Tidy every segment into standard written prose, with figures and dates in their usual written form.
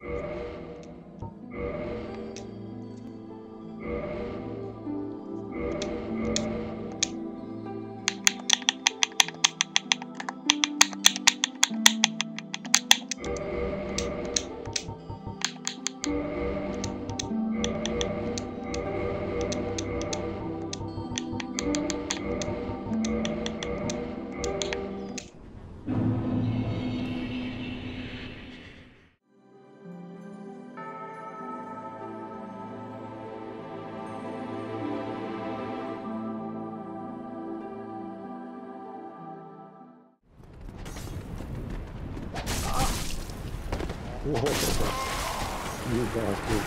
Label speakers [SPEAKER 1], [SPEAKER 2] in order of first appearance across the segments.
[SPEAKER 1] Whoa, you bastard.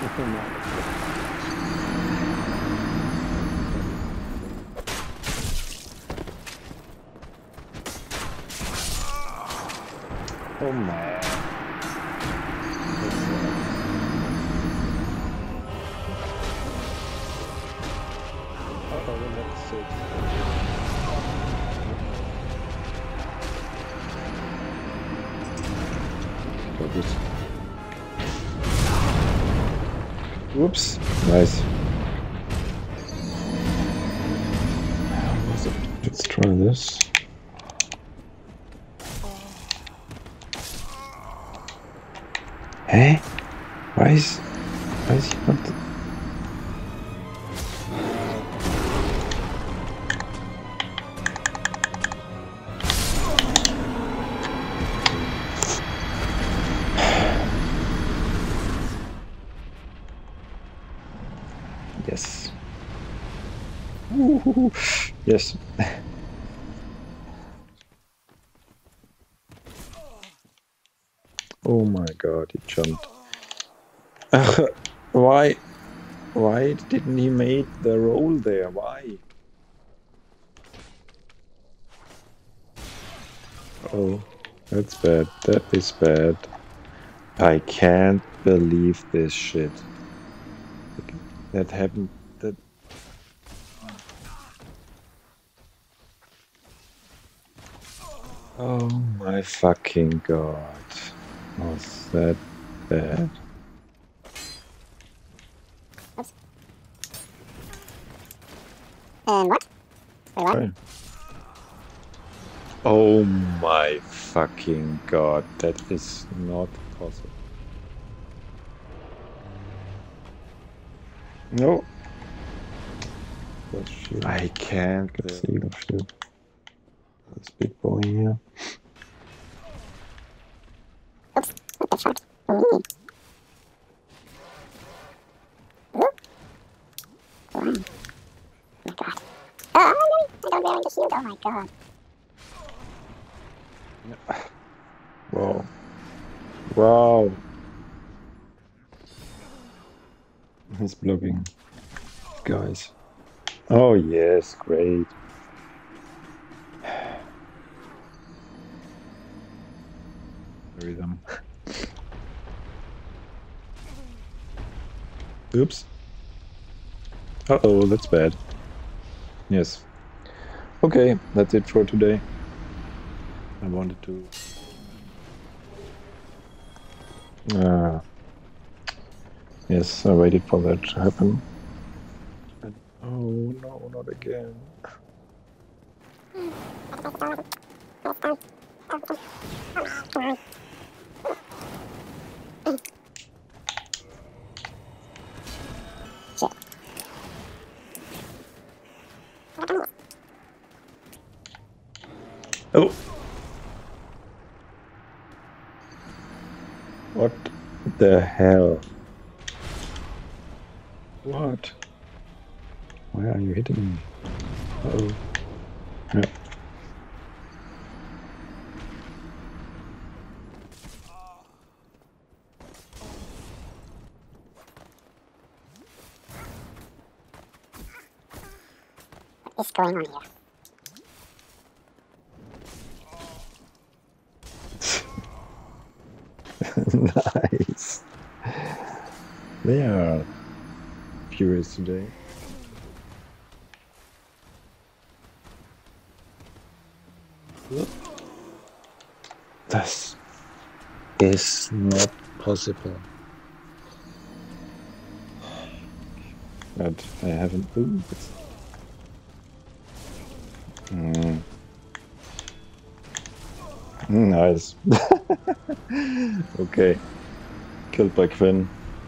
[SPEAKER 1] Oh man. Uh-oh, that's it. Whoops, nice. Let's try this. Hey, why is he not? Yes. Woo-hoo-hoo. Yes. Oh my god, he jumped. Why didn't he make the roll there? Why? Oh, that's bad. That is bad. I can't believe this shit. That happened. That. Oh my fucking god. Was that bad?
[SPEAKER 2] Oops. And what? Wait, what?
[SPEAKER 1] Okay. Oh my fucking god. That is not possible. No. I can't see the shit. This big boy here.
[SPEAKER 2] Oops, what the fuck? Oh my god. Oh, no, I don't really shield. Oh my god.
[SPEAKER 1] Wow. Wow. He's blocking. Guys. Oh yes, great. Rhythm. Oops. Uh-oh, that's bad. Yes. Okay, that's it for today. I wanted to... yes, I waited for that to happen. Oh no, not again. Oh! What the hell? What? Why are you hitting me? Uh-oh. Yeah.
[SPEAKER 2] What is going on here?
[SPEAKER 1] Nice. They are furious today. This is not possible. But I haven't. Ooh, nice. Okay. Killed by Quinn.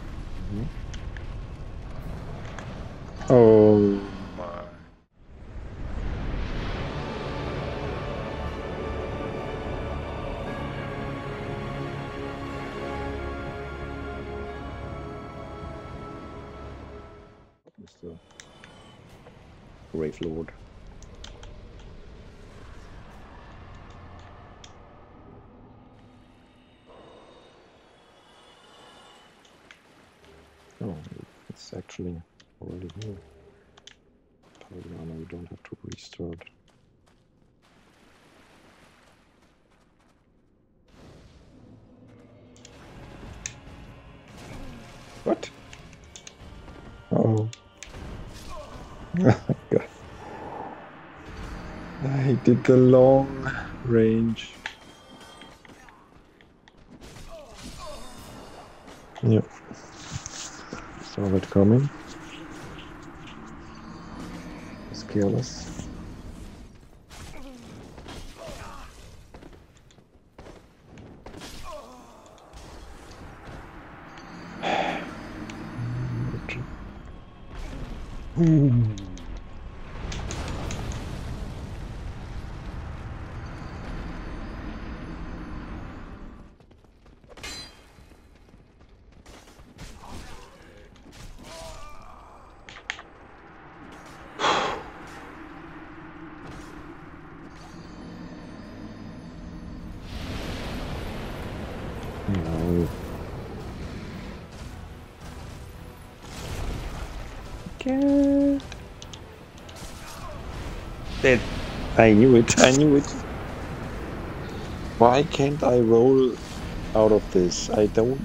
[SPEAKER 1] Oh my. Mr. Grave Lord. Oh, it's actually already here. Now we don't have to restart. What? Oh. God. I did the long range. Yep. Saw that coming. It's careless. Ooh. No. Okay. That I knew it. I knew it. Why can't I roll out of this? I don't.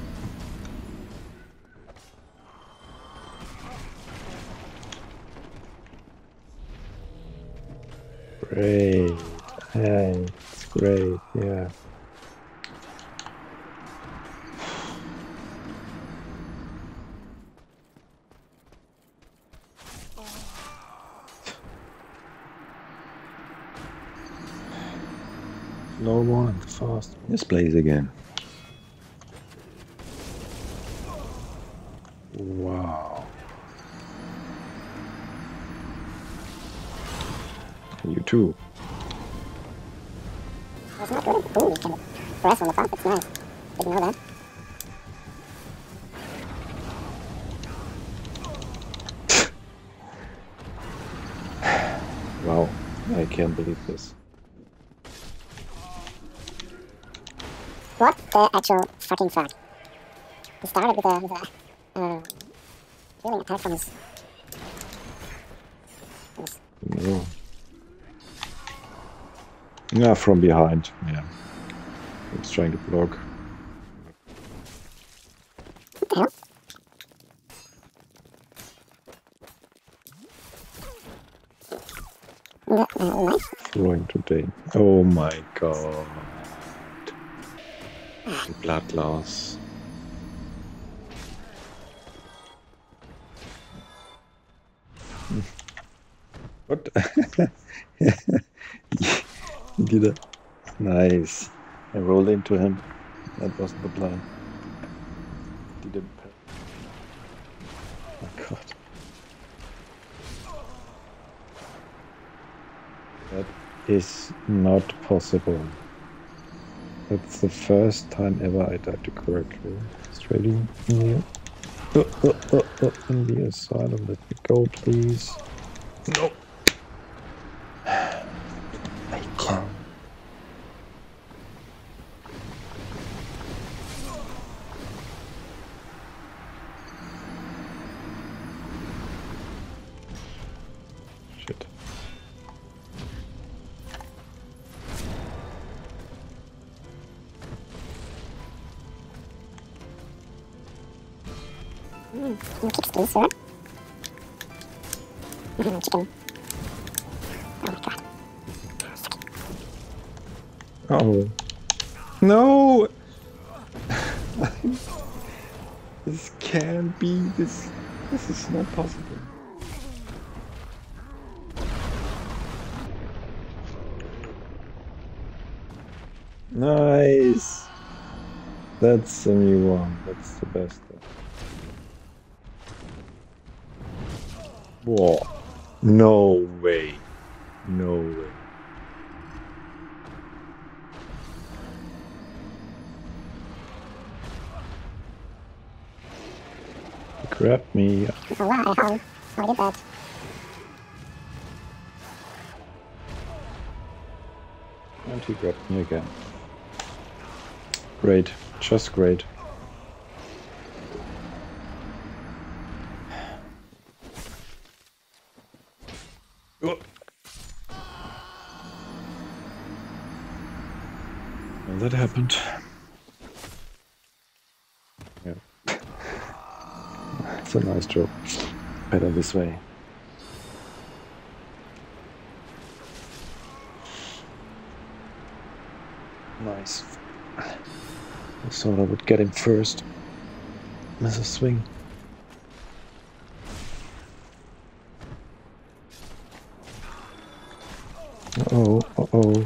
[SPEAKER 1] Great. Hey, it's great. Yeah. No more and fast. This plays again. Wow. You too.
[SPEAKER 2] That's not good. Ooh, you can press on the top. That's nice. Didn't know that.
[SPEAKER 1] Wow. I can't believe this.
[SPEAKER 2] What the actual fucking fuck? He started with a healing attack from his...
[SPEAKER 1] No. Yeah, from behind. Yeah. I was trying to block.
[SPEAKER 2] What the hell? What?
[SPEAKER 1] Throwing today. Oh my god. Blood loss. What? He did it. Nice. I rolled into him. That wasn't the plan. Didn't pay. Oh god. That is not possible. That's the first time ever I died to correctly. Straight in here. In the asylum. Let me go, please. No. I can't. Shit.
[SPEAKER 2] You keep still, sir. Chicken. Oh my god.
[SPEAKER 1] Oh. No! This can't be. This is not possible. Nice. That's a new one. That's the best one. Whoa. No way. No way. Grab me.
[SPEAKER 2] Oh wow, how I did that.
[SPEAKER 1] And he grabbed me again. Great. Just great. Oh. Well, that happened. Yeah. It's a nice job. Better this way. Nice. I thought I would get him first. As a swing. Uh-oh, uh-oh.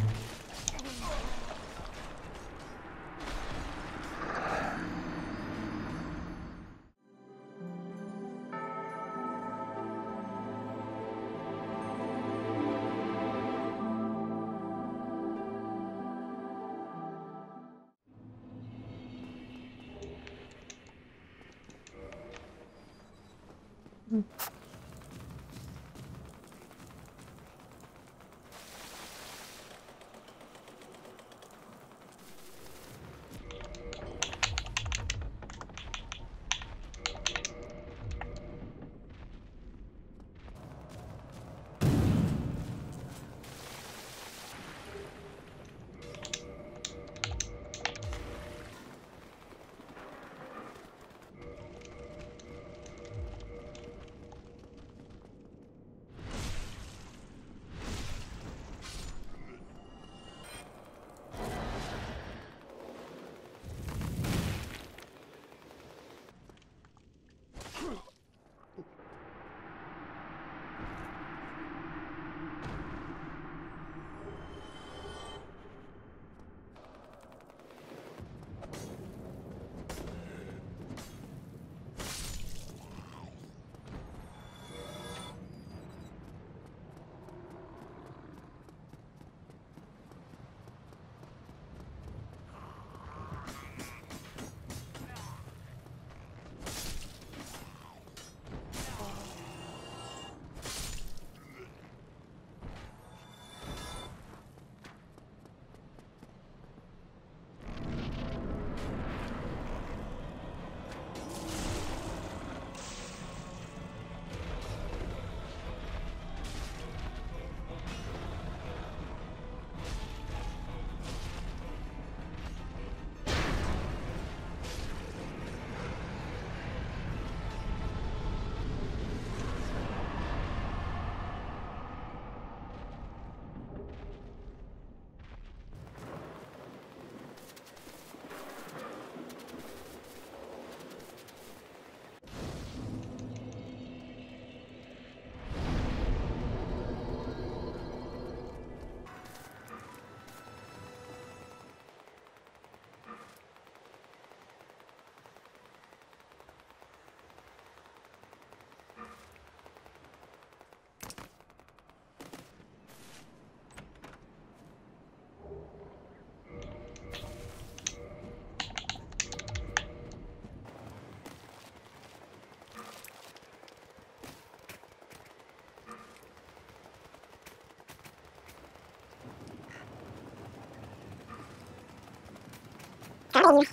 [SPEAKER 2] Ow.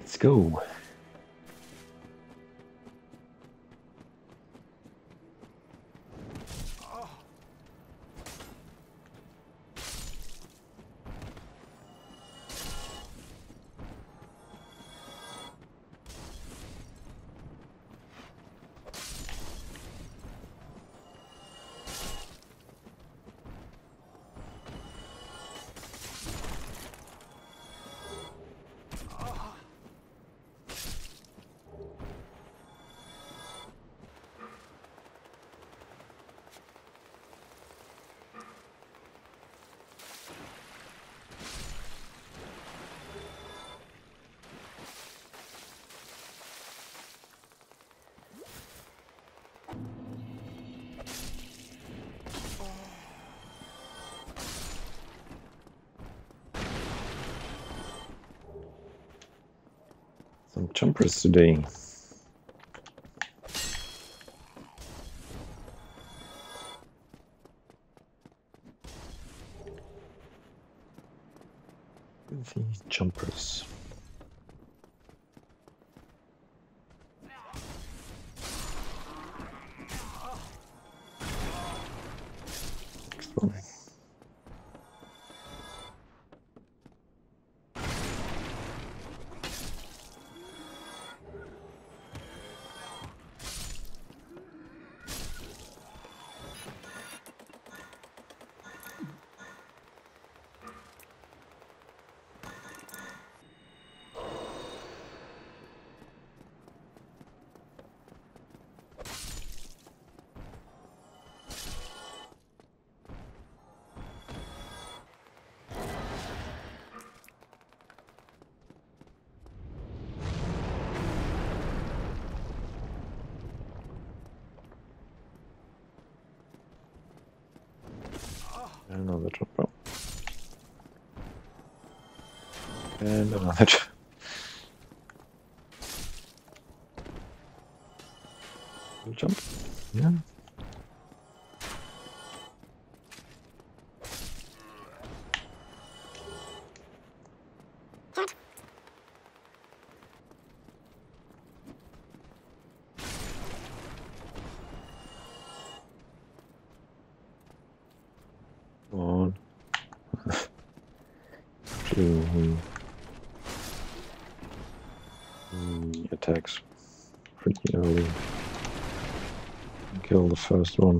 [SPEAKER 1] Let's go. Some jumpers today. The jumpers. Next one. Another jumper. And another jump. Yeah. On. He attacks pretty early. Kill the first one.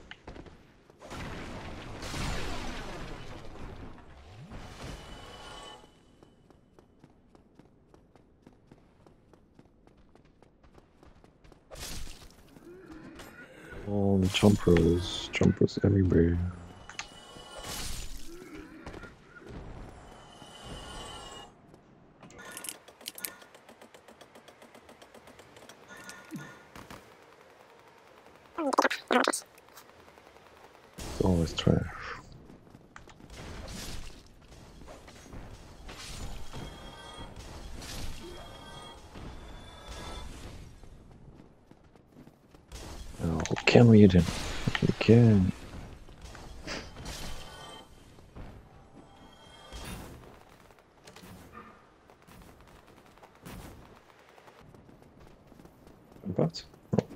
[SPEAKER 1] All the jumpers everywhere. It's always trash. Oh, can we hit him? We can. But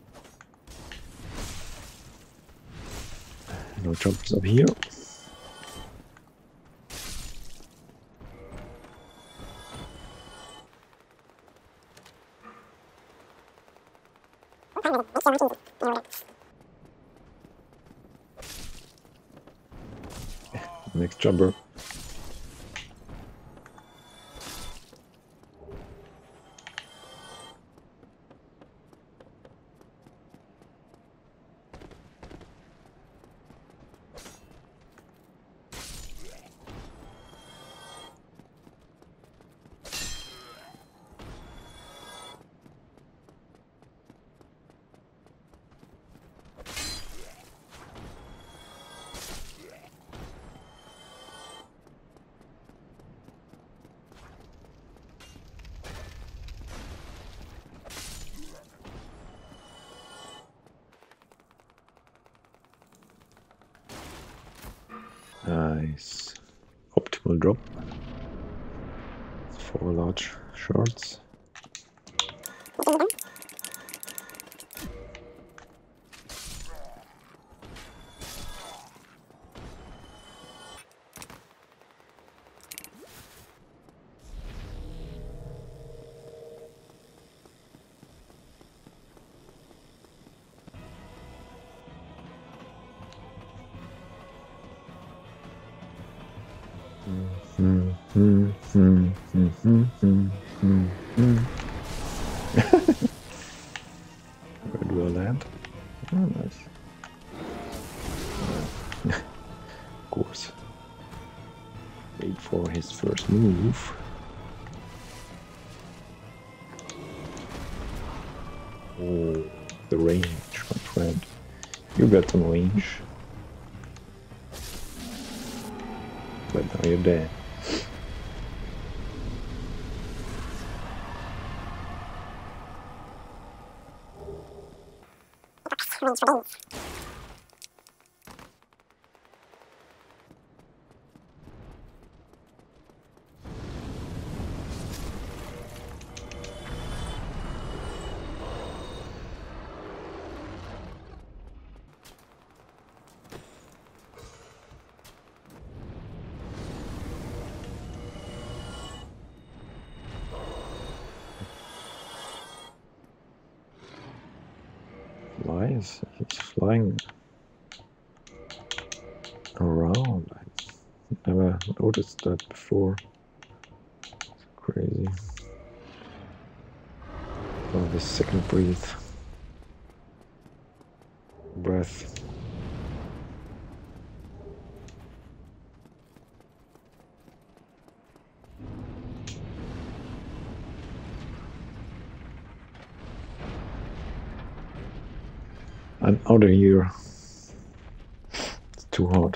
[SPEAKER 1] no jumpers up here. Next jumper. Nice. Optimal drop. 4 large shards. Where do I land? Oh, nice. Of course. Wait for his first move. Oh, the range, my friend. You got some range. But now you're dead. Flies? He's flying around. I never noticed that before. It's crazy. Oh, this second breath. I'm out of here. It's too hot.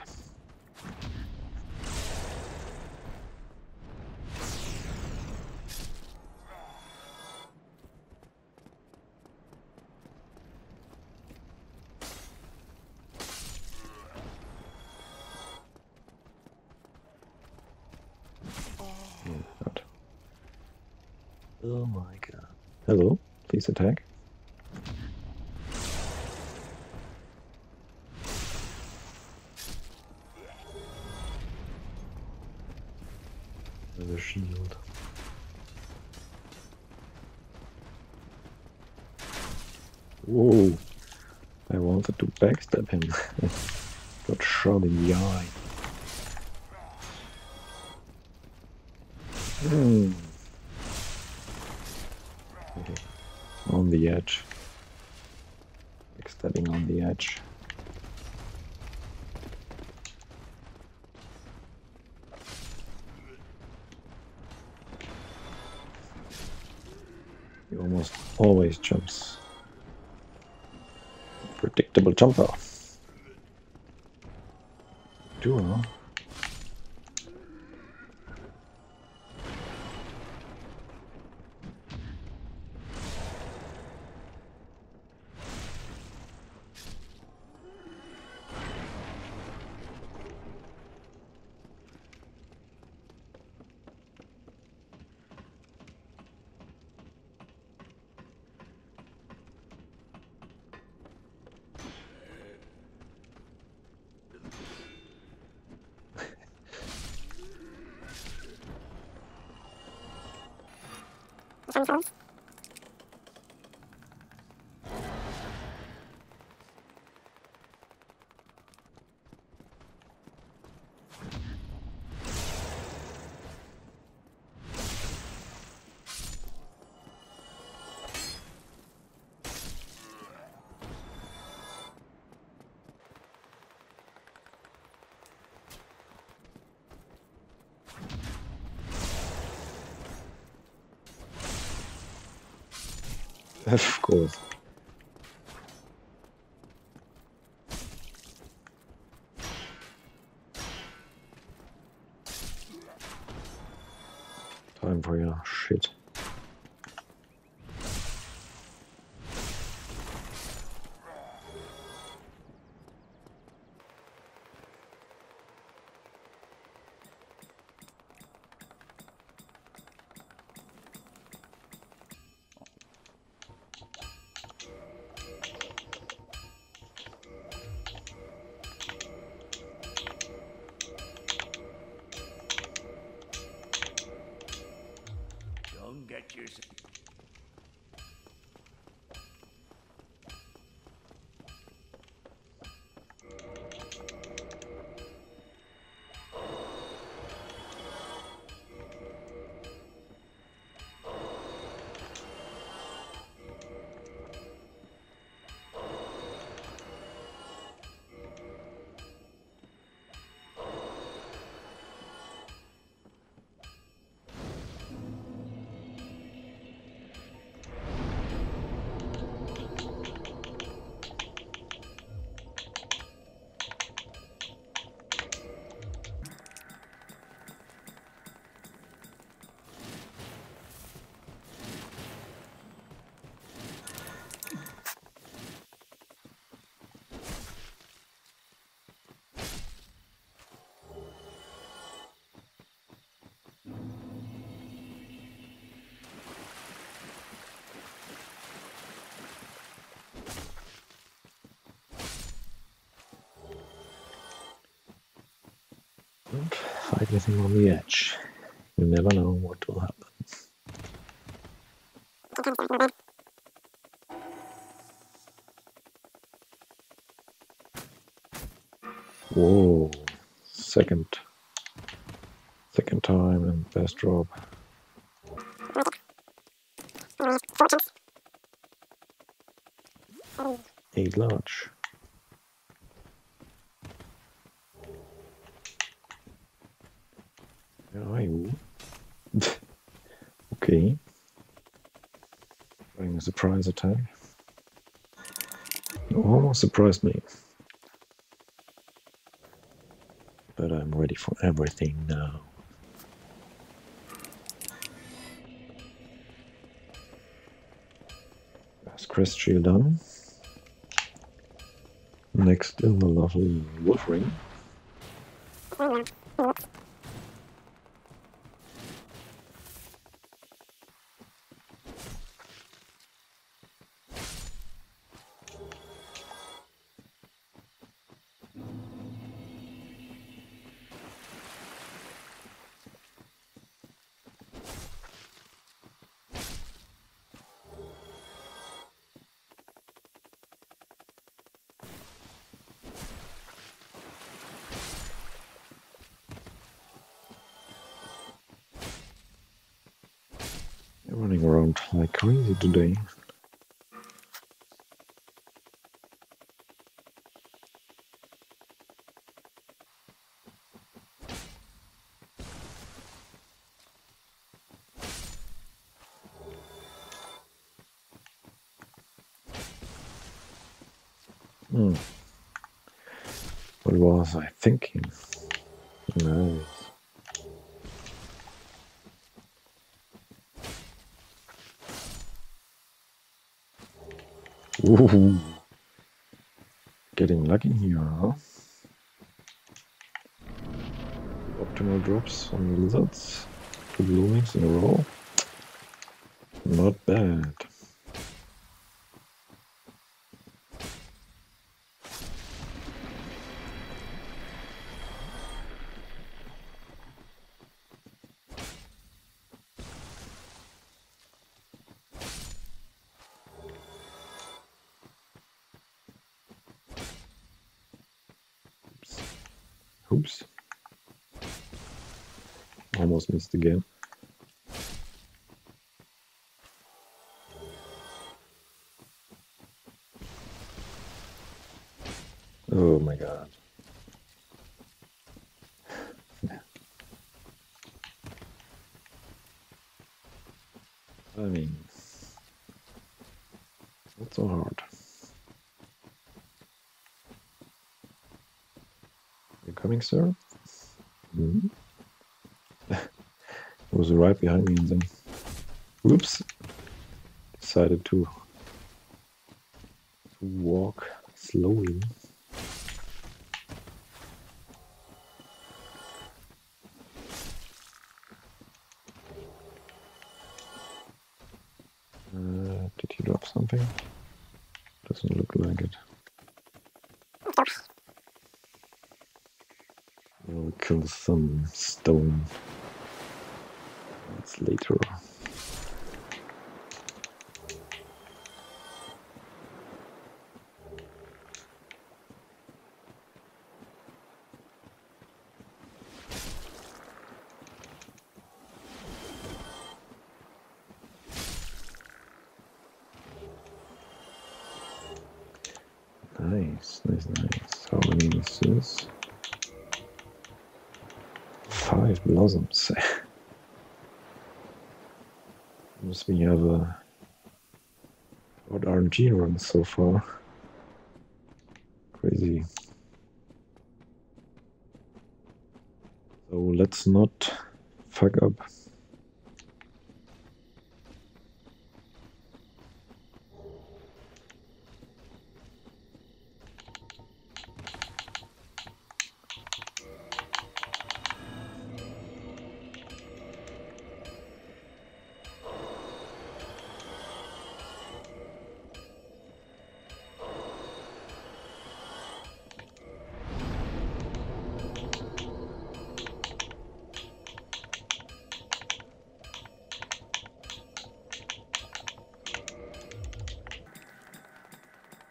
[SPEAKER 1] Oh my god. Hello, please attack. The shield. Whoa! I wanted to backstab him. Got shot in the eye. Okay. On the edge. Backstabbing on the edge. He almost always jumps. Predictable jumper. Duo. Of course. Time for your shit. everything on the edge. You never know what will happen. Whoa, second time and best drop. 8 large. Where are you? Okay. Trying a surprise attack. You almost surprised me. But I'm ready for everything now. That's Crest Shield done. Next is the lovely Wolf Ring. They're running around like crazy today. What was I thinking? Nice. Ooh. Getting lucky here, huh? Optimal drops on the lizards. 2 bloomings in a row. Not bad. Oops. Almost missed again. Oh my god. I mean, not so hard. You coming, sir? Mm-hmm. It was right behind me and then, whoops, decided to walk slowly. Did you drop something? Doesn't look like it. We'll kill some stone. That's later. Nice, nice, nice. How many is this? 5 blossoms. Must we have a what RNG run so far? Crazy. So let's not fuck up.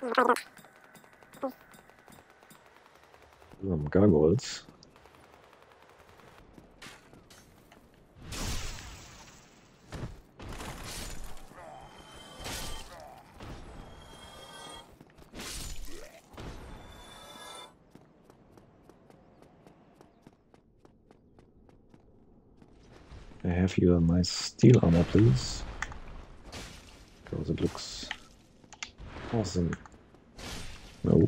[SPEAKER 1] Gargoyles. I have you a nice steel armor, please. Because it looks awesome. No.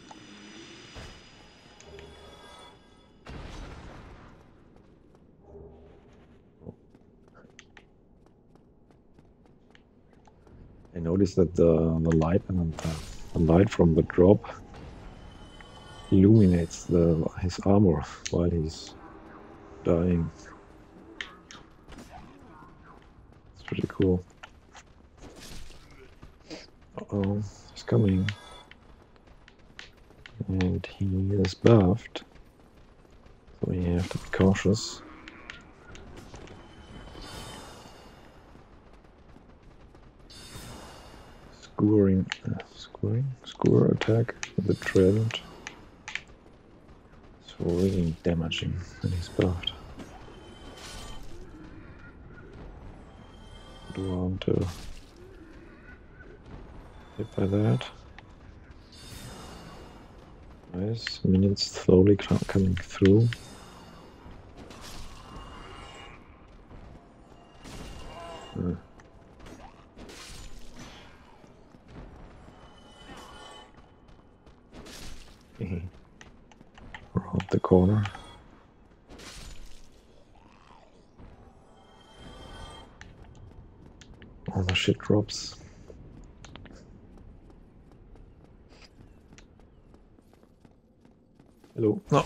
[SPEAKER 1] I noticed that the light and the light from the drop illuminates his armor while he's dying. It's pretty cool. Uh-oh, he's coming. And he is buffed. So we have to be cautious. Skewer attack with the trident. So really damaging when he's buffed. Do I want to hit by that? Nice, minions slowly coming through. Around the corner. All the shit drops. Hello. No.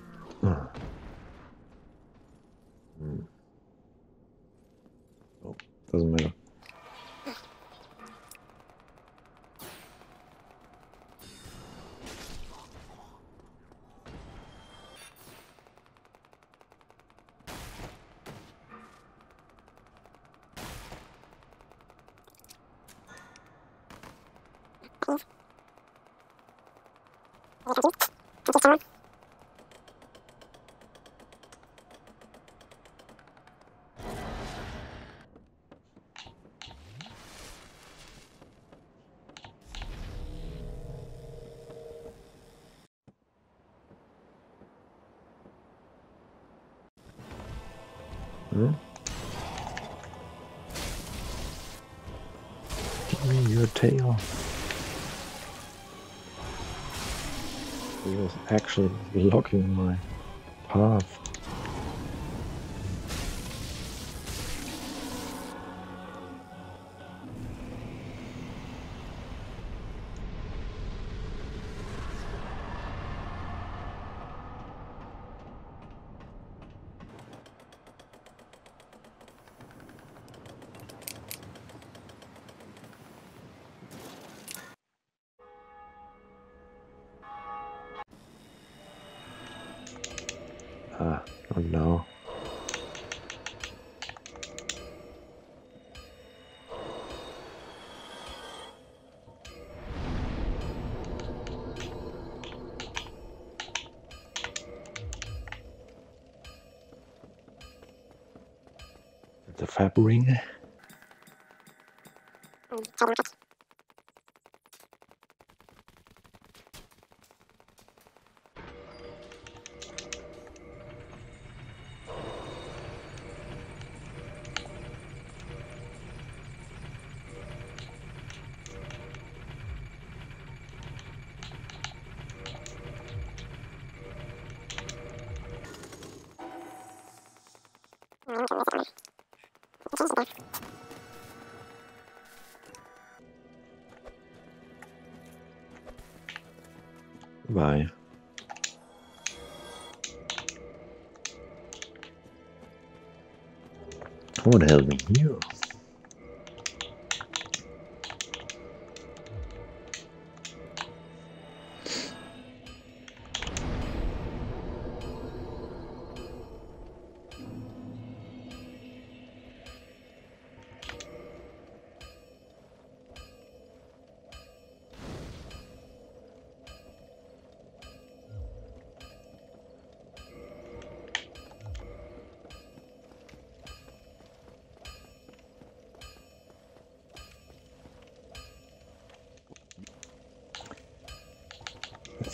[SPEAKER 1] Oh, doesn't matter. Give me your tail. He was actually blocking my path. Oh no. The fab ring. Bye. What the hell are you?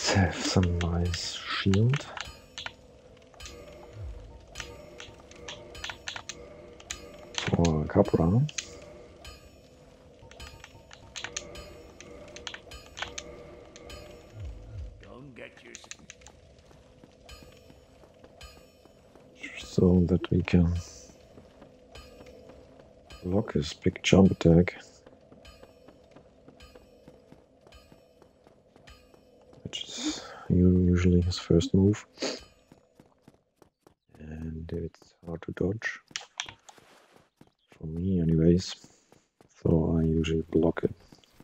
[SPEAKER 1] Let's have some nice shield. For Capra. So that we can block his big jump attack, which is usually his first move, and it's hard to dodge, for me anyways, so I usually block it.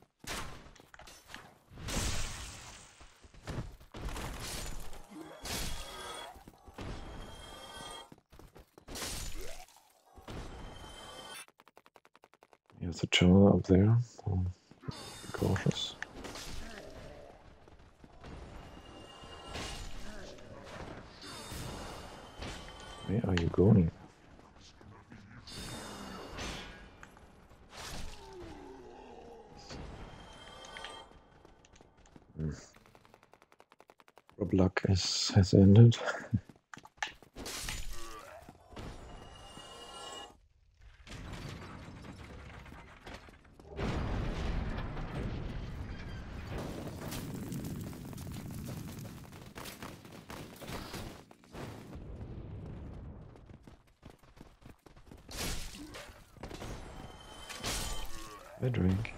[SPEAKER 1] There's a charger up there, so be cautious. Where are you going? Rob luck has ended. A drink.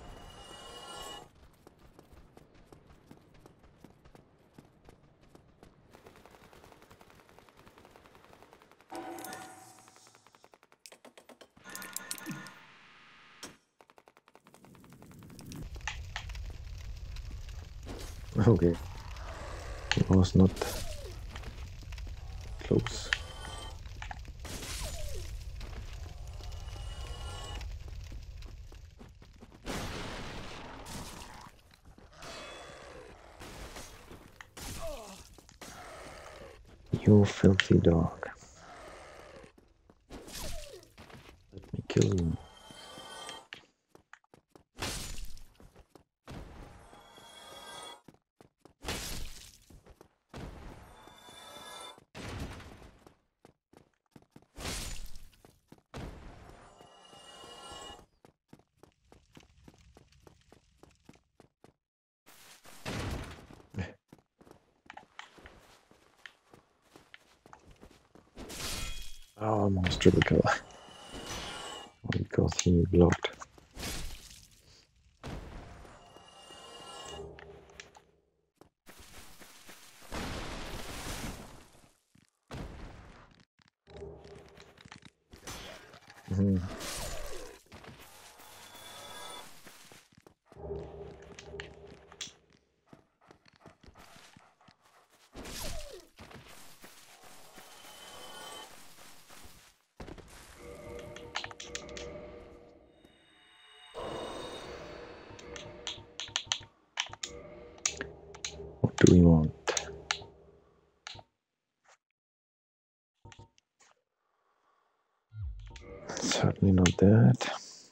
[SPEAKER 1] Okay, it was not close. You filthy dog. Let me kill you. Oh, almost triple kill. Because he blocked. What do we want? Certainly not that.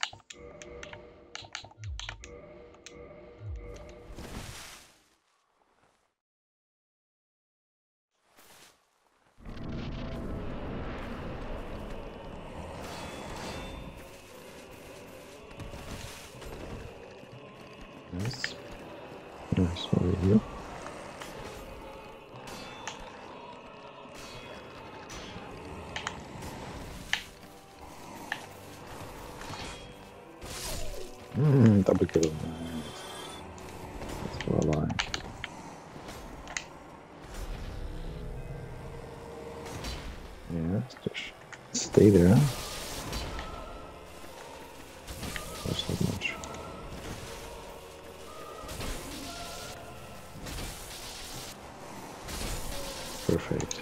[SPEAKER 1] Nice. Nice over here. Double kill. Nice. That's what I like. Yeah, just stay there. That's not much. Perfect.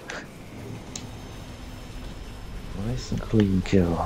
[SPEAKER 1] Nice and clean kill.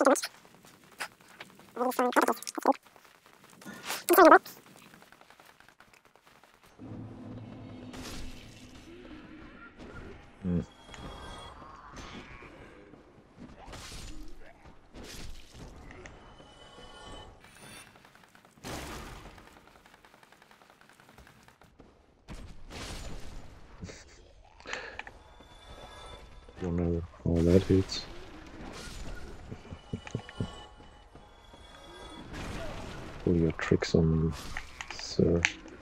[SPEAKER 1] Wonder how that hits. Pull your tricks on me, sir.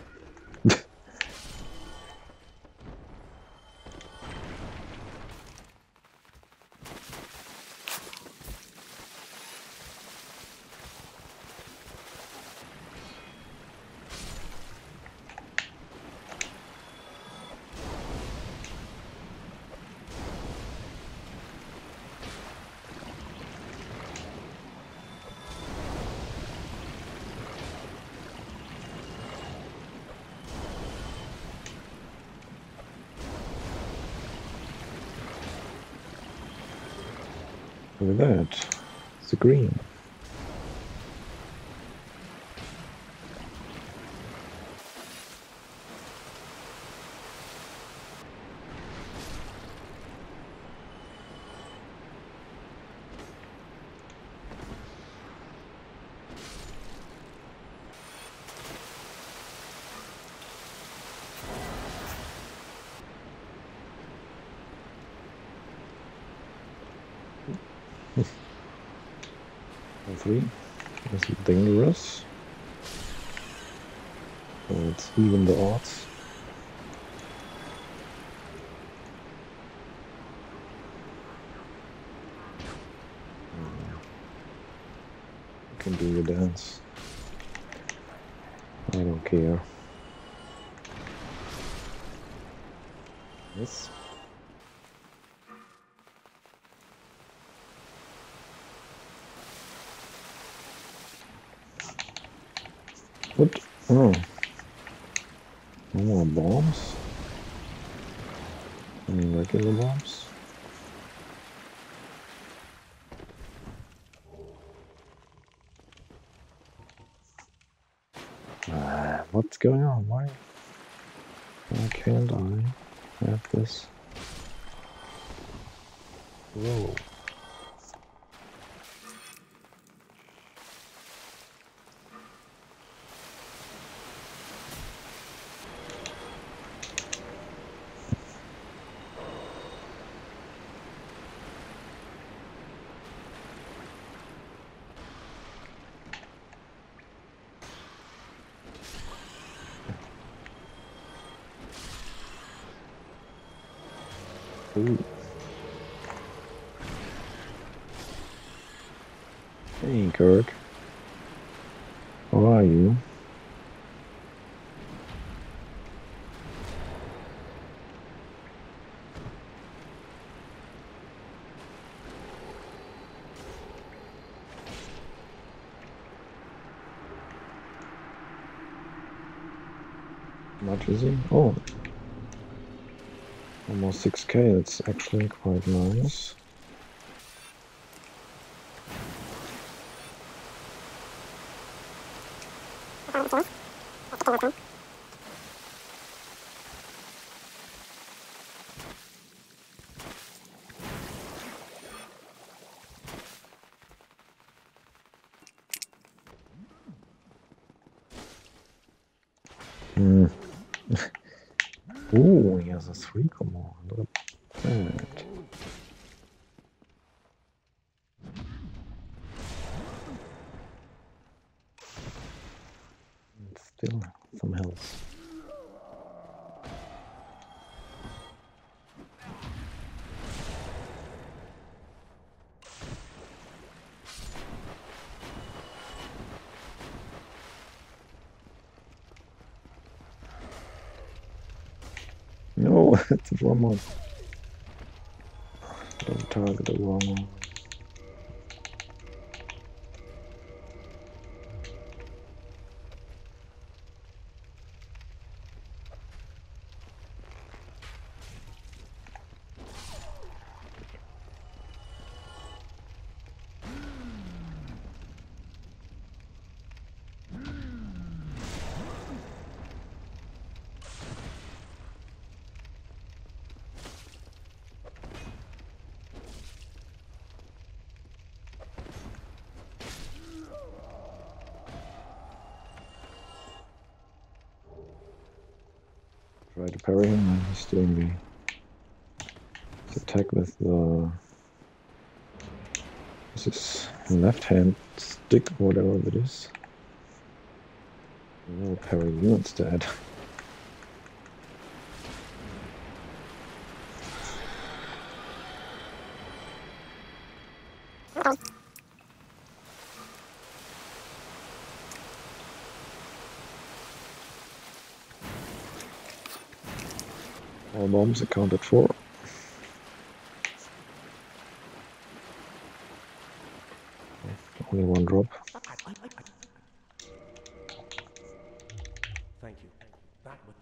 [SPEAKER 1] Look at that, it's a green. Three. Is it dangerous? So it's even the odds. You can do your dance. I don't care. Yes. What? Oh. No more bombs? Any regular bombs? What's going on? Why can't I have this? Whoa. Ooh. Hey, Kirk. How are you? Much is he? Oh. Almost 6k, that's actually quite nice. Ooh, he has a 3 command. Look at that. And still some health. No, it's the wrong one. Don't target the wrong one. Try to parry him, and he's doing the attack with the his left hand stick, whatever it is. And I'll parry you instead. All bombs accounted for. Only one drop.
[SPEAKER 3] Thank you. That would...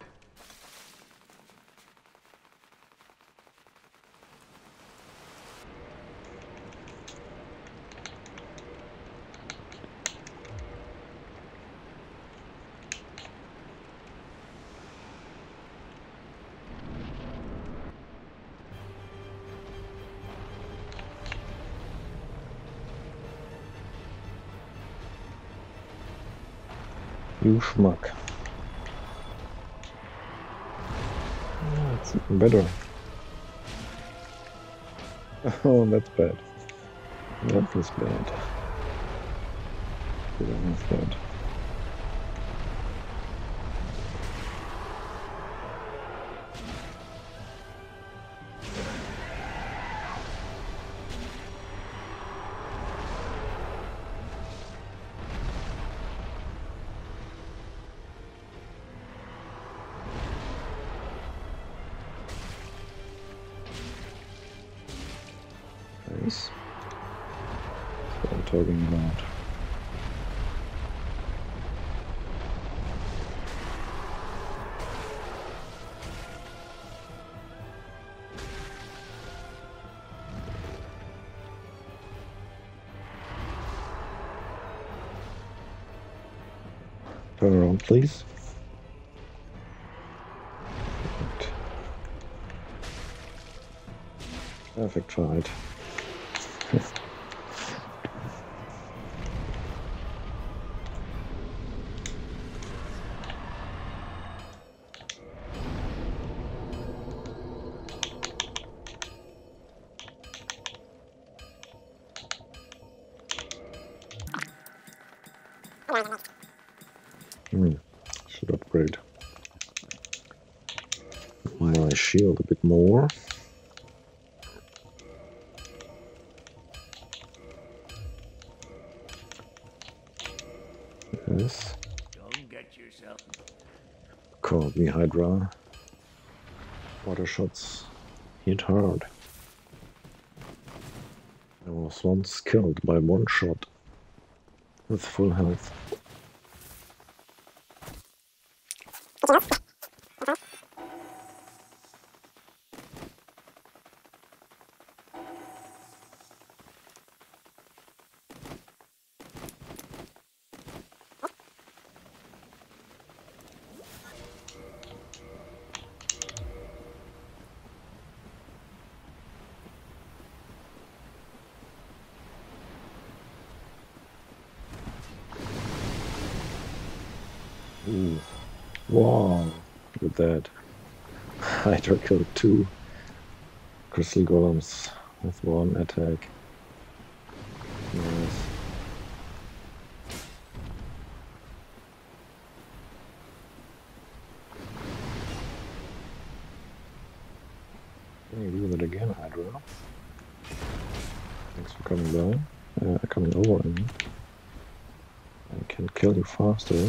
[SPEAKER 1] You schmuck. Oh, it's even better. Oh, that's bad. That was bad. That was bad. Nice. That's what I'm talking about. Turn around, please. Perfect fight. Should upgrade my shield a bit more. Yes.
[SPEAKER 3] Don't get yourself...
[SPEAKER 1] Called me Hydra. Water shots hit hard. I was once killed by one shot with full health. Ooh. Wow, look at that. Hydra killed 2 crystal golems with 1 attack. Nice. Can you do that again, Hydra? Thanks for coming by. Coming over, I mean. I can kill you faster.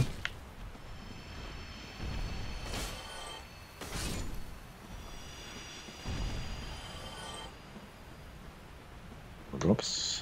[SPEAKER 1] Drops.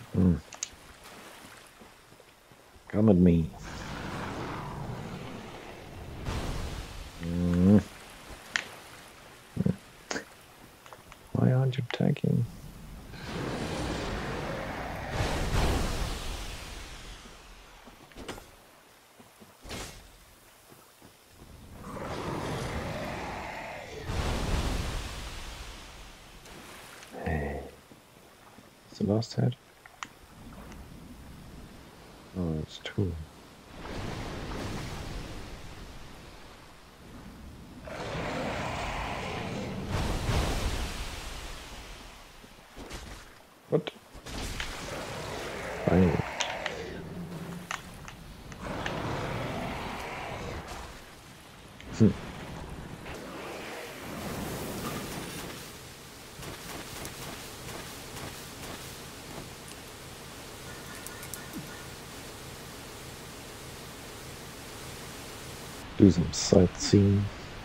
[SPEAKER 1] Come at me. Why aren't you attacking? It's the last head. Oh, it's two. What? Finally. Do some sightseeing.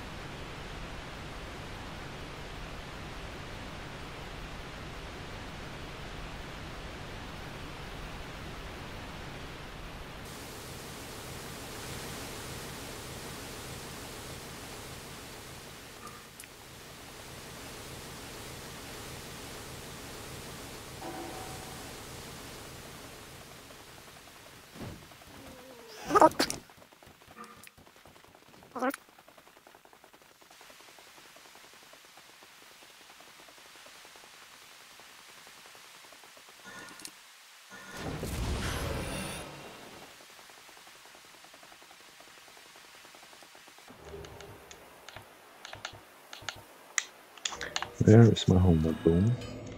[SPEAKER 1] Where is my homeward boom?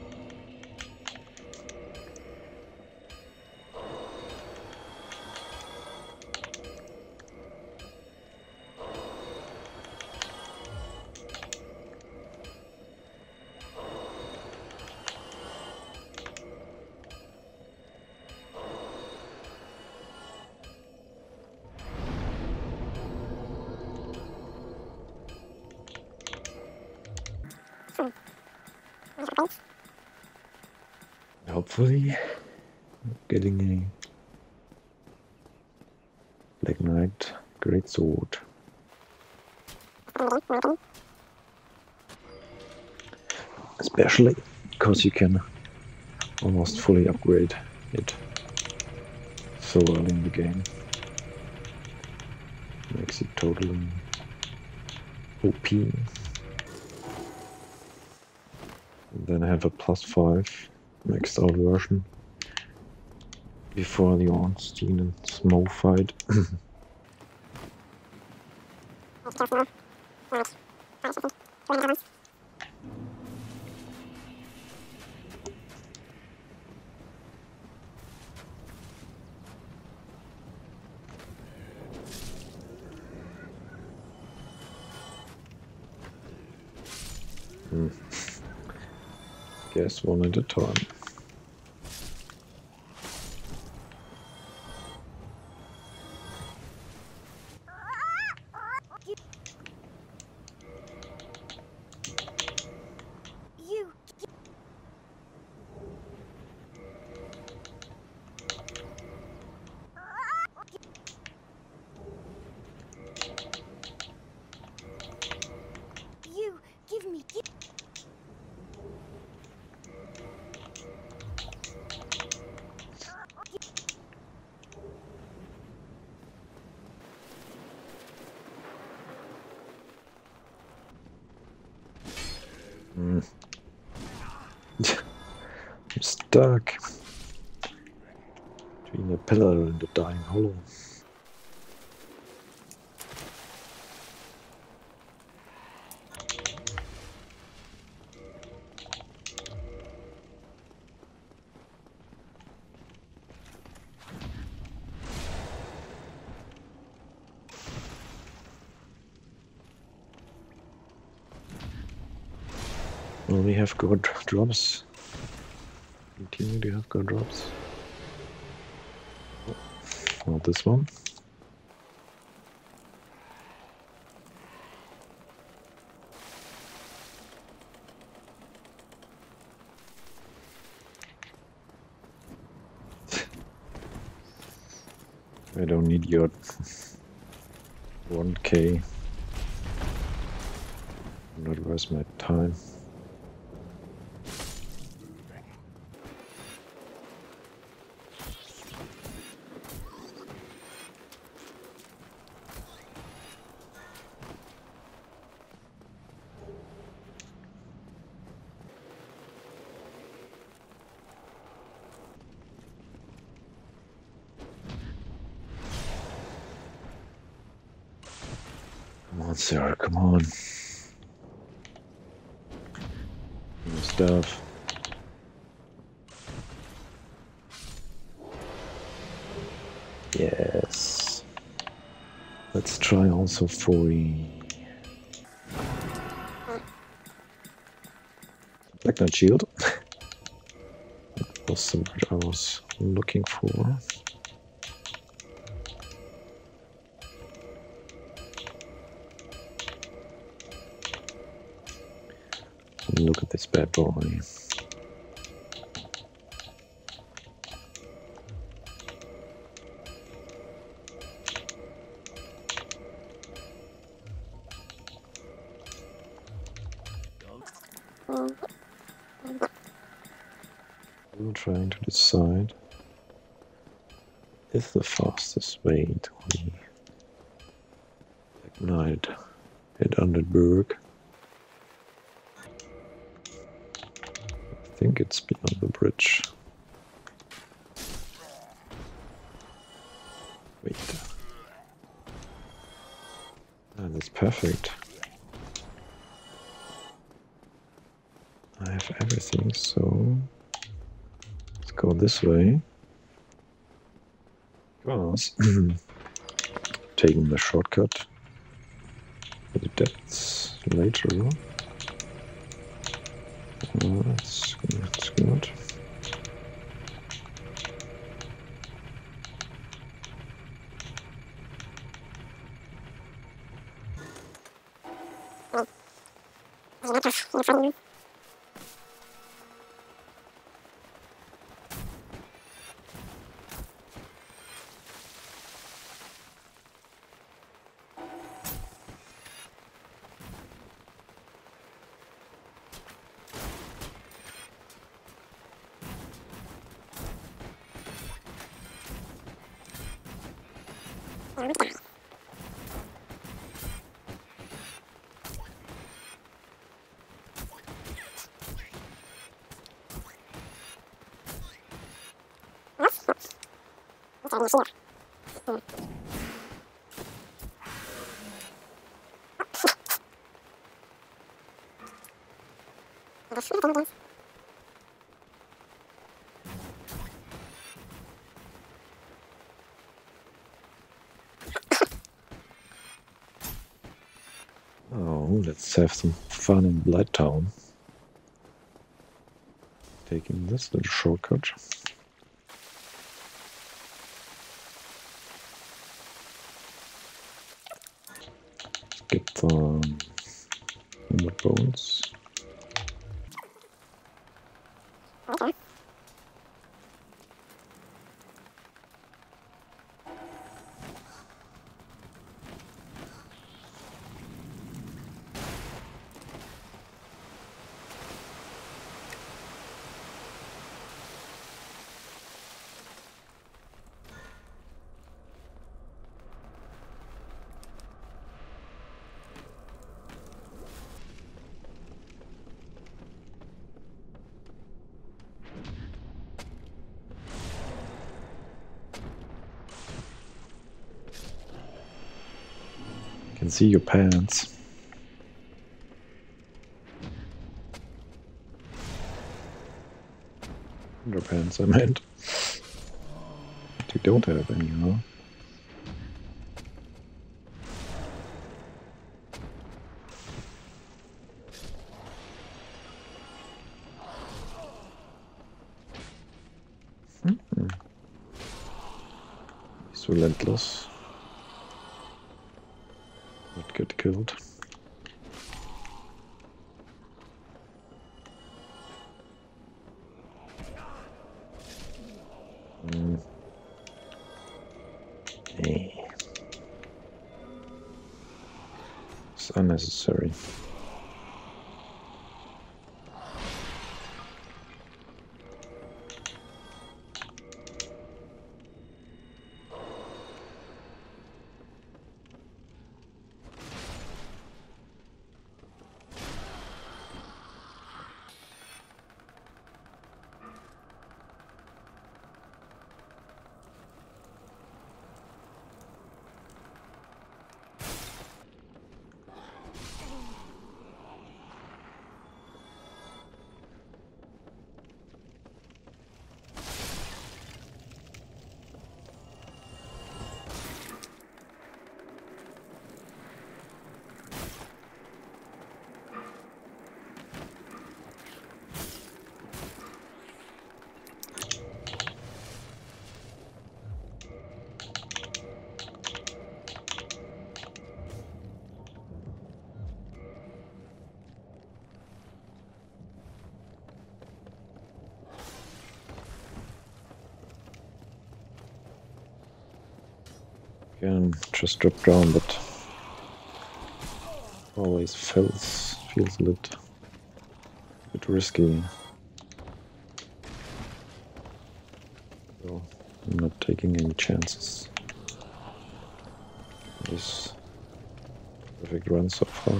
[SPEAKER 1] Hopefully, not getting any Black Knight Great Sword. Especially because you can almost fully upgrade it so early in the game. Makes it totally OP. And then I have a +5 maxed out version before the Ornstein Smough fight. Guess one at a time. I'm stuck between a pillar and a dying hollow. Only have good drops. Continue to have good drops. Not this one. I don't need your 1k. Not worth my time. Come on, sir, come on. New stuff. Yes. Let's try also 40. Black Knight Shield. That was what I was looking for. Look at this bad boy. I'm trying to decide, is the fastest way to the Black Knight at Underberg? I think it's beyond the bridge. Wait. Ah, that's perfect. I have everything, so let's go this way. Because taking the shortcut for the depths later. That's good. Oh, let's have some fun in Blighttown. Taking this little shortcut. Get the bones.
[SPEAKER 2] Okay.
[SPEAKER 1] Can see your pants. Underpants, I meant. But you don't have any, huh? He's relentless. Not get killed. unnecessary. Again, just drop down, but always feels a bit risky. So I'm not taking any chances. This perfect run so far.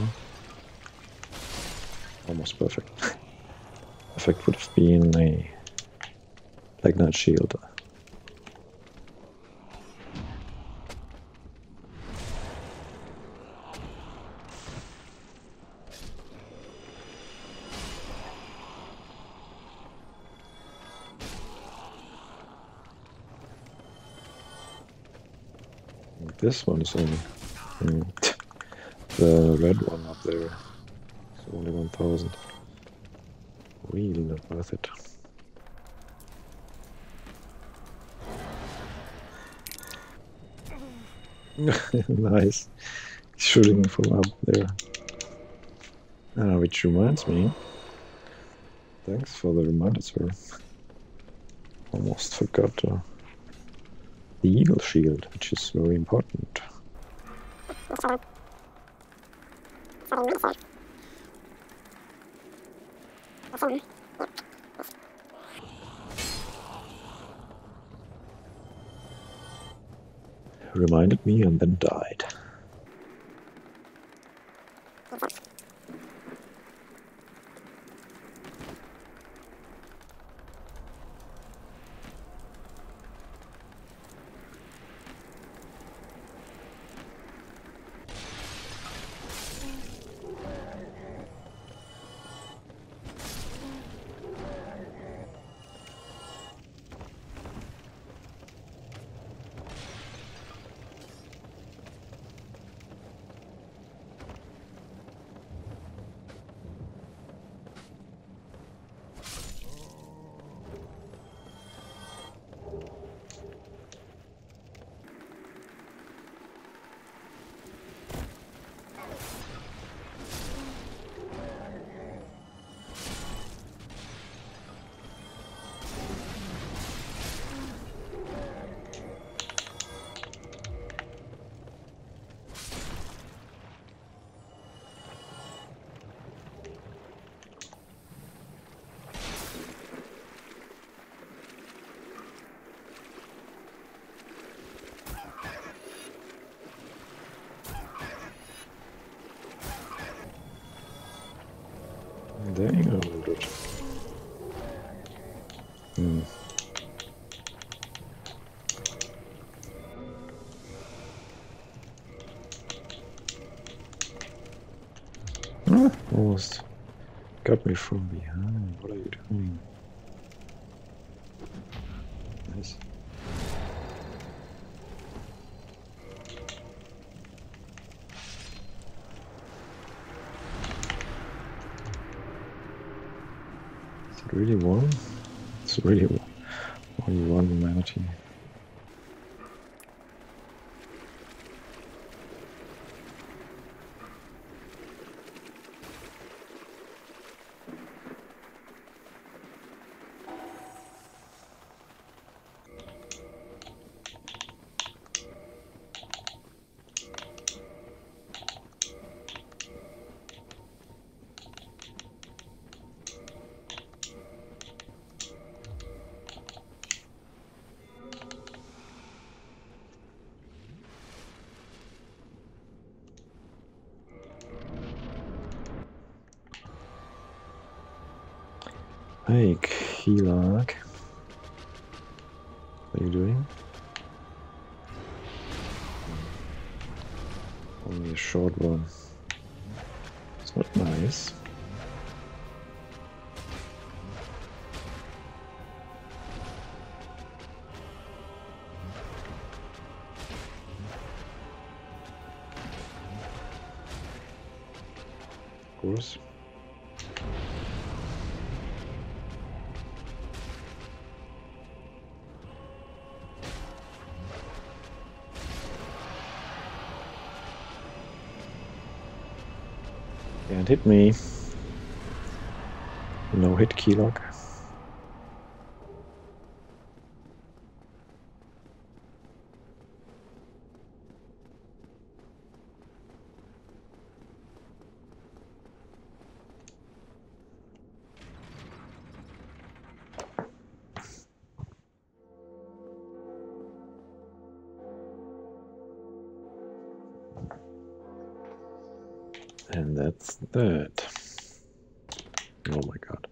[SPEAKER 1] Almost perfect. Perfect would have been a Black Knight shield. This one is only the red one up there. It's only 1000. Really not worth it. Nice. Shooting from up there. Which reminds me. Thanks for the reminder, sir. Almost forgot the Eagle Shield, which is very important. Reminded me and then died. Dang, I wondered. Almost got me from behind. What are you doing? Nice. Is it really one? It's really only one humanity. Hey, Quelaag. What are you doing? Only a short one. It's not nice. Of course. Can't hit me. No hit, Quelaag. And that's that. Oh my god.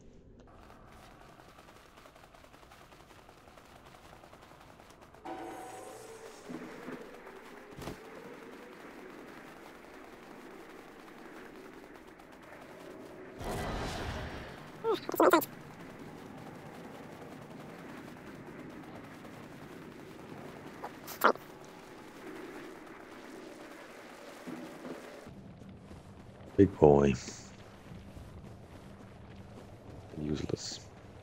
[SPEAKER 1] Big boy. Useless.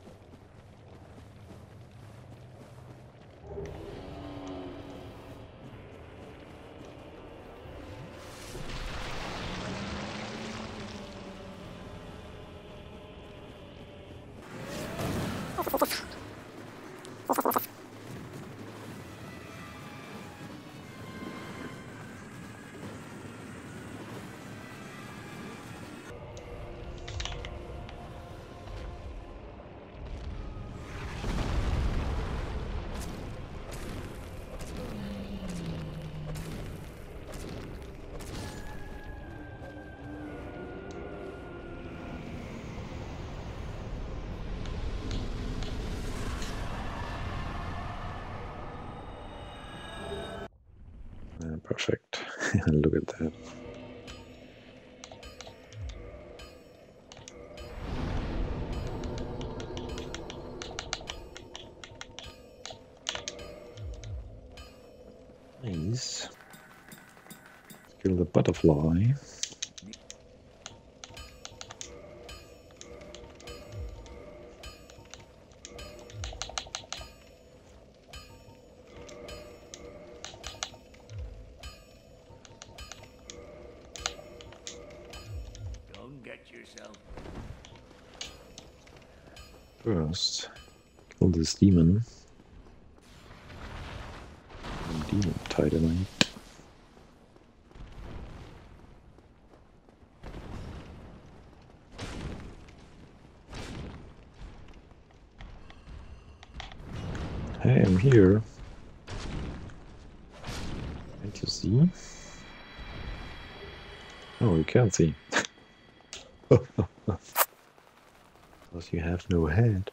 [SPEAKER 1] Perfect. Look at that. Nice. Kill the butterfly. First, kill this demon. Demon titanite. Hey, I'm here. Can't you see? Oh, you can't see. Because you have no head.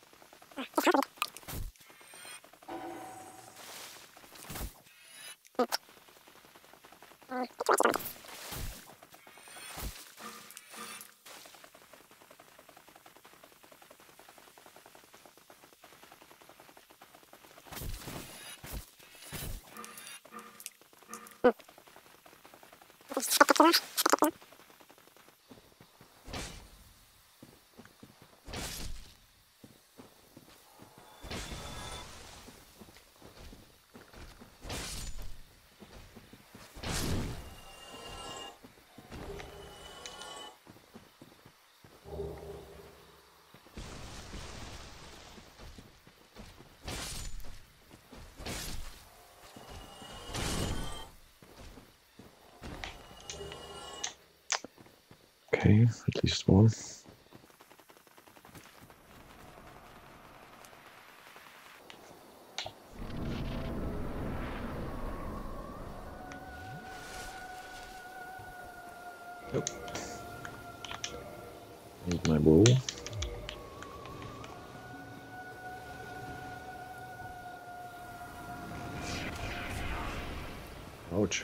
[SPEAKER 1] Okay, at least one. Yep. Need my bow. Ouch.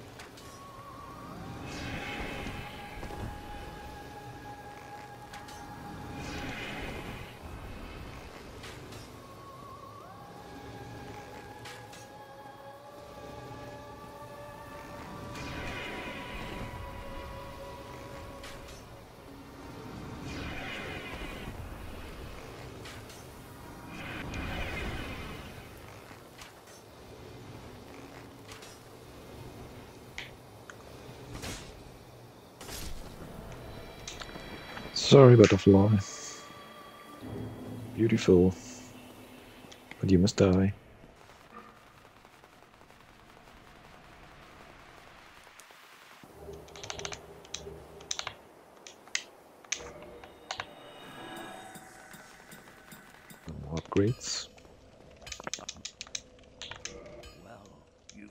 [SPEAKER 1] Sorry, butterfly. Beautiful. But you must die. More upgrades.
[SPEAKER 3] Well, you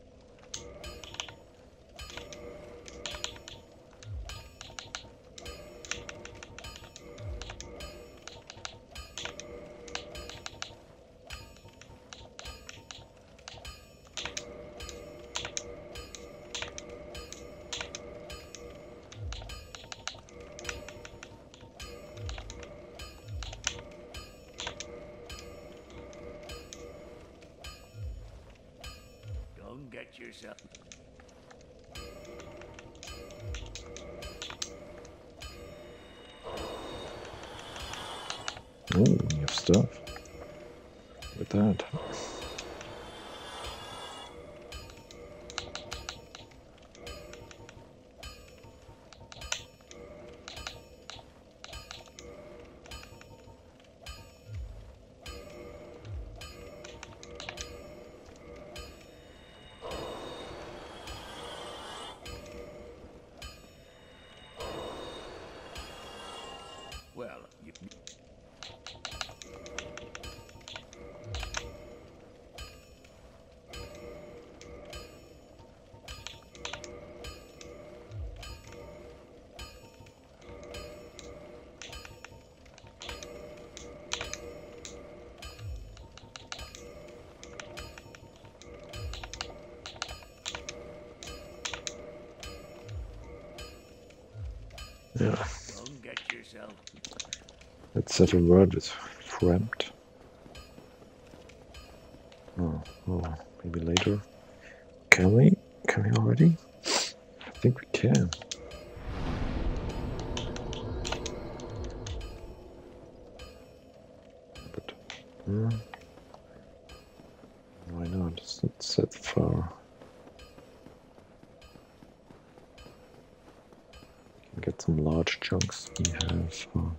[SPEAKER 3] don't get yourself.
[SPEAKER 1] Oh, you have stuff. With that.
[SPEAKER 3] Well, you
[SPEAKER 1] Yeah.
[SPEAKER 3] don't get yourself.
[SPEAKER 1] Let's settle word with friend. Oh, maybe later. Can we? Can we already? I think we can. But why not? It's not that far. We can get some large chunks. We have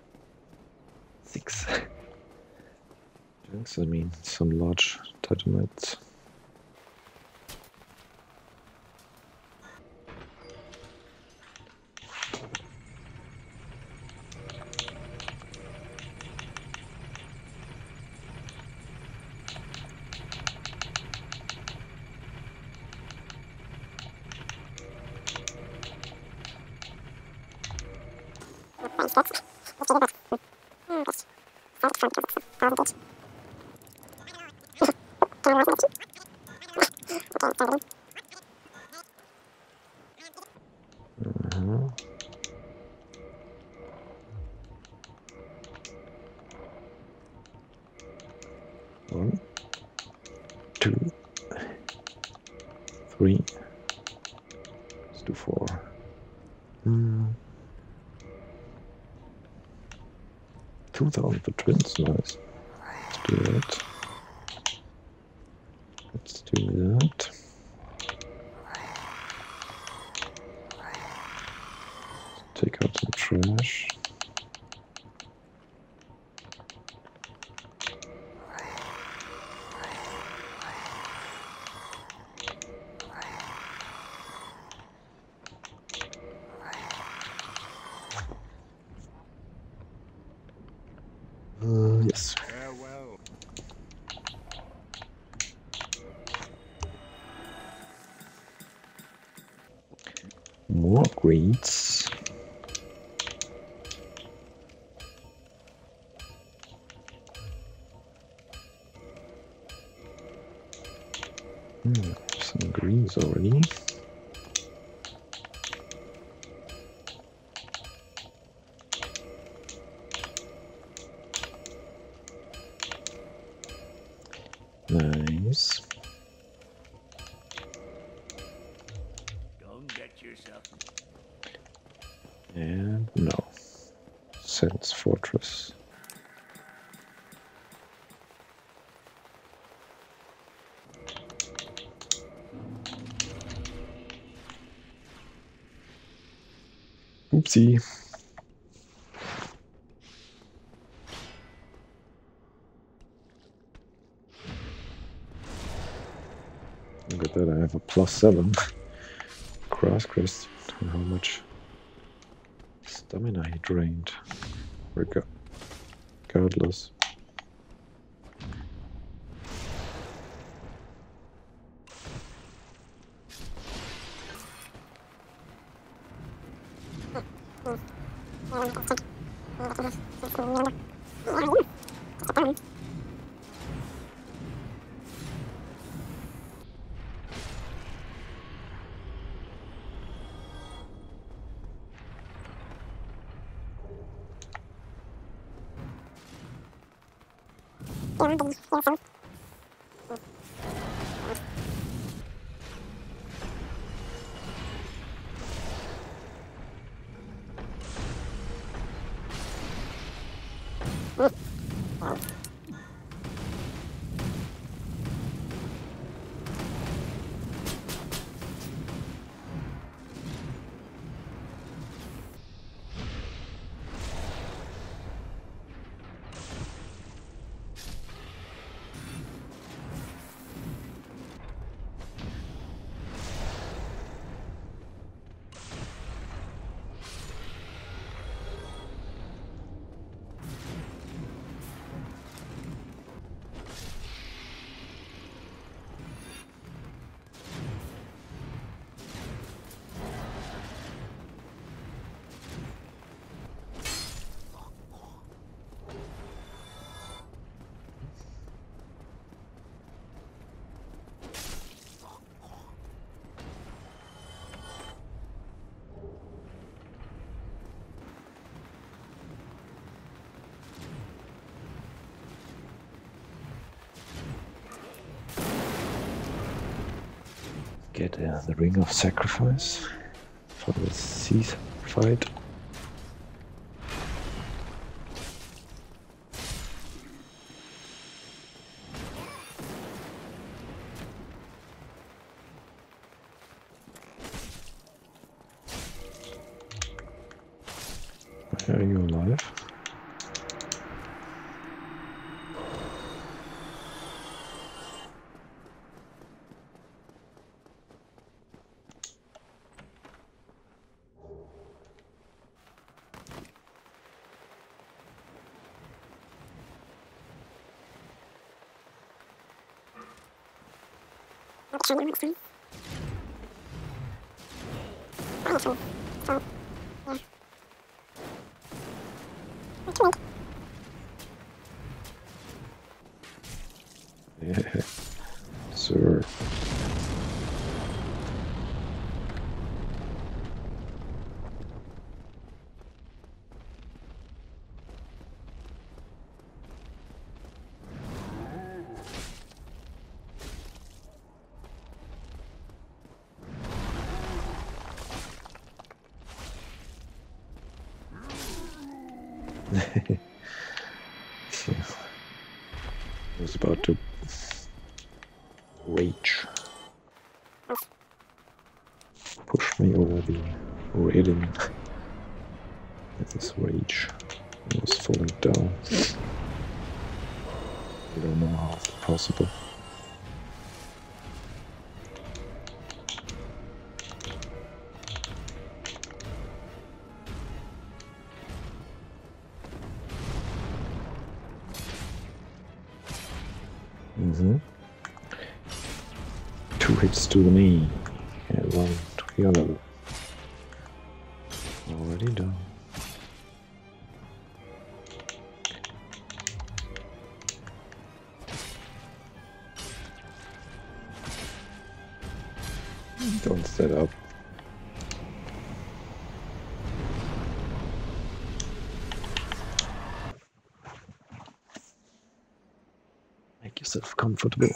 [SPEAKER 1] 6 chunks. I mean, some large titanites. One, two, three. Let's do 4. 2,000 for twins, nice. Let's do that. Let's do that. Take out some trash. Yes.
[SPEAKER 3] Farewell.
[SPEAKER 1] More greens. Greens already. Nice.
[SPEAKER 3] Don't get yourself.
[SPEAKER 1] And no. Sense Fortress. Oopsie. Look at that, I have a +7. Grass Crest. And how much stamina he drained. Regardless. Get the Ring of Sacrifice for the Cease fight. Are you alive? Yeah, sir. I was about to rage. Push me over the railing with this rage. I was falling down. I don't know how it's possible. Two hits to the knee and one to the other. Already done. Don't set up. Make yourself comfortable.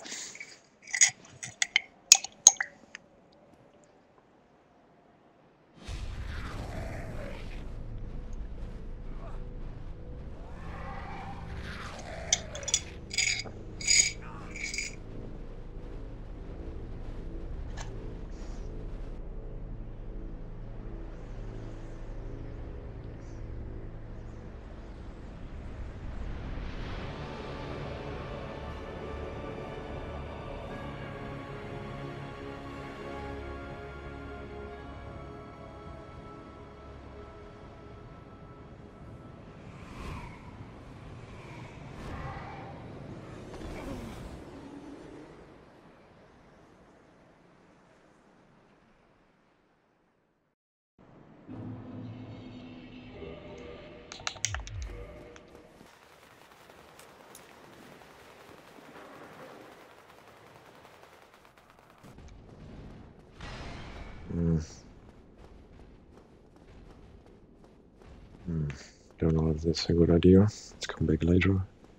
[SPEAKER 1] Don't know if that's a good idea. Let's come back later.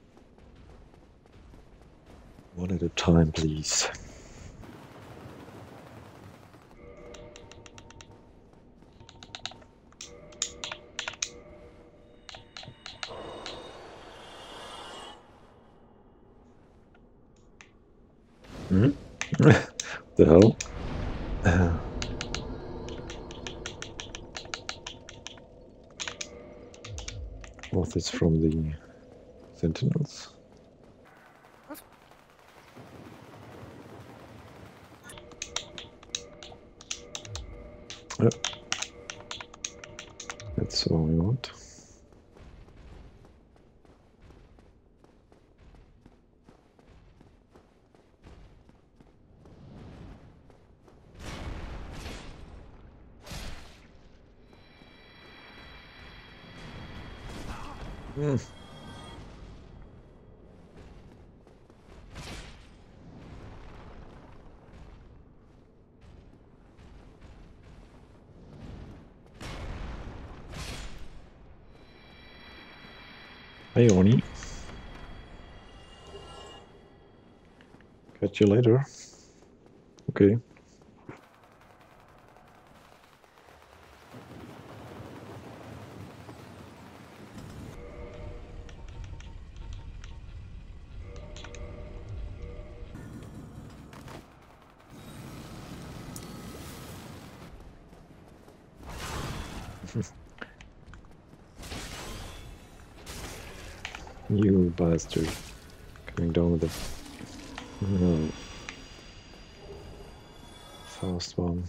[SPEAKER 1] One at a time, please. The hell? What is from the Sentinels? Yep. That's all we want. Hey, Oni. Catch you later. Okay. You bastard. Coming down with a fast one.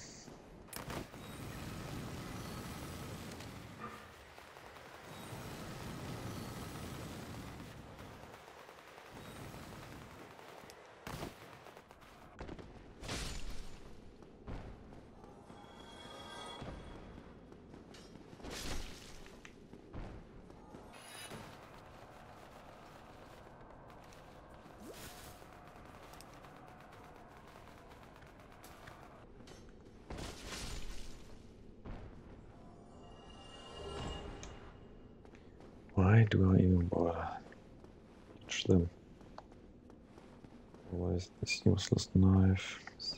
[SPEAKER 1] Why do I even bother? Touch them. Why is this useless knife?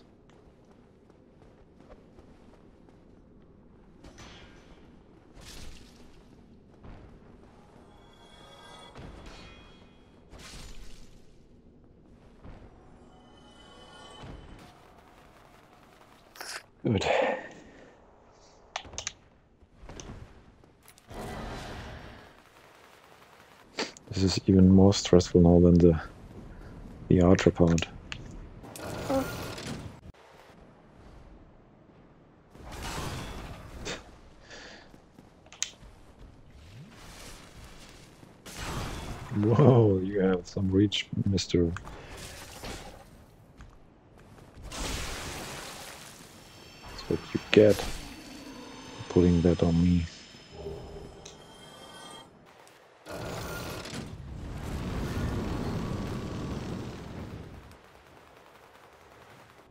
[SPEAKER 1] Good. This is even more stressful now than the archer part. Whoa, you have some reach, mister. That's what you get for putting that on me.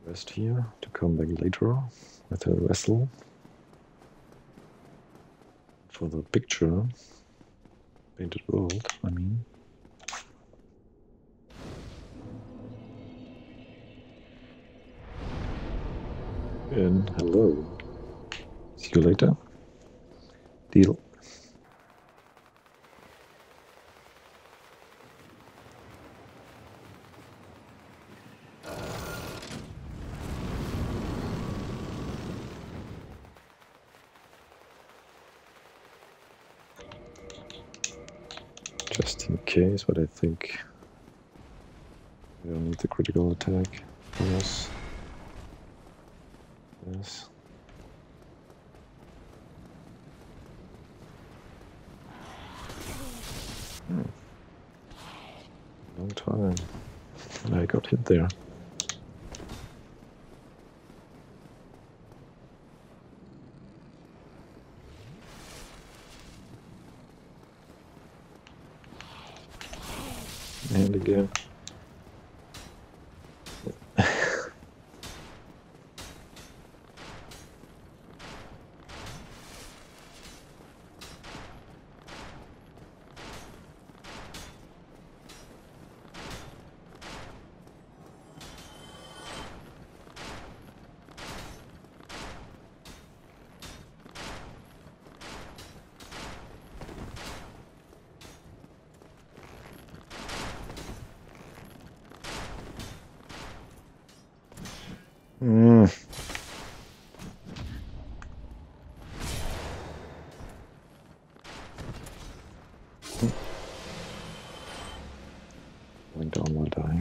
[SPEAKER 1] Rest here to come back later with a vessel. For the picture, painted world, I mean. And hello. See you later. Deal. Just in case, but I think we don't need the critical attack. Yes. Yes. Long time. And I got hit there. And again. Going down while dying.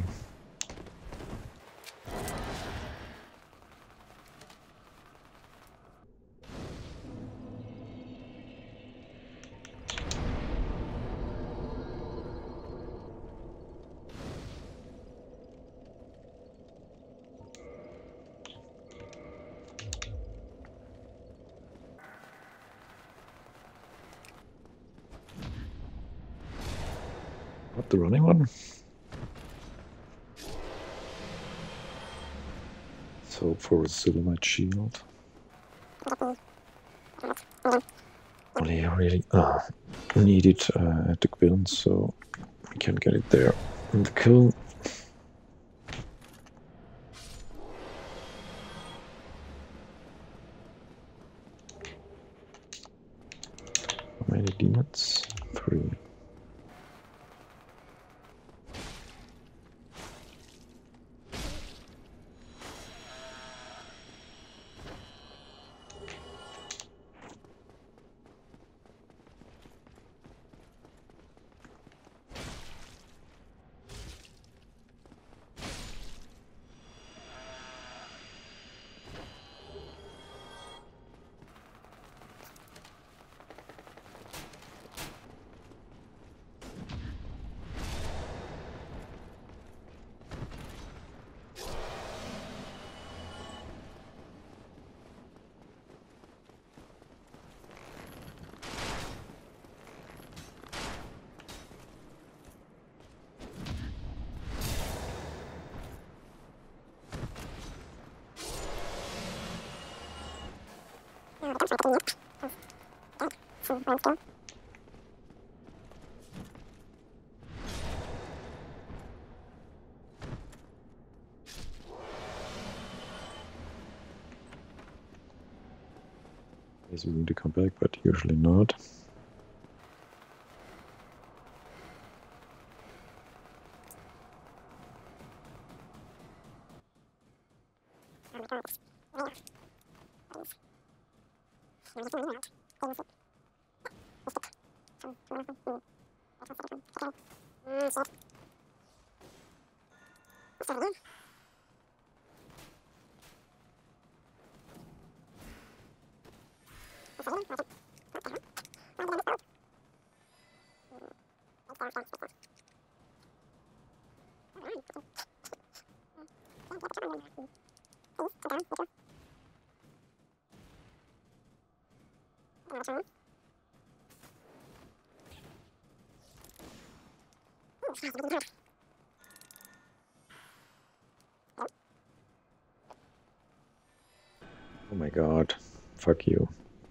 [SPEAKER 1] What, the running one? So for a Silhouette shield. Only I really need it at the Quillen, so we can get it there in the kiln. How many demons? 3. He's willing to come back, but usually not. Oh my god. Fuck you.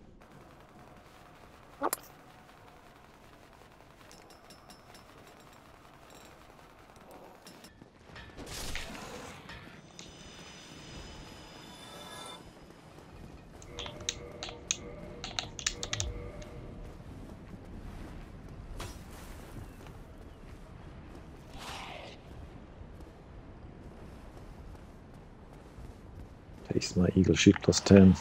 [SPEAKER 1] Taste my Eagle Shield plus 10.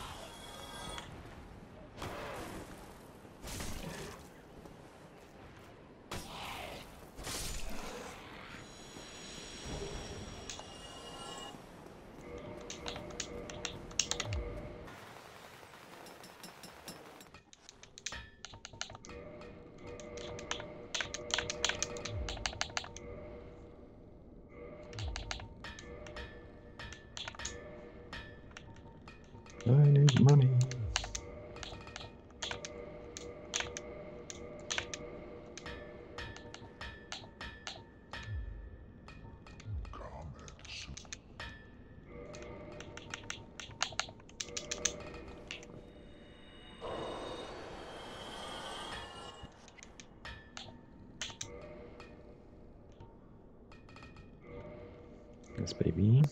[SPEAKER 1] I need money. Yes, baby.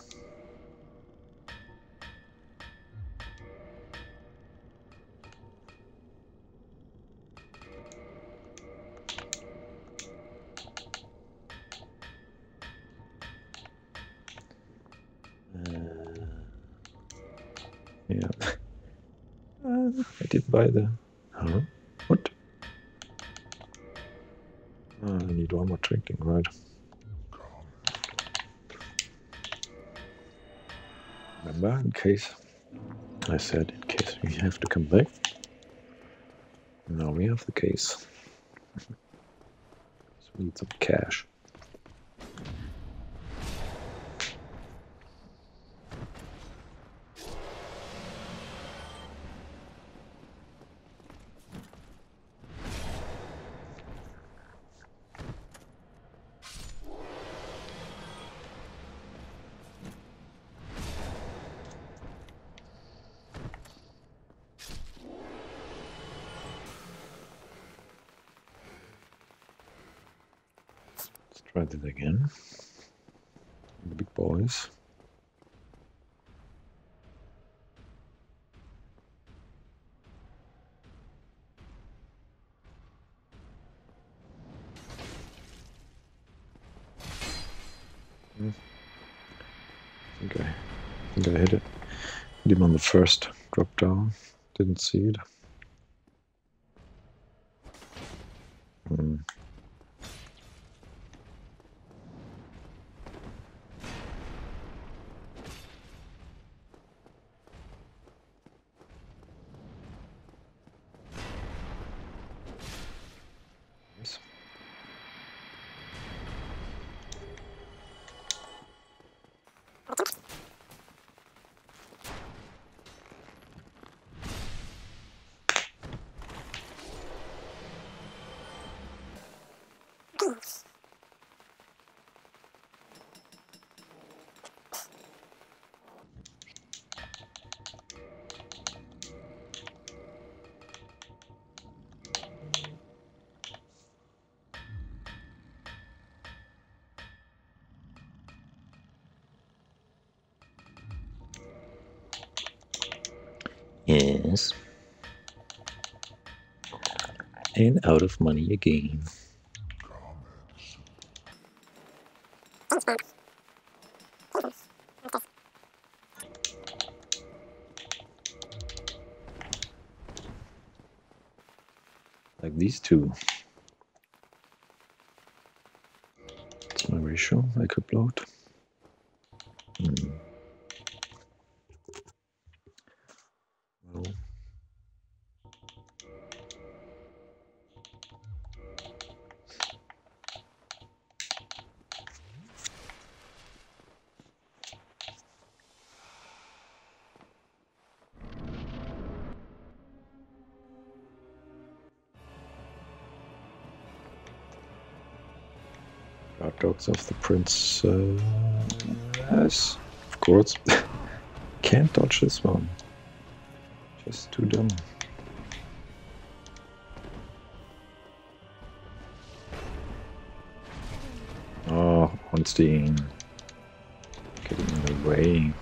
[SPEAKER 1] Yeah. I did buy the... Huh? What? I need one more drinking, right? Remember, in case... I said, in case we have to come back. Now we have the case. So we need some cash. Try that again. The big boys. I think I hit it. Hit him on the first drop down. Didn't see it. Yes. And out of money again. Like these two. That's my ratio I could upload. Well. Dogs of the Princess. Of course. Can't dodge this one. Just too dumb. Oh, Ornstein. Getting in the way.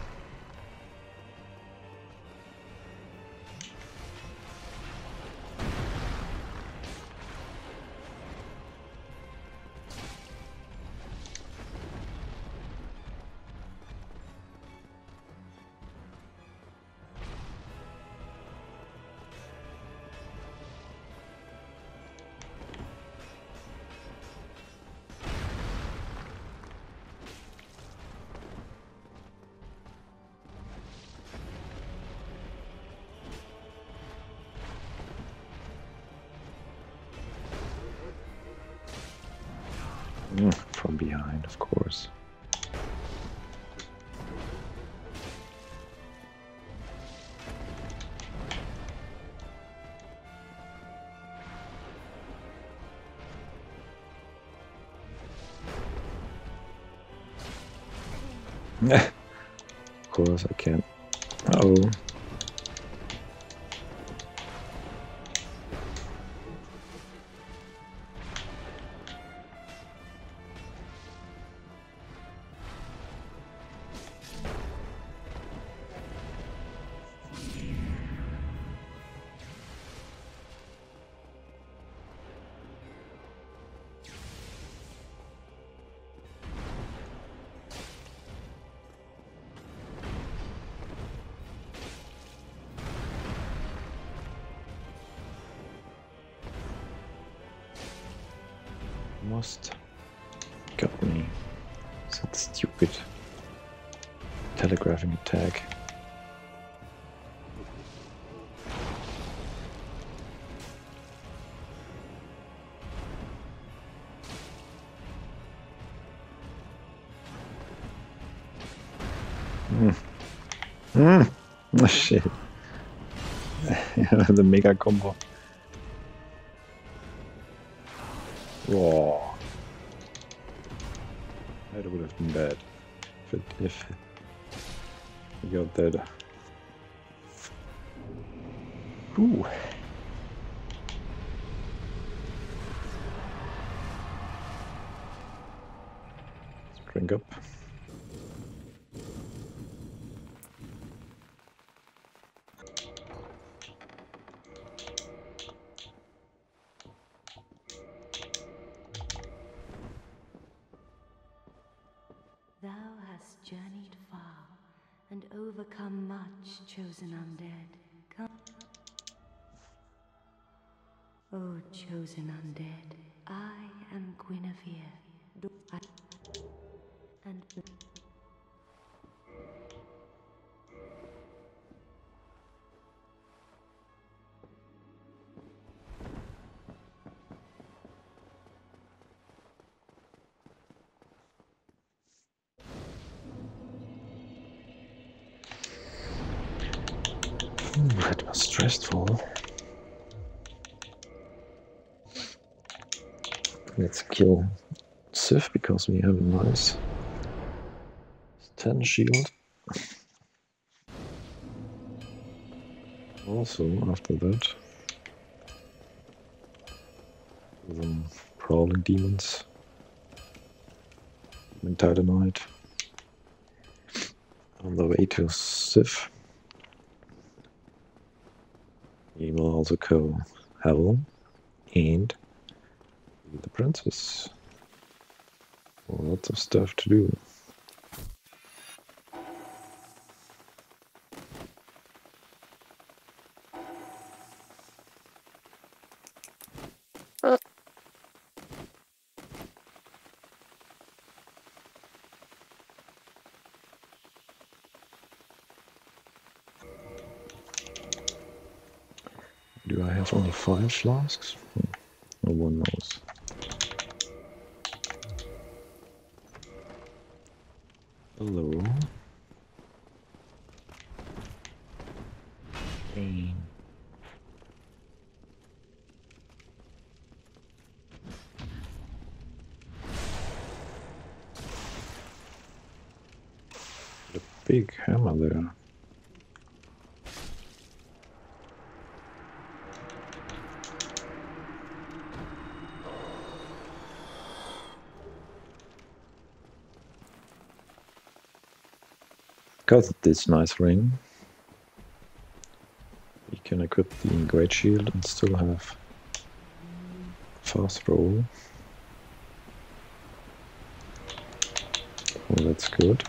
[SPEAKER 1] From behind, of course. Of course I can't. Uh-oh. Almost got me. It's that stupid telegraphing attack. Oh shit. The mega combo. Whoa. That would have been bad if he got that. Ooh. Let's drink up.
[SPEAKER 4] Thou hast journeyed far and overcome much, chosen undead. Come. O chosen undead, I am Guinevere. And
[SPEAKER 1] that was stressful. Let's kill Sif because we have a nice 10 shield. Also, after that, some prowling demons. Titanite. On the way to Sif. We will also kill Hell and the princess. Lots of stuff to do. Do I have only 5 flasks? No one knows. Hello. Pain. The big hammer there. Because of this nice ring, we can equip the Great Shield and still have fast roll. Oh, that's good.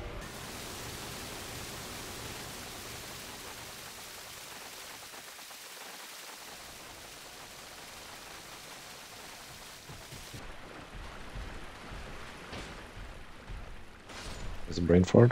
[SPEAKER 1] There's a brain fart.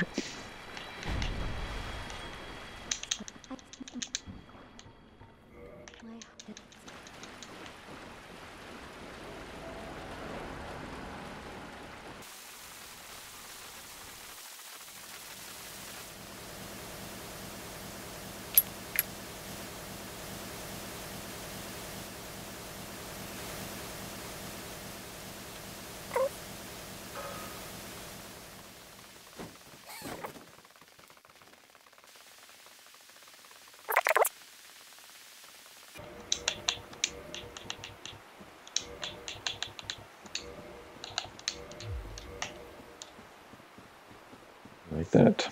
[SPEAKER 1] Like that.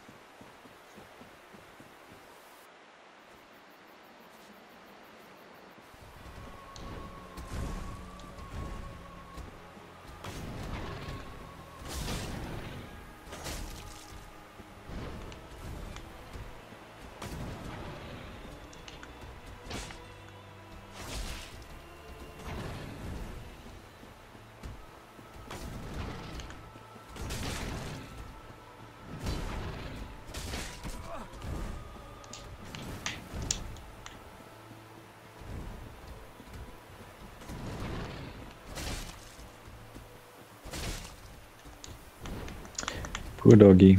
[SPEAKER 1] Poor doggy.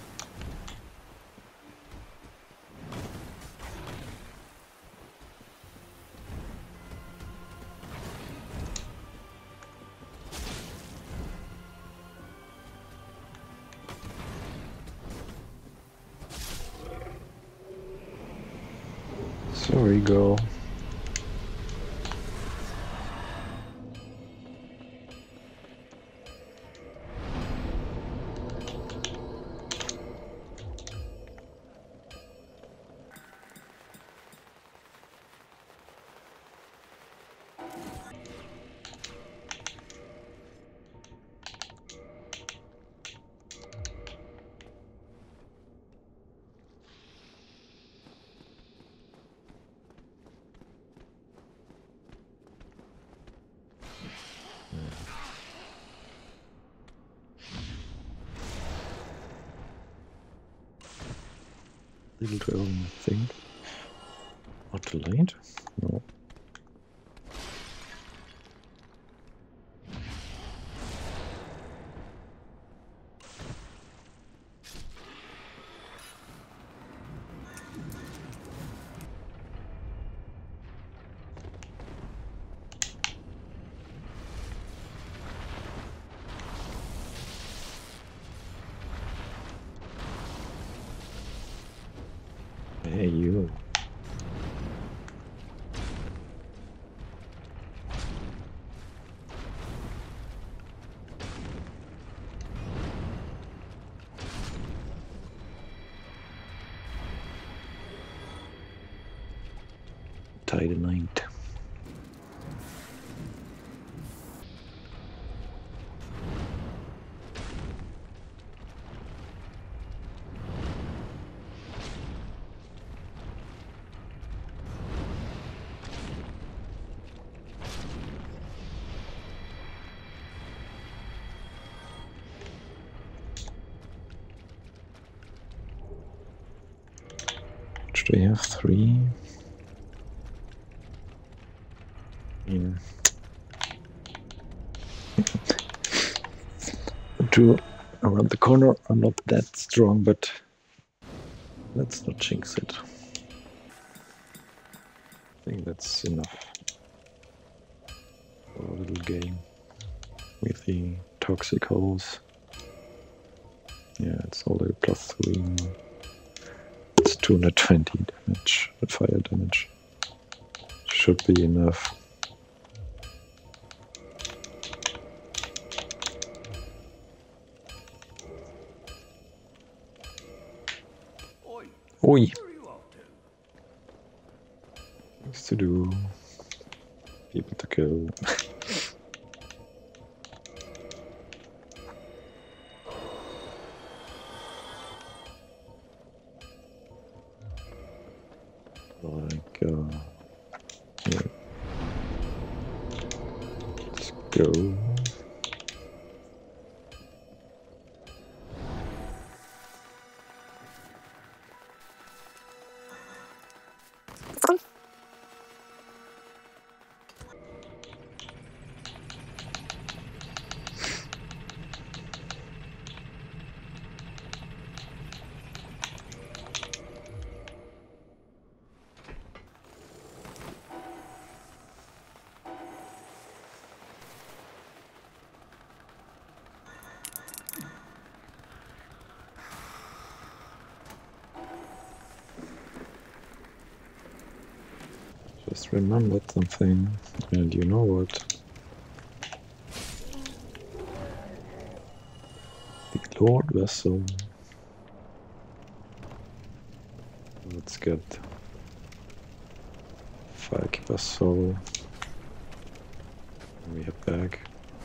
[SPEAKER 1] Sorry, girl. Little too early, I think. Not too late? No. Hey, you. Tight night. Do we have 3? Yeah. 2 around the corner are not that strong, but let's not jinx it. I think that's enough for a little game with the toxic holes. Yeah, it's already +3. It's 220 damage, fire damage. Should be enough. Oi!
[SPEAKER 3] Where are you off to?
[SPEAKER 1] Things to do. People to kill. Like, yeah. Let's go. Just remembered something, and you know what? The Lord Vessel. Let's get Firekeeper Soul. We head back.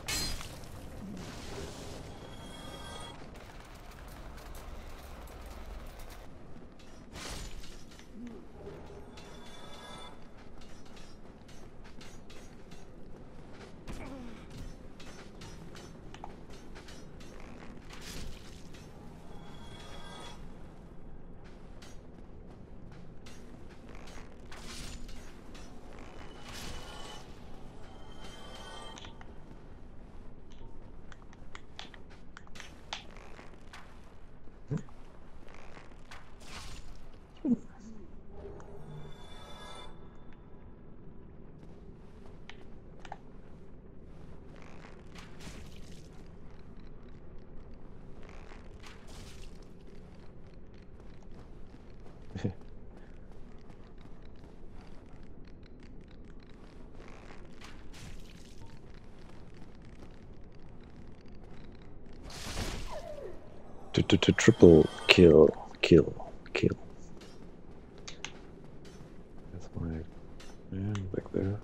[SPEAKER 1] Triple kill. That's my man back there.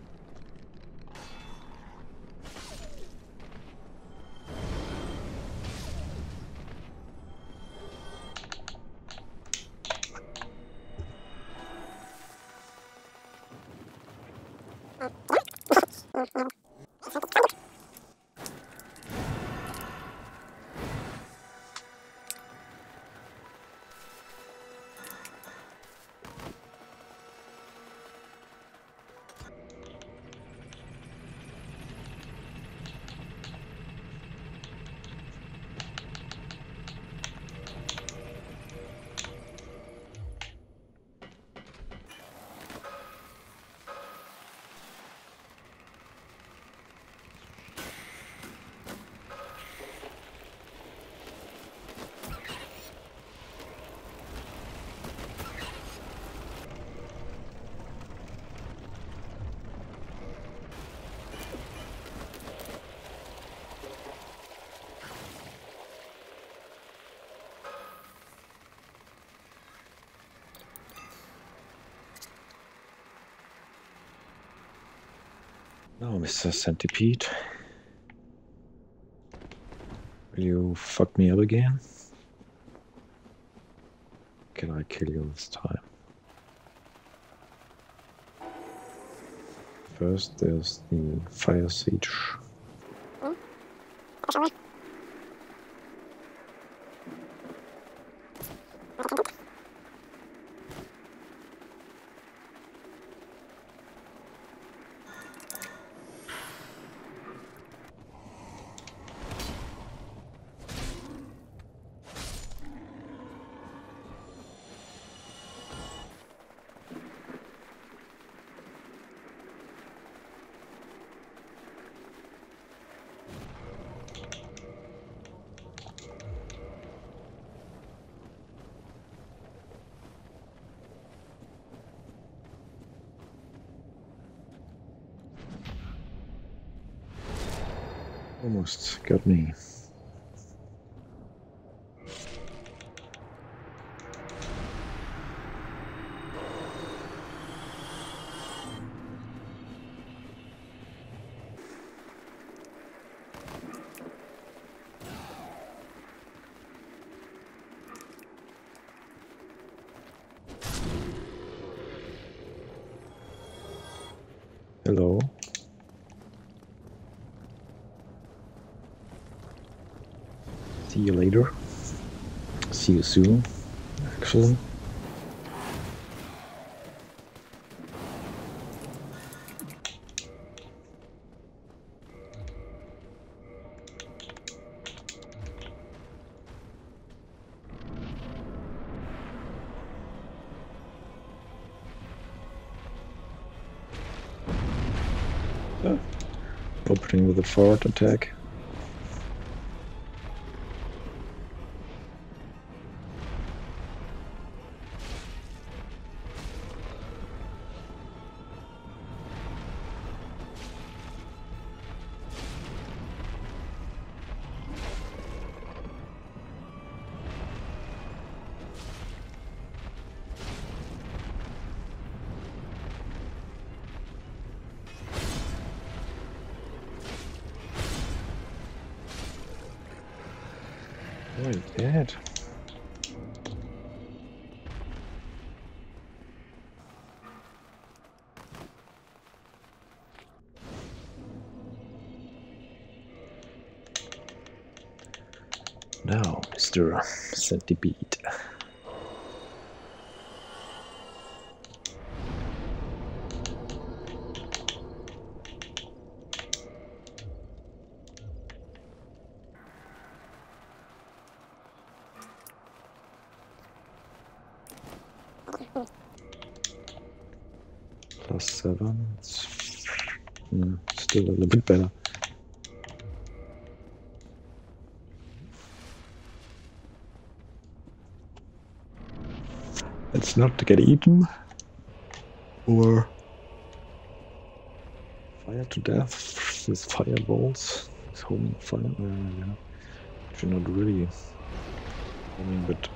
[SPEAKER 1] Now, Mr. Centipede. Will you fuck me up again? Can I kill you this time? First, there's the Firesage. Almost got me. Hello. See you later. See you soon, actually. Opening with a forward attack. Oh, he's dead. Now, Mr. Centipede. +7. Still a little bit better. It's not to get eaten or fire to death with fireballs. It's homing fire. Yeah. Actually, not really homing, but.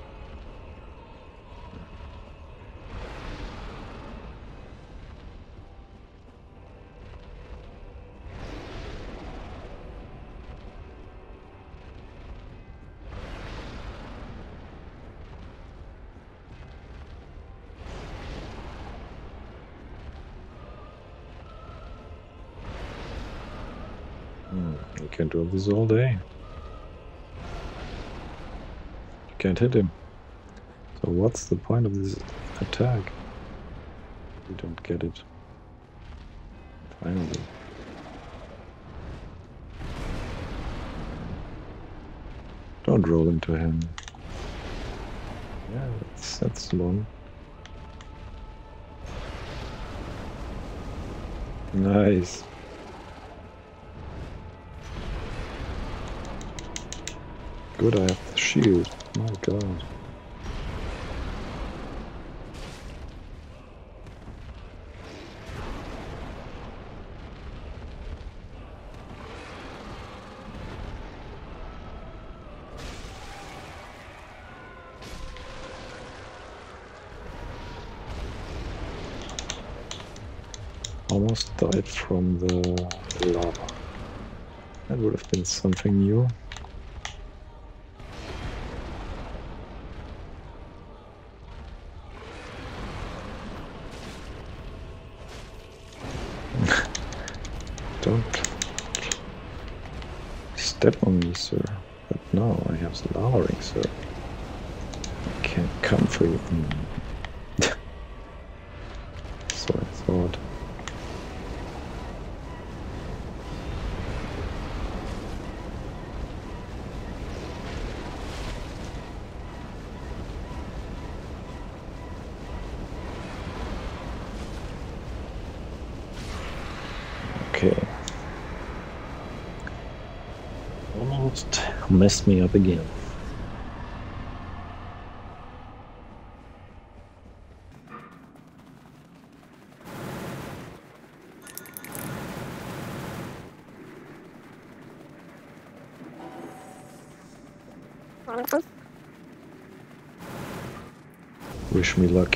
[SPEAKER 1] You can do this all day. You can't hit him. So what's the point of this attack? We don't get it. Finally. Don't roll into him. Yeah, that's long. Nice. Good, I have the shield. My god. Almost died from the lava. That would have been something new. Don't step on me, sir. But now I have the lava ring, sir. I can't come for you. So I thought. Okay. Almost messed me up again. Wish me luck.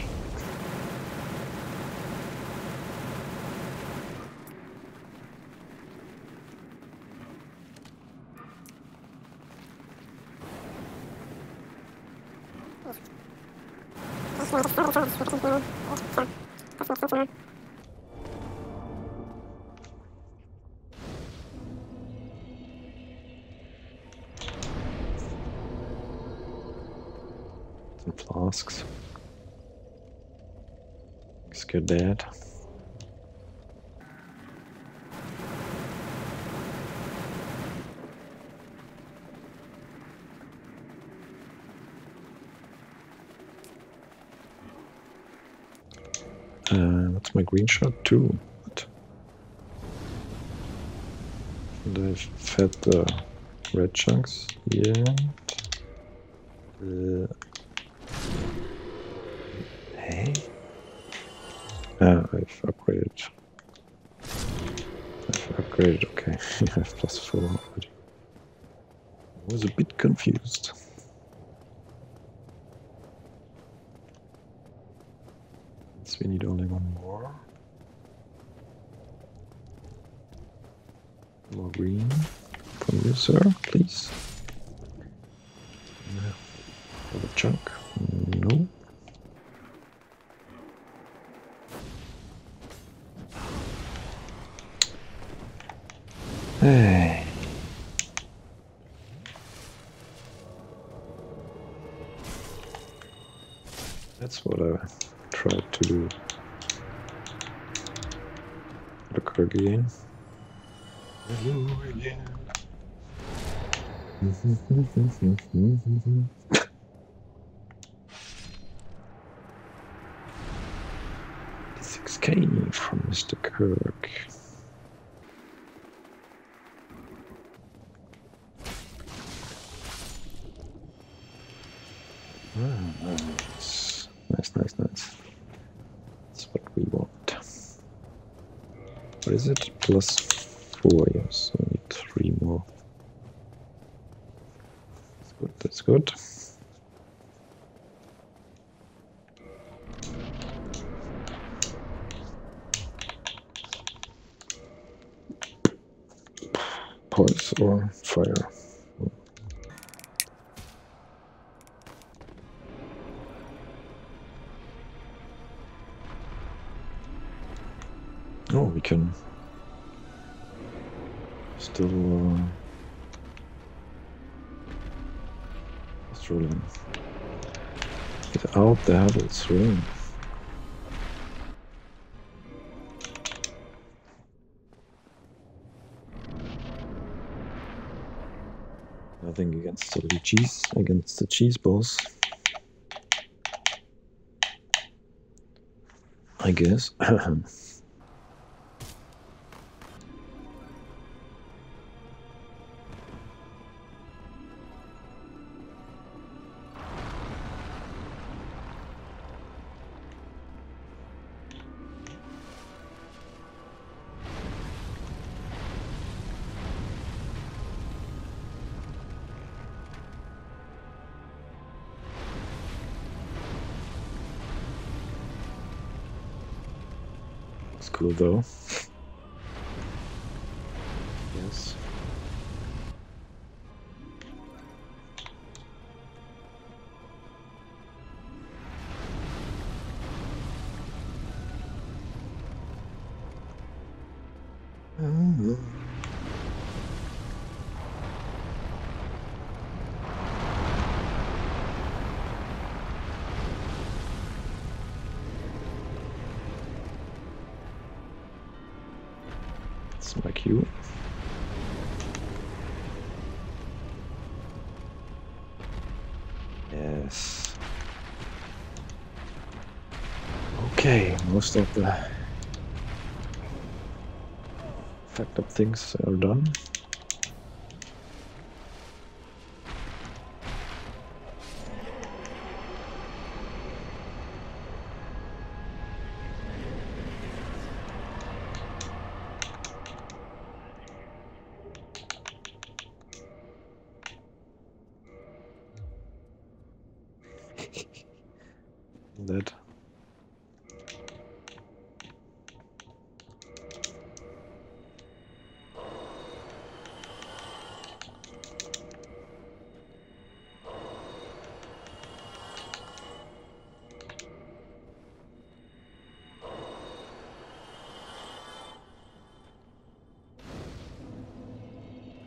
[SPEAKER 1] And flasks. Get dead. What's my green shot? 2. What? And I've fed the red chunks. Yeah. Hey. I've upgraded. Okay. I have +4 already. I was a bit confused. So we need only one more. More green from you, sir, please. Another chunk. No. Hey. That's what I tried to do. Look again. Hello again. 6K from Mr. Kirk. Nice. That's what we want. What is it? +4, yes. I need 3 more. That's good. Pulse or fire? Oh, we can still just roll in. Get out the Havel's ring. Nothing against the cheese balls. I guess. It's cool though. Yes. That's my cue. Yes. Okay, most of the fucked up things are done. That.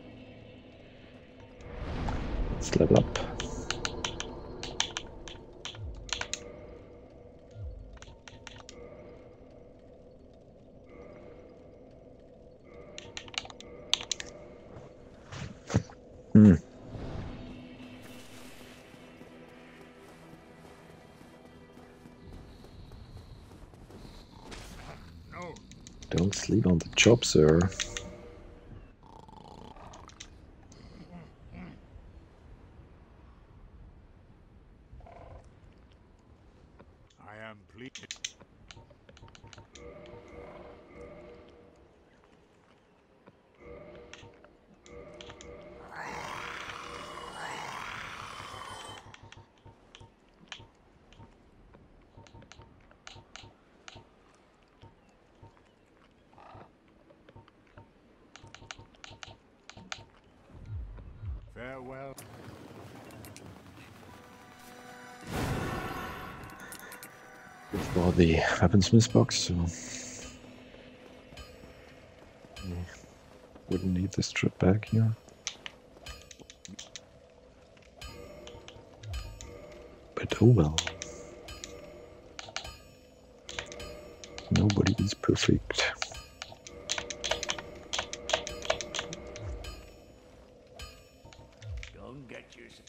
[SPEAKER 1] Let's level up. Don't sleep on the job, sir.
[SPEAKER 3] I am pleased. Farewell.
[SPEAKER 1] For the weaponsmith box, so wouldn't need this trip back here. But oh well. Nobody is perfect.
[SPEAKER 3] Don't get yourself.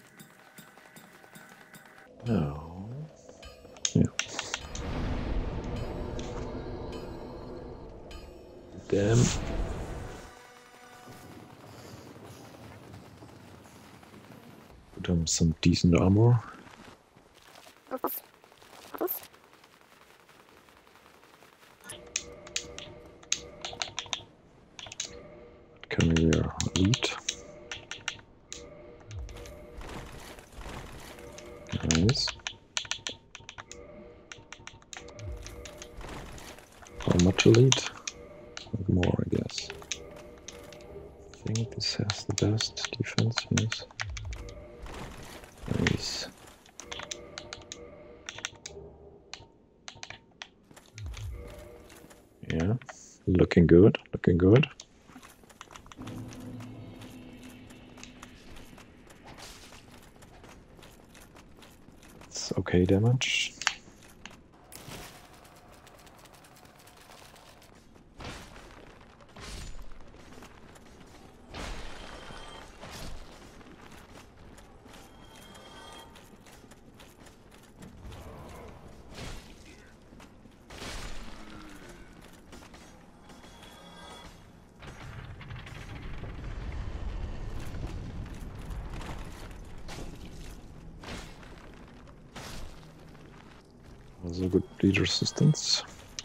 [SPEAKER 1] No. Yeah. Damn. Put on some decent armor. Can we wear elite? Nice. How much elite? More, I guess. I think this has the best defense, yes. Nice. Yeah, looking good, looking good. It's okay damage. Also good bleed resistance.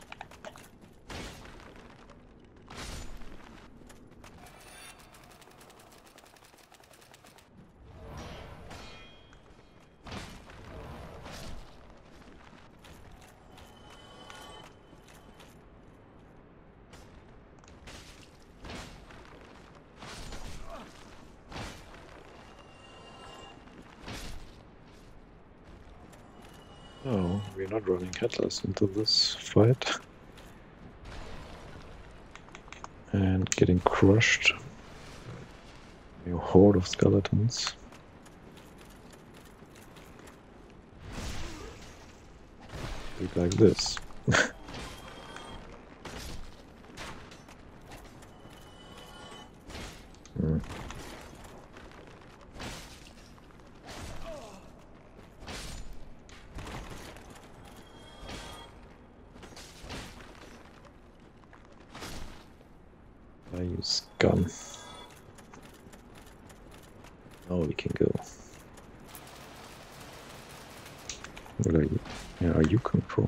[SPEAKER 1] Oh, we're not running headless into this fight. And getting crushed. A horde of skeletons. Look like this. I use gun. Oh, we can go. What are you? Yeah, are you Kung Fu?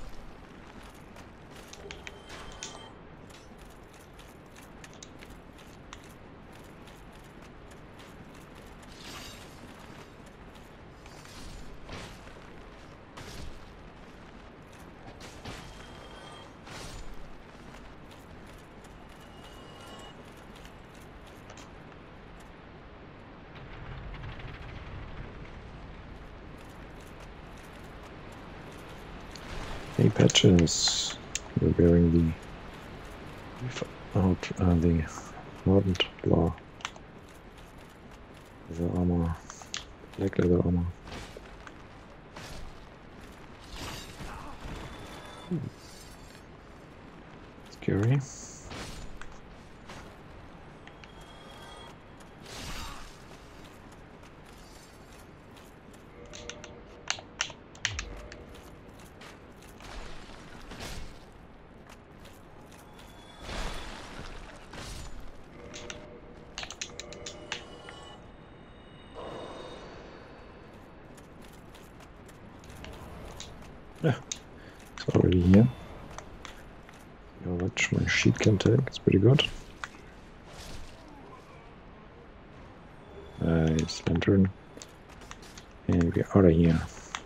[SPEAKER 1] Hey, Patches. We're wearing the the Mordant Law. The armor. Black leather armor. Scary. Yeah, it's already here. How much my sheet can take, it's pretty good. Nice lantern. And we're out of here.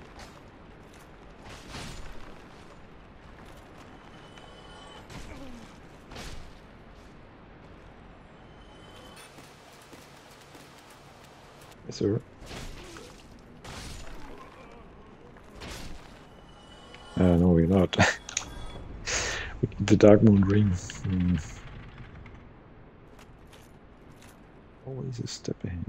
[SPEAKER 1] Yes, sir. No, we're not. We need the Dark Moon Ring. Always a step ahead.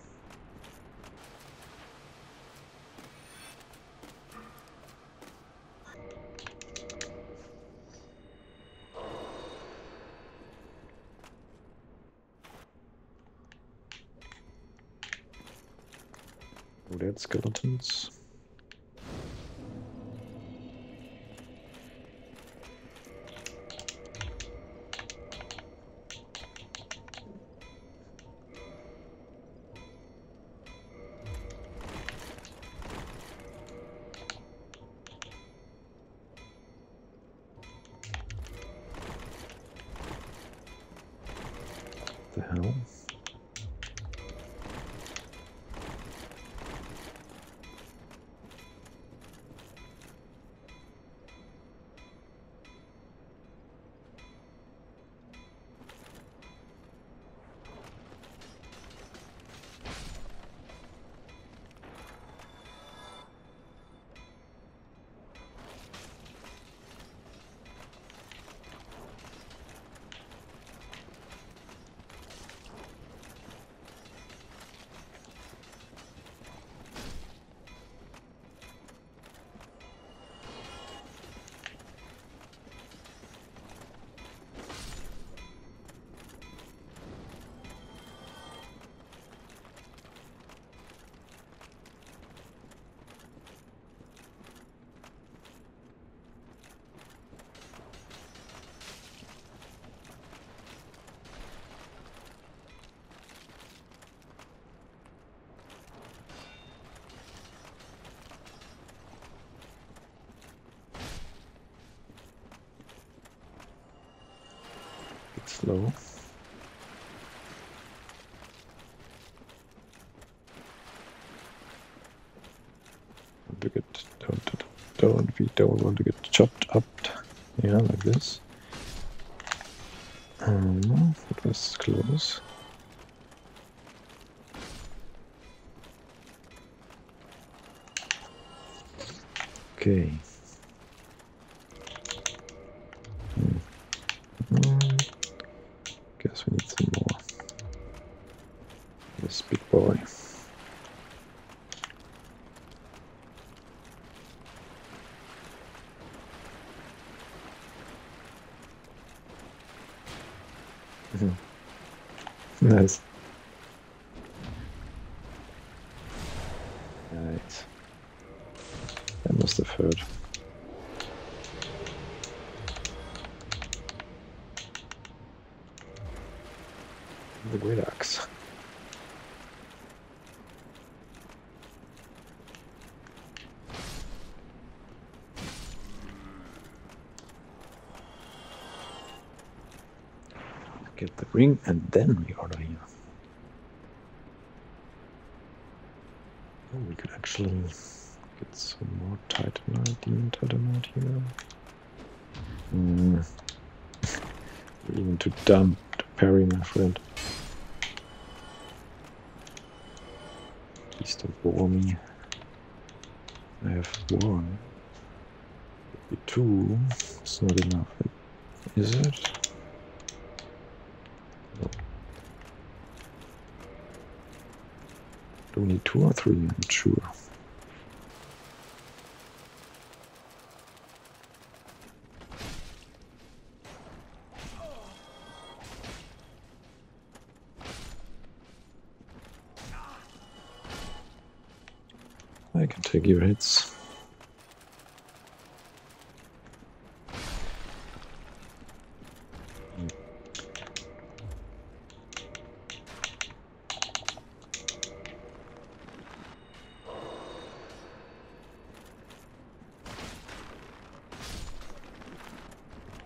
[SPEAKER 1] Oh, that's skeletons. The hell? Slow. We don't want to get chopped up. Yeah, like this. It was close. Okay. Guess we need some more. This big boy. Nice. Right. That must have hurt. The great axe. Get the ring and then we order here. Oh, we could actually get some more titanite, demon titanite here. You're even too dumb to parry, my friend. Please don't bore me. I have one. Maybe two. It's not enough. Is it? No. Do we need 2 or 3? I'm not sure. I can take your hits.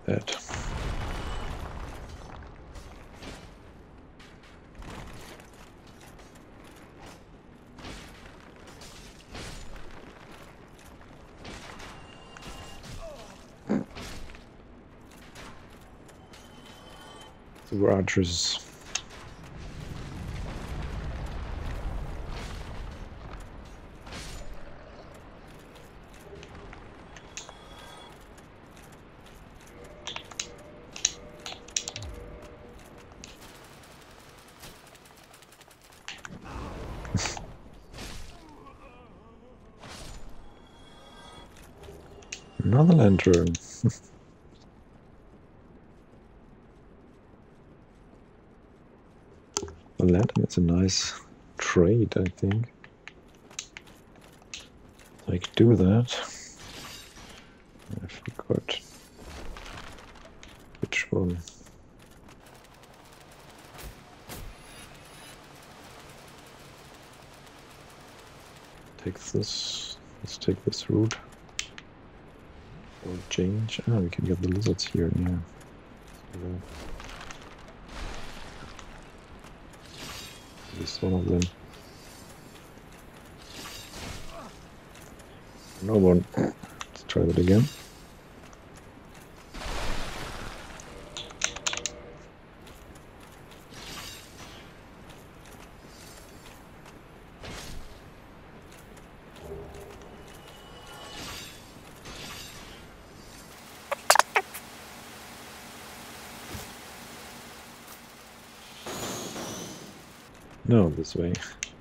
[SPEAKER 1] bad. The Rogers. Another lantern. The lantern is a nice trade, I think. I could do that. I forgot which one. Take this. Let's take this route. Or change. Ah, we can get the lizards here. Yeah. So, at least one of them. No one. Let's try that again. No, this way.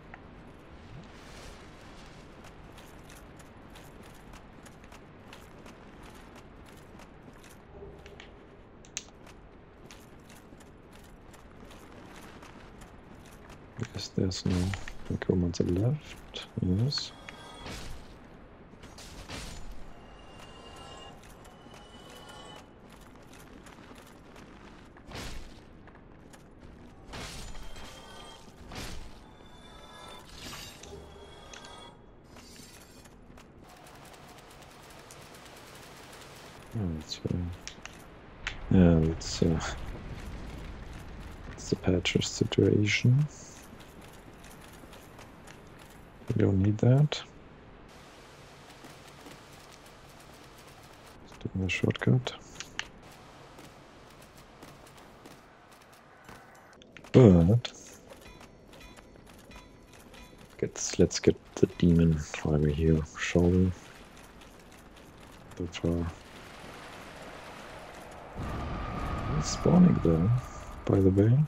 [SPEAKER 1] I guess there's no Golem on the left. Yes. Yeah, it's the patcher situation. We don't need that. Just doing the shortcut. But let's get the demon while we're here, shall we? That's far. It's spawning though, by the way.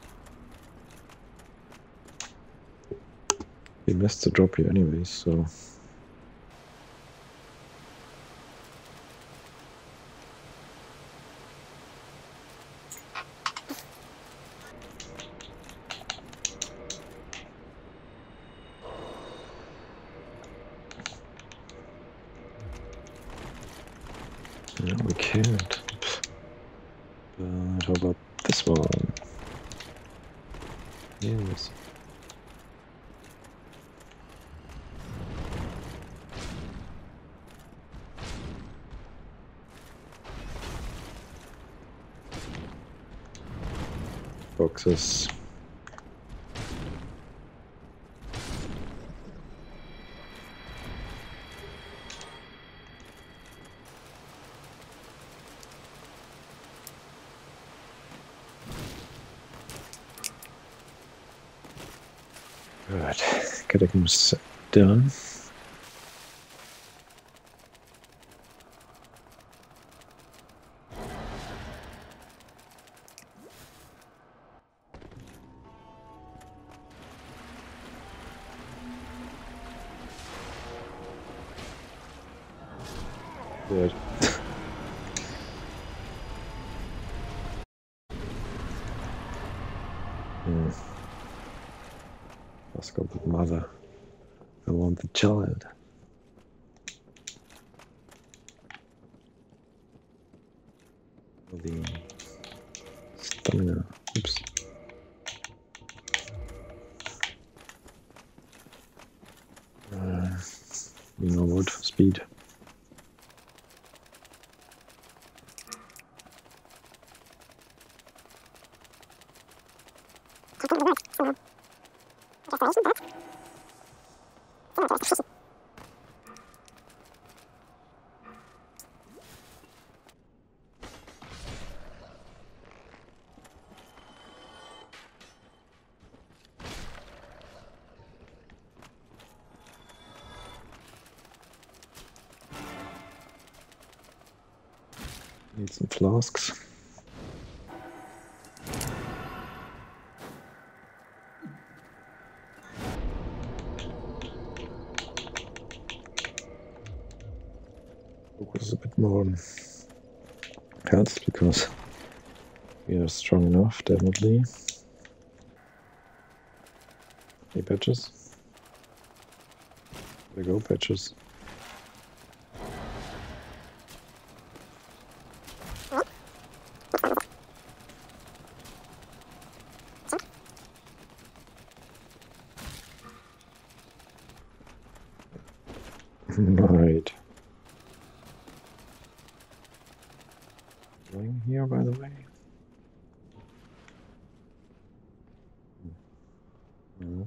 [SPEAKER 1] We missed the drop here anyway, so. No, we can't. But how about this one? Yes. Boxes. Good. Catacombs done. Good. Let's go with mother. I want the child. The stamina. Oops. You know what? Speed. Need some flasks. Focus a bit more on health because we are strong enough, definitely. Hey, patches. There we go, patches. Right. Going here, by the way. No.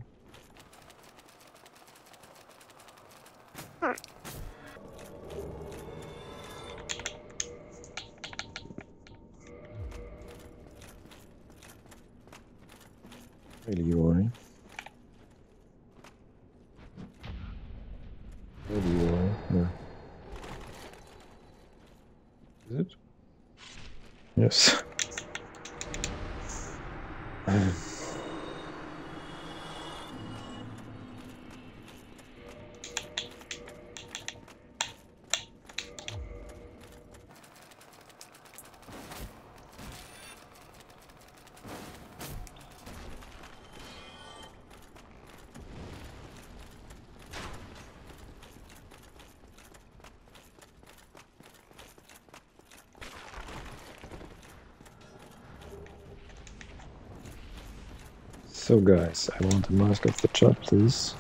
[SPEAKER 1] Really, you are. Really, you are. No. Is it? Yes. So guys, I want the mask of the chart, please.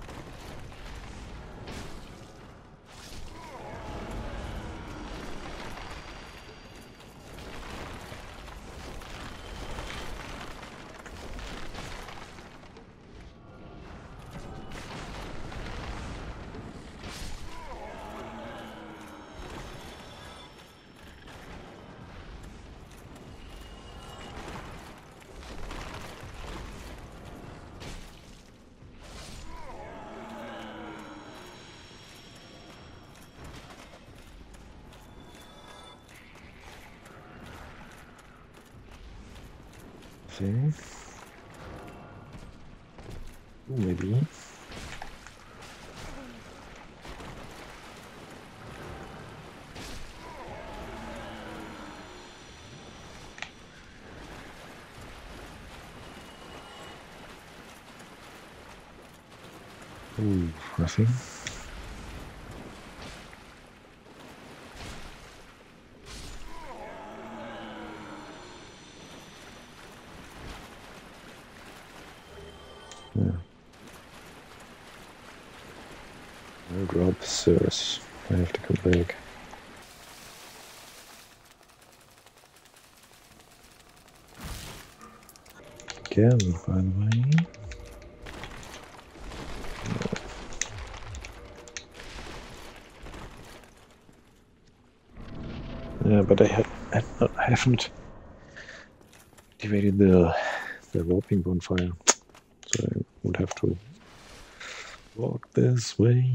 [SPEAKER 1] Okay. Ooh, maybe. Ooh, nothing. Yeah. No grub, sirs. I have to come back. Again, by the way. Yeah, but I haven't activated the warping bonfire, so I would have to walk this way.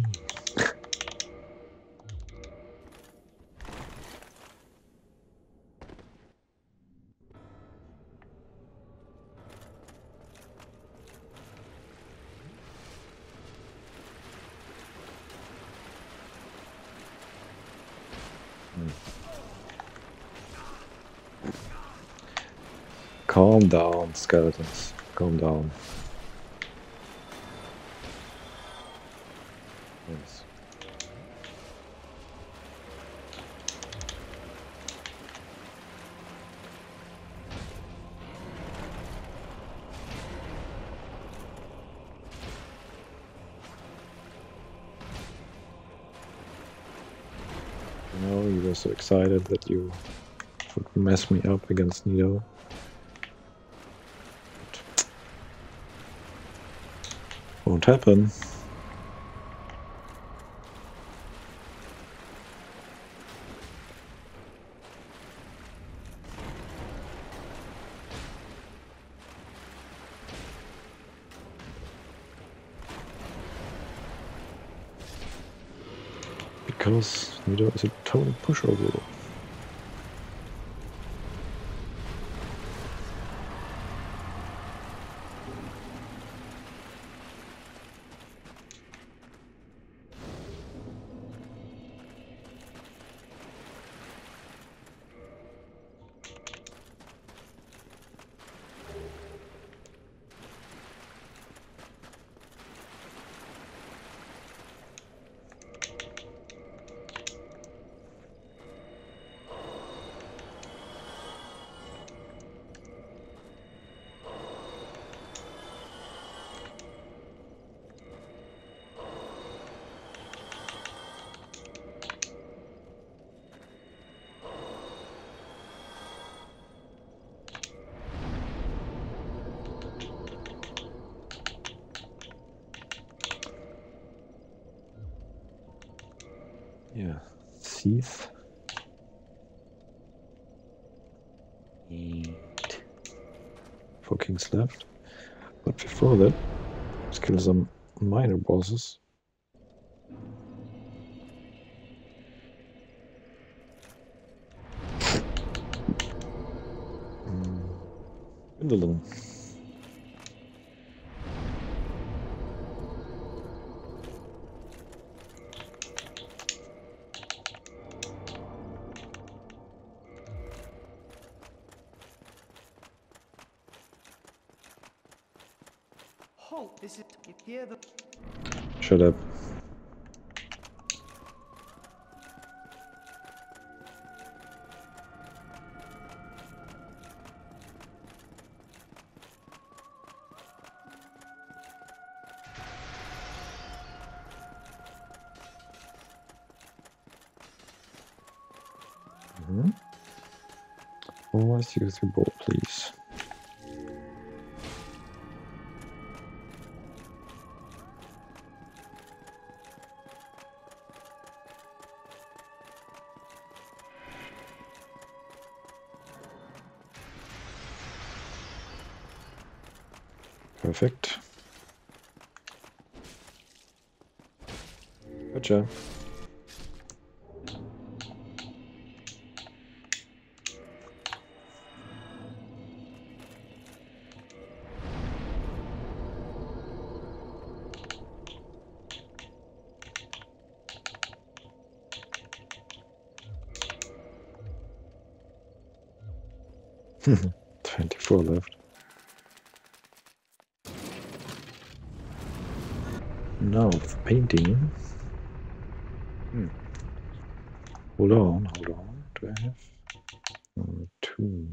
[SPEAKER 1] Calm down, skeletons. Calm down. Yes. You know, you were so excited that you would mess me up against Nido. Won't happen. Because Nido is a total pushover. Yeah, Seath. And 4 kings left. But before that, let's kill some minor bosses. Indolent.
[SPEAKER 5] Halt! This is you hear the.
[SPEAKER 1] Shut up. Always use your bow, please. Perfect. Gotcha. Hmm. 24 left. Now for painting. Hold on. Do I have 2?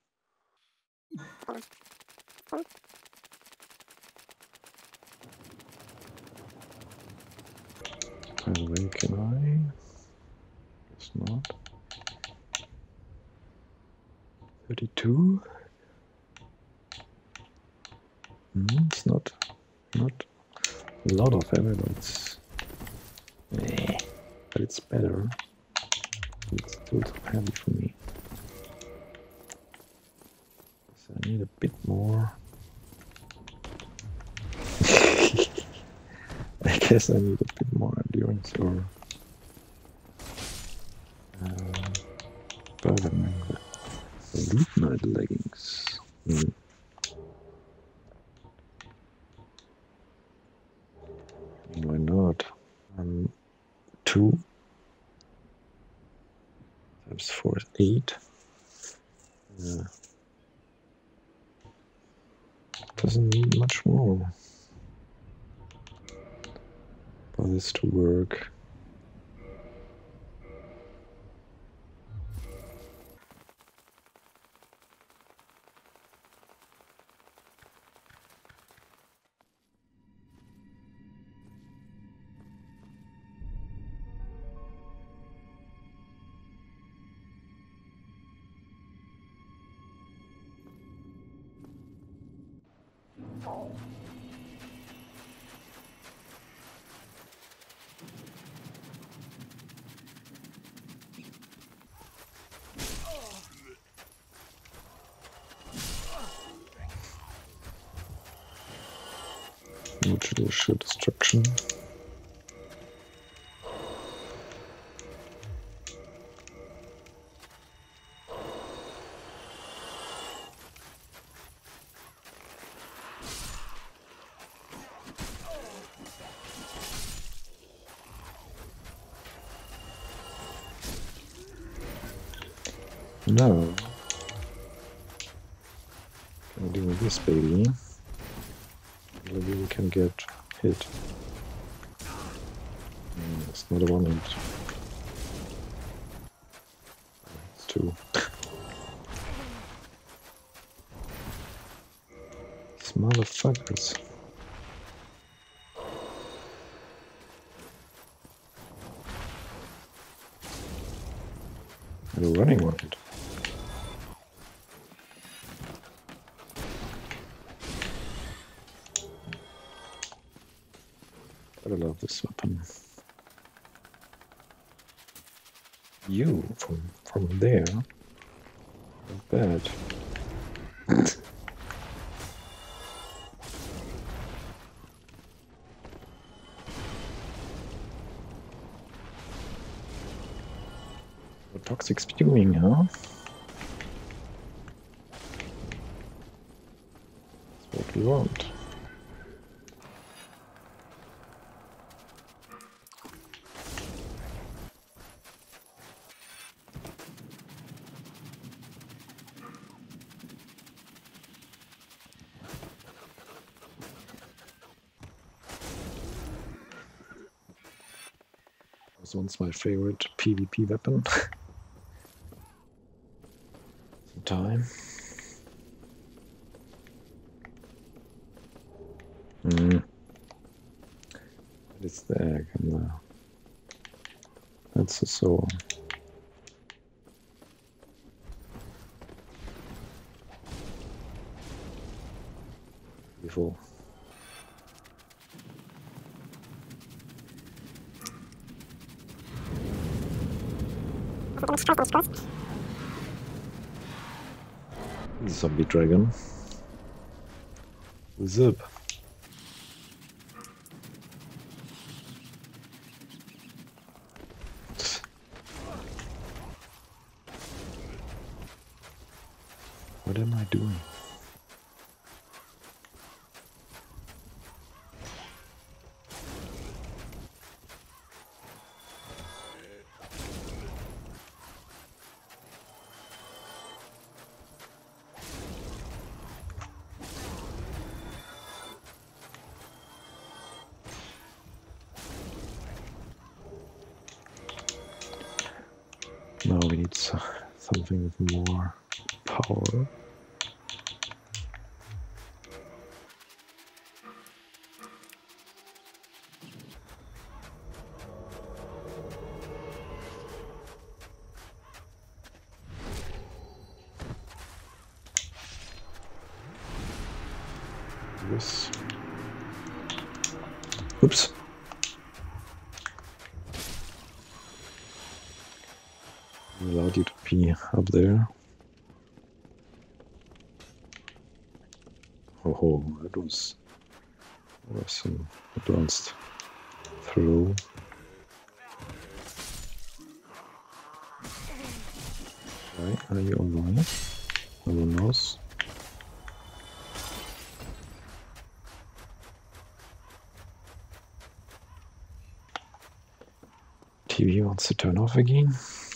[SPEAKER 1] By the way, can I? Guess not. 32. It's not a lot of emeralds. But it's better. It's still too heavy for me. So I need a bit more. I guess I need a bit more endurance or but Moonlight leggings. Why not? 2 times 4 is 8. Yeah. Doesn't need much more for this to work. Judicial destruction. Now, can I deal with this baby? Maybe we can get hit. It's not a 1 hit. It's 2. These motherfuckers. They're running one hit. I love this weapon. You from there. Not bad. Toxic spewing, huh? That's what we want. Was once my favorite PvP weapon. Time. What is the egg in there? That's a soul. Beautiful. Zombie dragon. Zip. What am I doing? Now we need something with more power. Yes. Oops. Allowed you to be up there. Oh, that was some advanced throw. Why are you online? No one knows. TV wants to turn off again.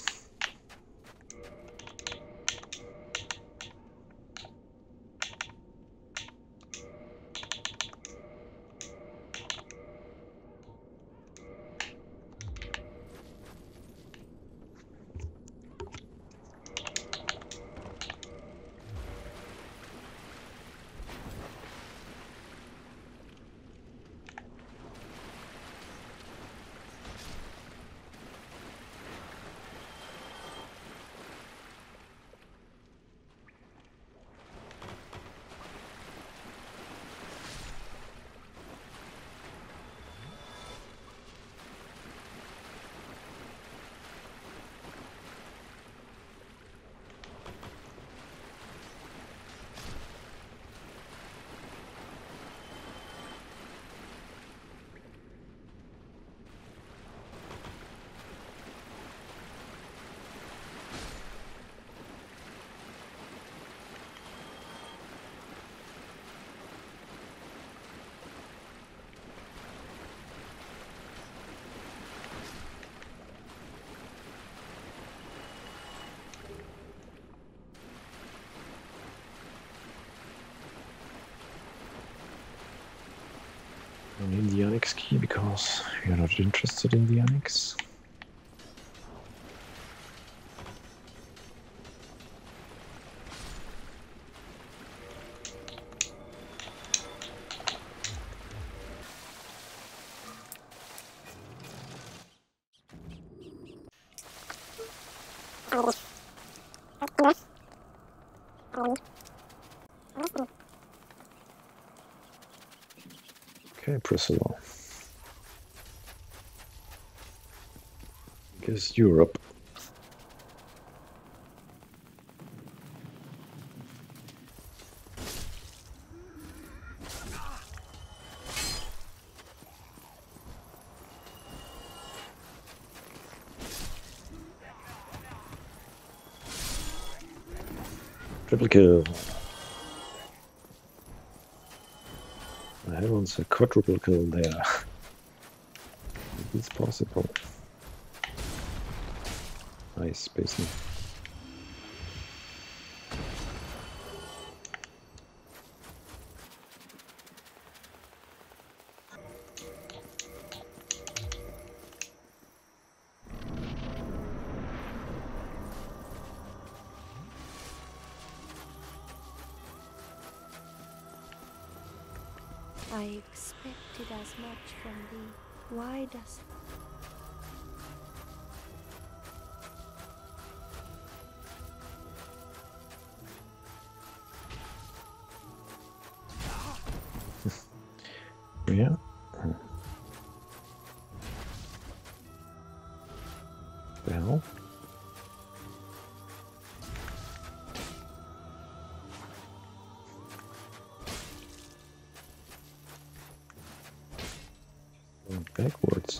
[SPEAKER 1] I need the Onyx key because you're not interested in the Onyx. Okay, Priscilla. Guess Europe. Triple kill. I had once a quadruple kill there. It's possible. Nice spacing.
[SPEAKER 4] I expected as much from thee. Why dost...
[SPEAKER 1] Yeah. Well. Going backwards.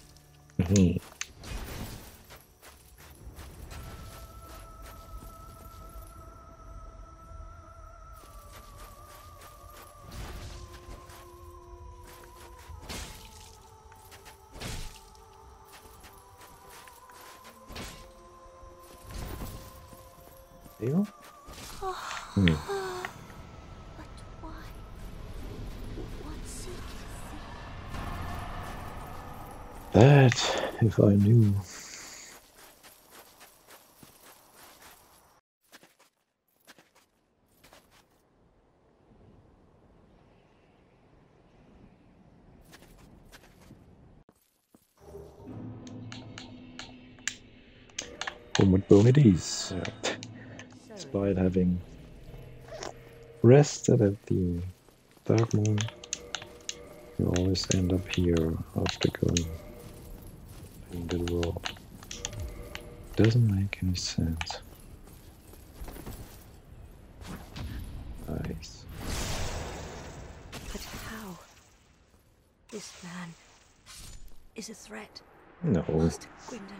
[SPEAKER 1] You?
[SPEAKER 4] But why? What seeketh thee?
[SPEAKER 1] That, if I knew. Homeward bone it is. Despite having rested at the Dark Moon, you always end up here after going in the world. Doesn't make any sense. Nice.
[SPEAKER 4] But how? This man is a threat.
[SPEAKER 1] No.
[SPEAKER 4] Master Gwendolyn.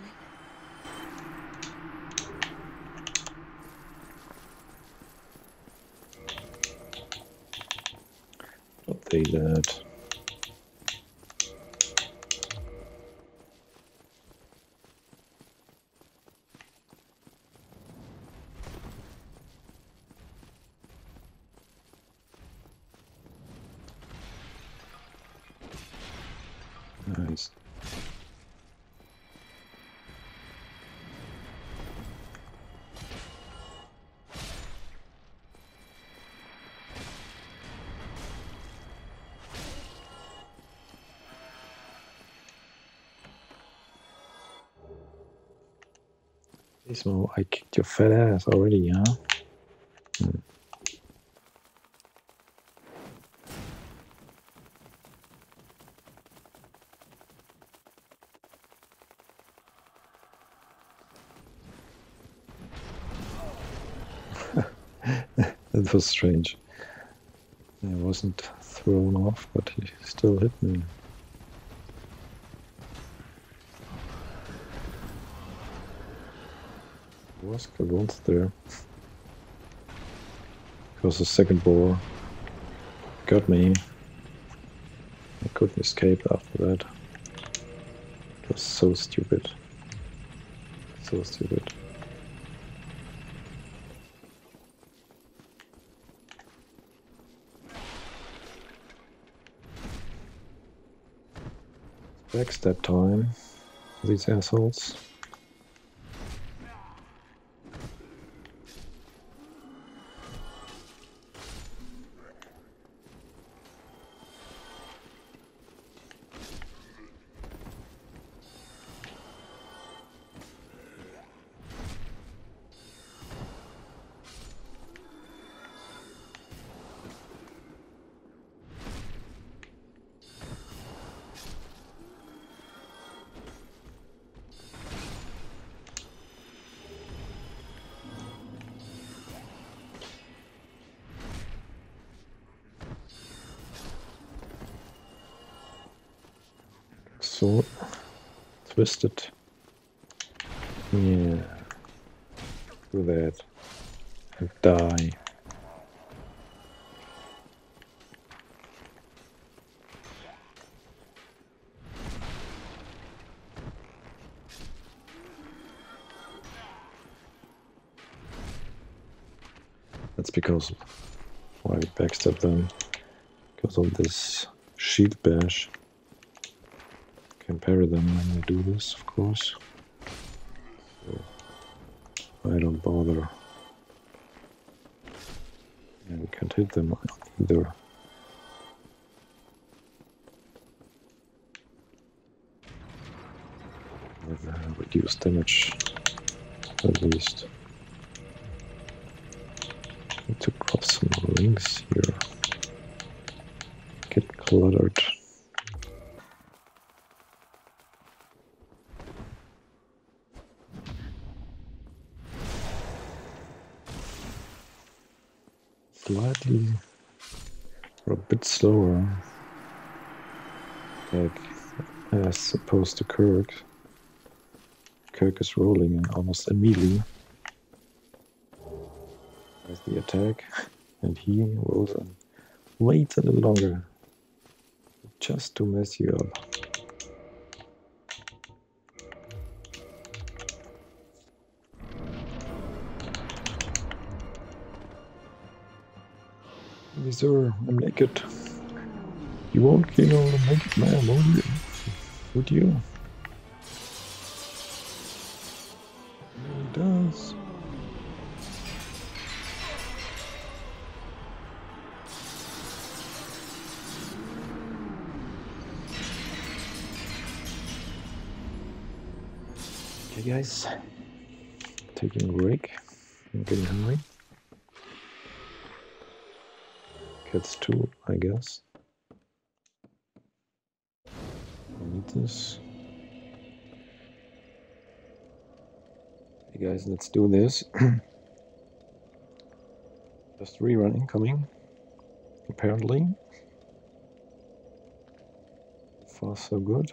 [SPEAKER 1] Don't say that. Nice. Smough, I kicked your fat ass already, huh? That was strange. I wasn't thrown off, but he still hit me. Was killed once there. Because the second boar got me. I couldn't escape after that. It was so stupid. So stupid. Backstab time. These assholes. So twisted. Yeah. Do that. and die. That's because why we backstab them. Because of this shield bash. Can parry them when we do this, of course. So I don't bother. And we can't hit them either. With reduced damage, at least. Need to cross some rings here. Get cluttered. Slightly or a bit slower, like as opposed to Kirk. Kirk is rolling and almost immediately as the attack, and he rolls and waits a little longer just to mess you up. Hey, sir, I'm naked. You won't kill a naked man, will you? Would you? He does. Okay, guys. Taking a break. I'm getting hungry. Cats too, I guess. I need this. Hey guys, let's do this. Just rerun incoming. Apparently. Far so good.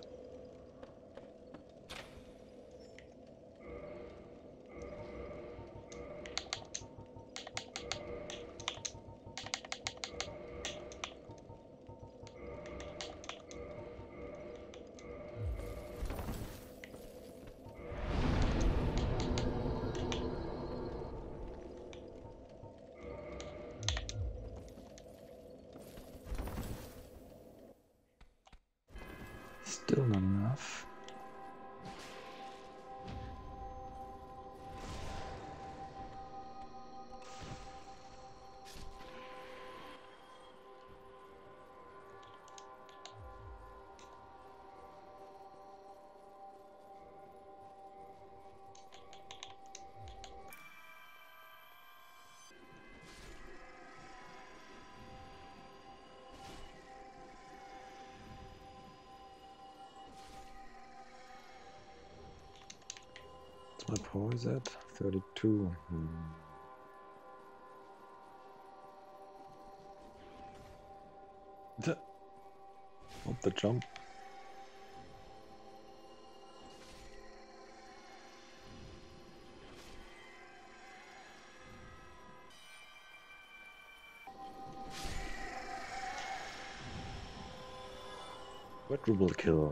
[SPEAKER 1] Still not enough. My power is at 32. What the jump? Quadruple kill.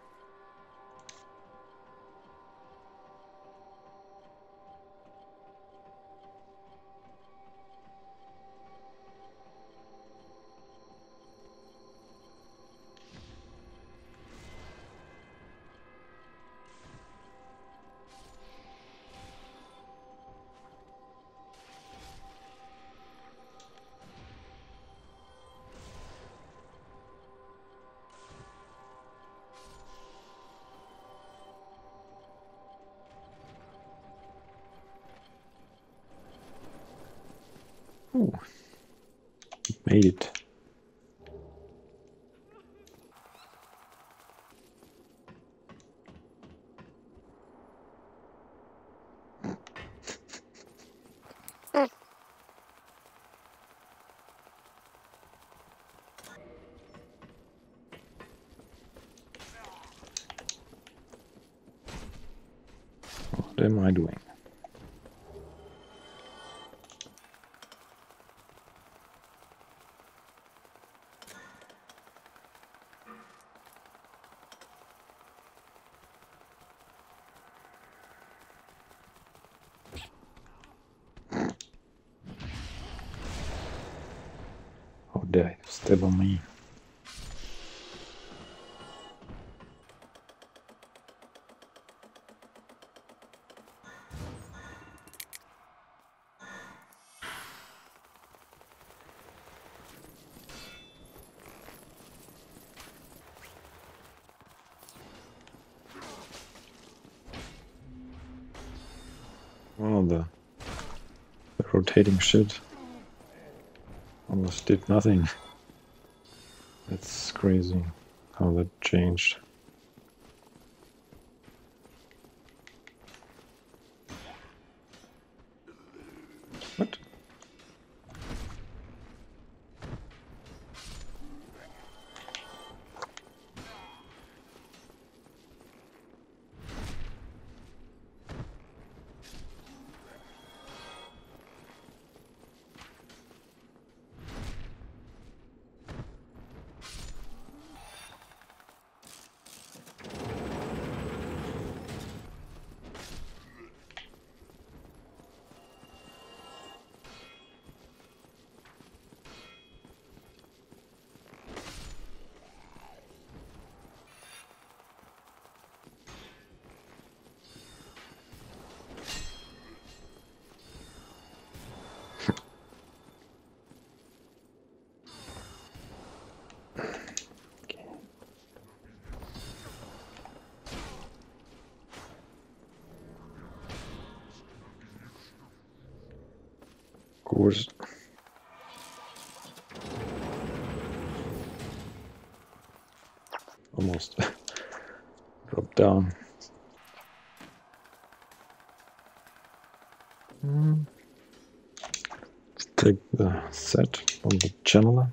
[SPEAKER 1] Ooh, made it. What am I doing? dare you step on me? Oh, the rotating shit almost did nothing. That's crazy how that changed. What? Course. Almost dropped down. Let's take the set from the channeler.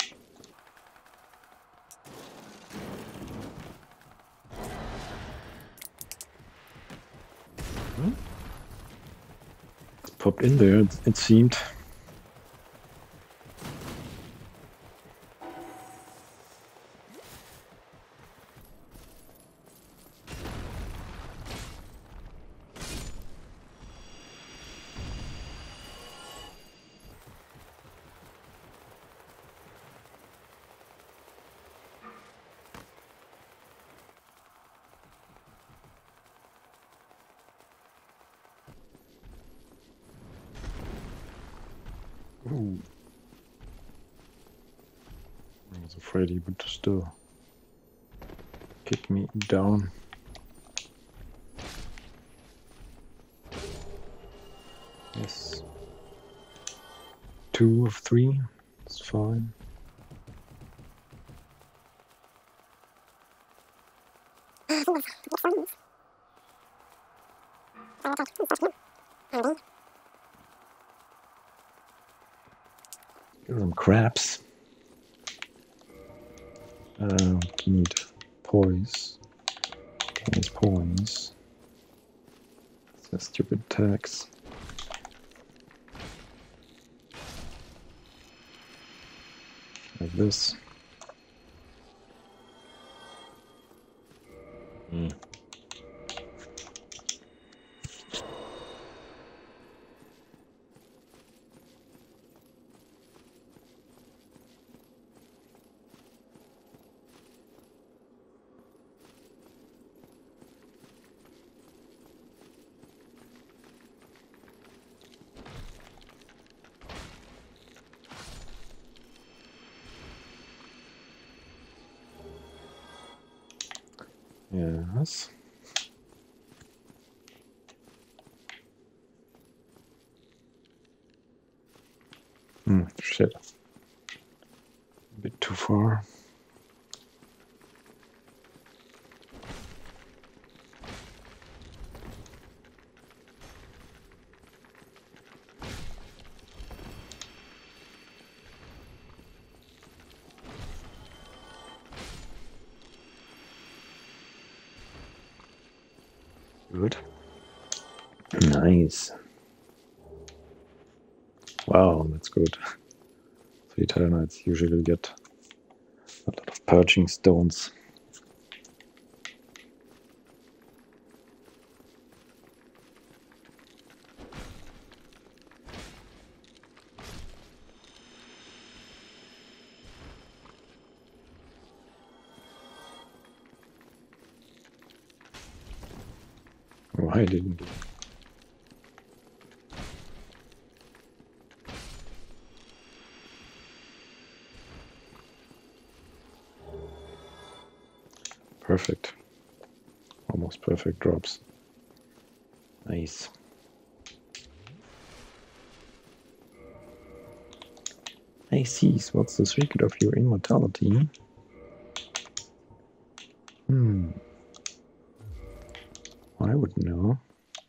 [SPEAKER 1] It's popped in there, it seemed. Ooh. I was afraid he would still kick me down. Yes. 2 of 3. It's fine. Here are some crabs. Need poise. Poise, poise. That's stupid tags. Like this. Yes. Shit. A bit too far. Good. Nice. Wow, that's good. So Eternites usually get a lot of purging stones. Why didn't you? Perfect. Almost perfect drops. Nice. Hey Cease, what's the secret of your immortality? I would know.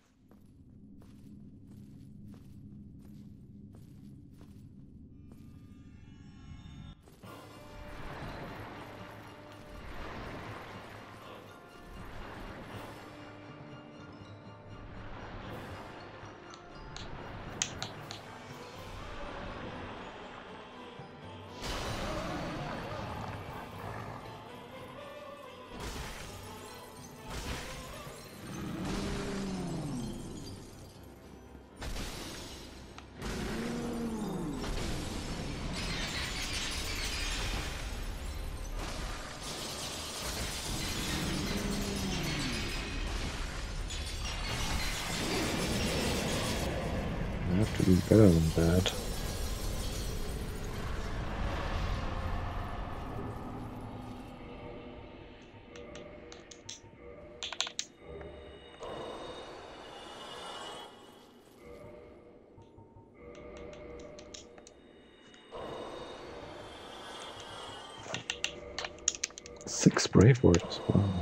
[SPEAKER 1] I have to be better than that. Six brave warriors, wow.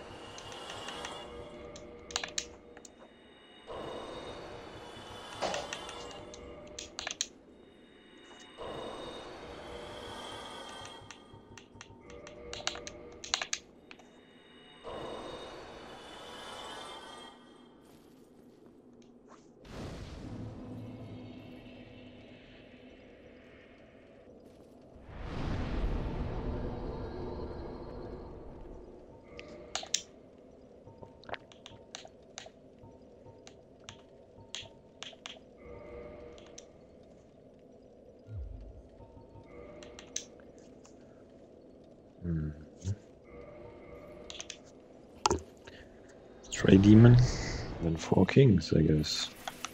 [SPEAKER 1] Stray Demon, then 4 kings, I guess.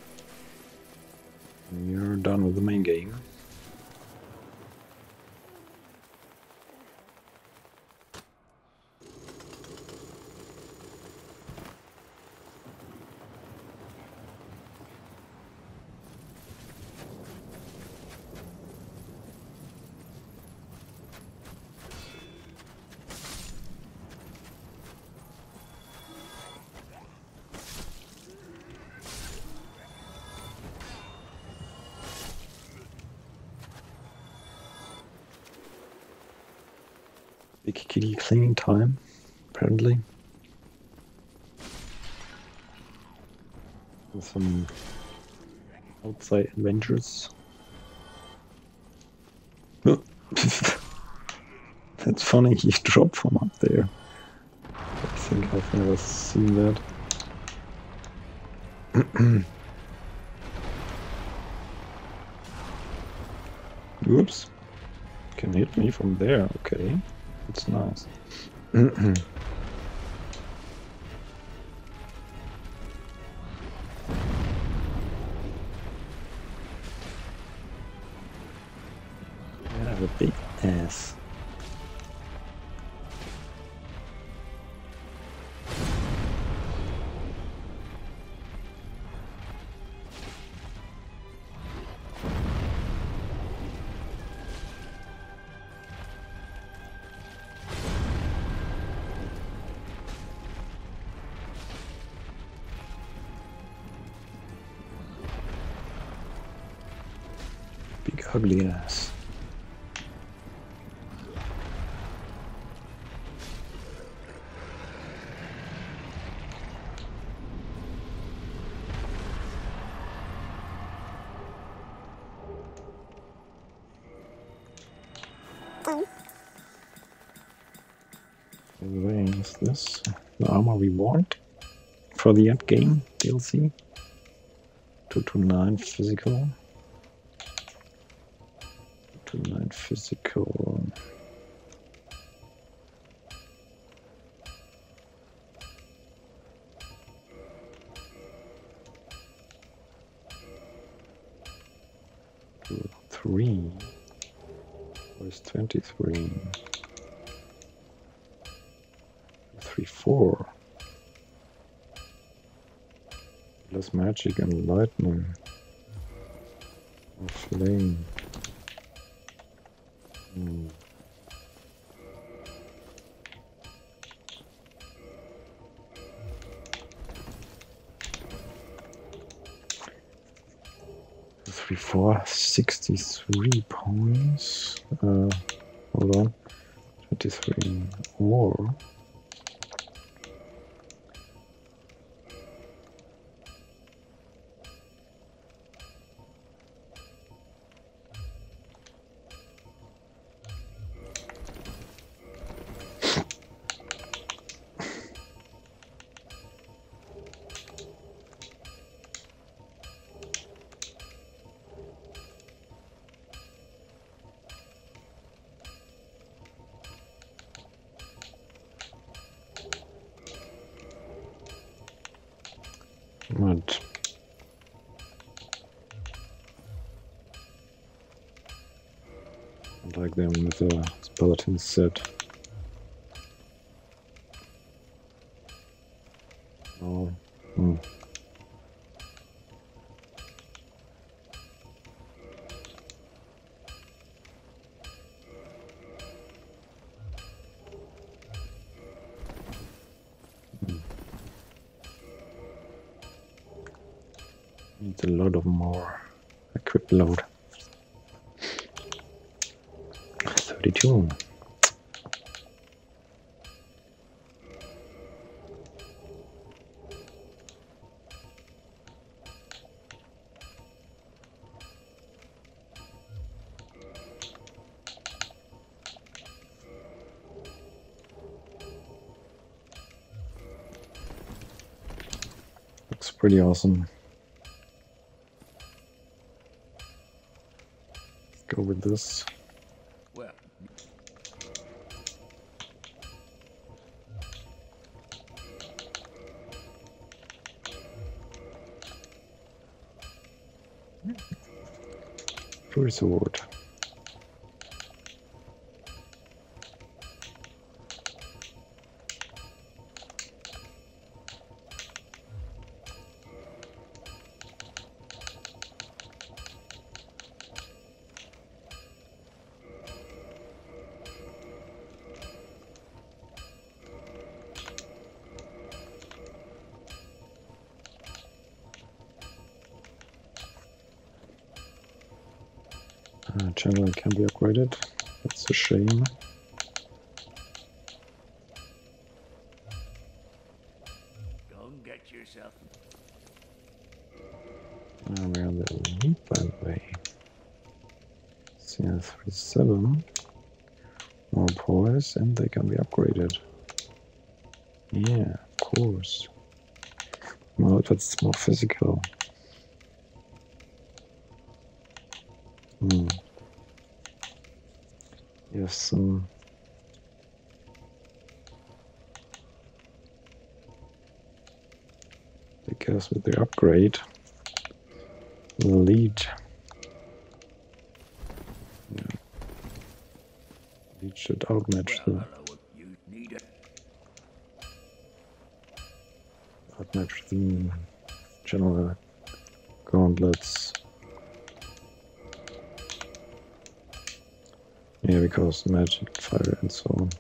[SPEAKER 1] You're done with the main game. Big kitty cleaning time, apparently. And some outside adventures. Oh. That's funny, he dropped from up there. I think I've never seen that. Oops. Can hit me from there, okay. That's nice. I have a big ass. Big ugly ass. By the way, is this the armor we want for the end game DLC? 229 physical. 229 physical. 23. Where's 23? 3, 4. Less magic and lightning. Or flame. 3, 4, 63 points. Hold on. 23 or not. I like them with the skeleton set. Oh. Needs a lot of more equip load. 32. Looks pretty awesome. Go with this.
[SPEAKER 3] Well,
[SPEAKER 1] Free sword. Channel can be upgraded. That's a shame.
[SPEAKER 3] go and get yourself.
[SPEAKER 1] We're on the lead, by the way. CR37. More poise, and they can be upgraded. Yeah, of course. Well, that's more physical. Yes, because with the upgrade, the lead, lead should outmatch the general gauntlets. Yeah, because magic, fire, and so on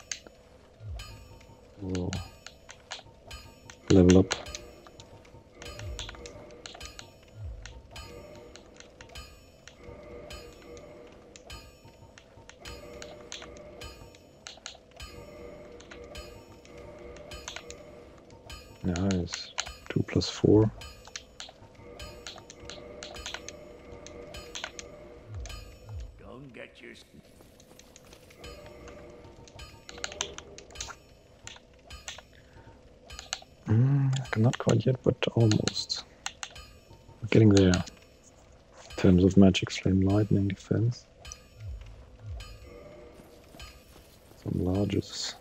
[SPEAKER 1] will level up. Nice. 2 plus 4.
[SPEAKER 3] Go and get your.
[SPEAKER 1] Not quite yet, but almost. We're getting there. In terms of magic, flame, lightning, defense. Some larges.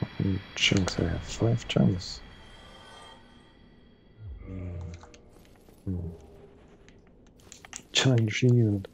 [SPEAKER 1] many chunks I have? 5 chunks. Giant shield.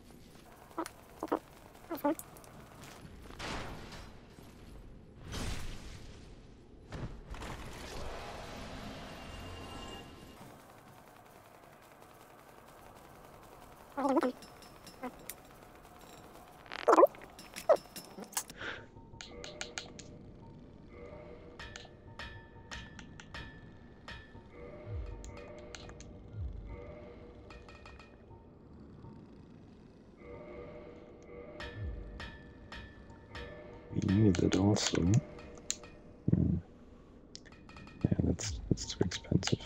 [SPEAKER 1] We need it also. Yeah, that's too expensive.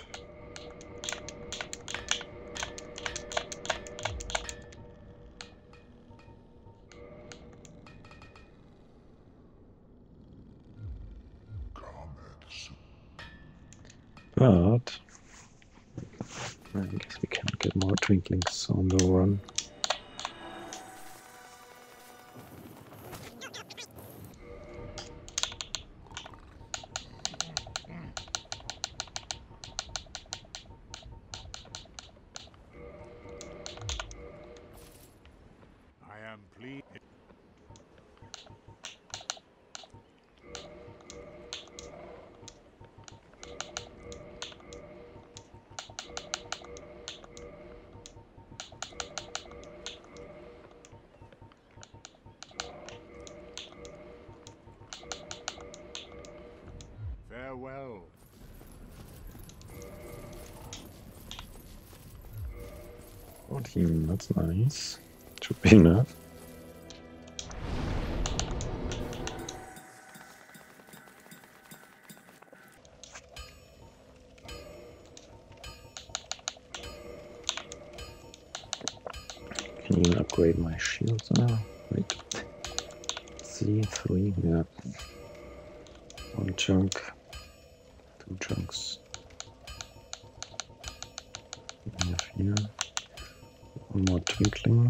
[SPEAKER 1] But I guess we can't get more twinklings on the run.
[SPEAKER 3] I am pleased. Farewell.
[SPEAKER 1] 14, that's nice. Should be enough. Can even upgrade my shields now? Wait. C3, yeah. 1 chunk. 2 chunks. We have here. 1 more twinkling.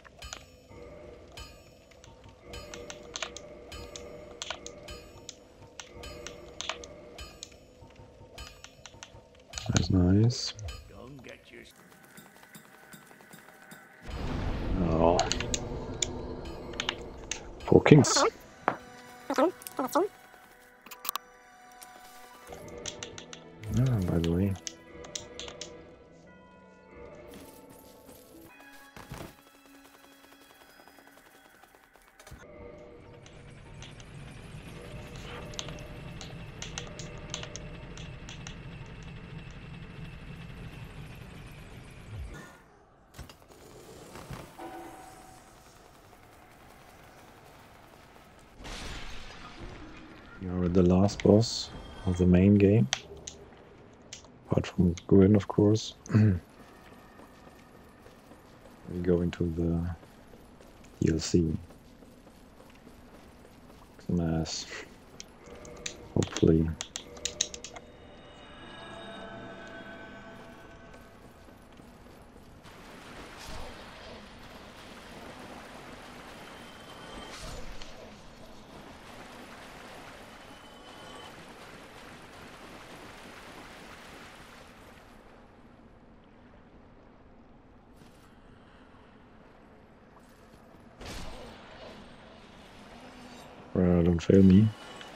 [SPEAKER 1] That's nice.
[SPEAKER 3] Go and get your...
[SPEAKER 1] Oh. 4 kings. Ah, by the way. You're the last boss of the main game. Apart from Gwyn, of course. We go into the DLC. Some ass. Hopefully. Don't fail me.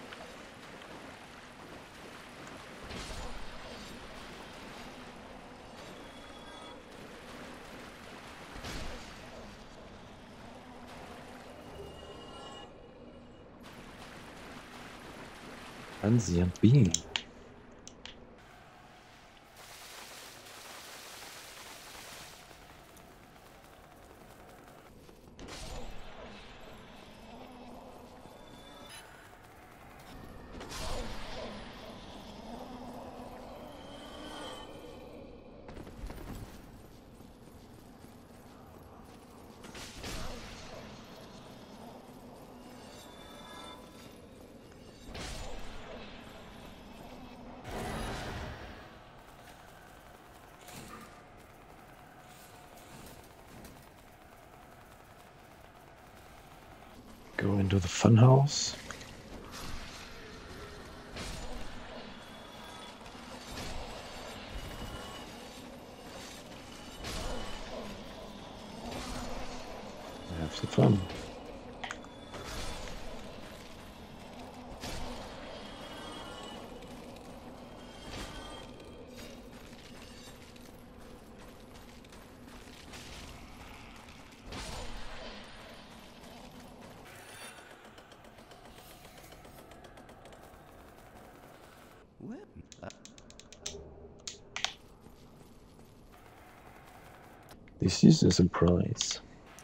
[SPEAKER 1] Transient being. Go into the funhouse. fun.
[SPEAKER 5] Well,
[SPEAKER 1] This is a surprise.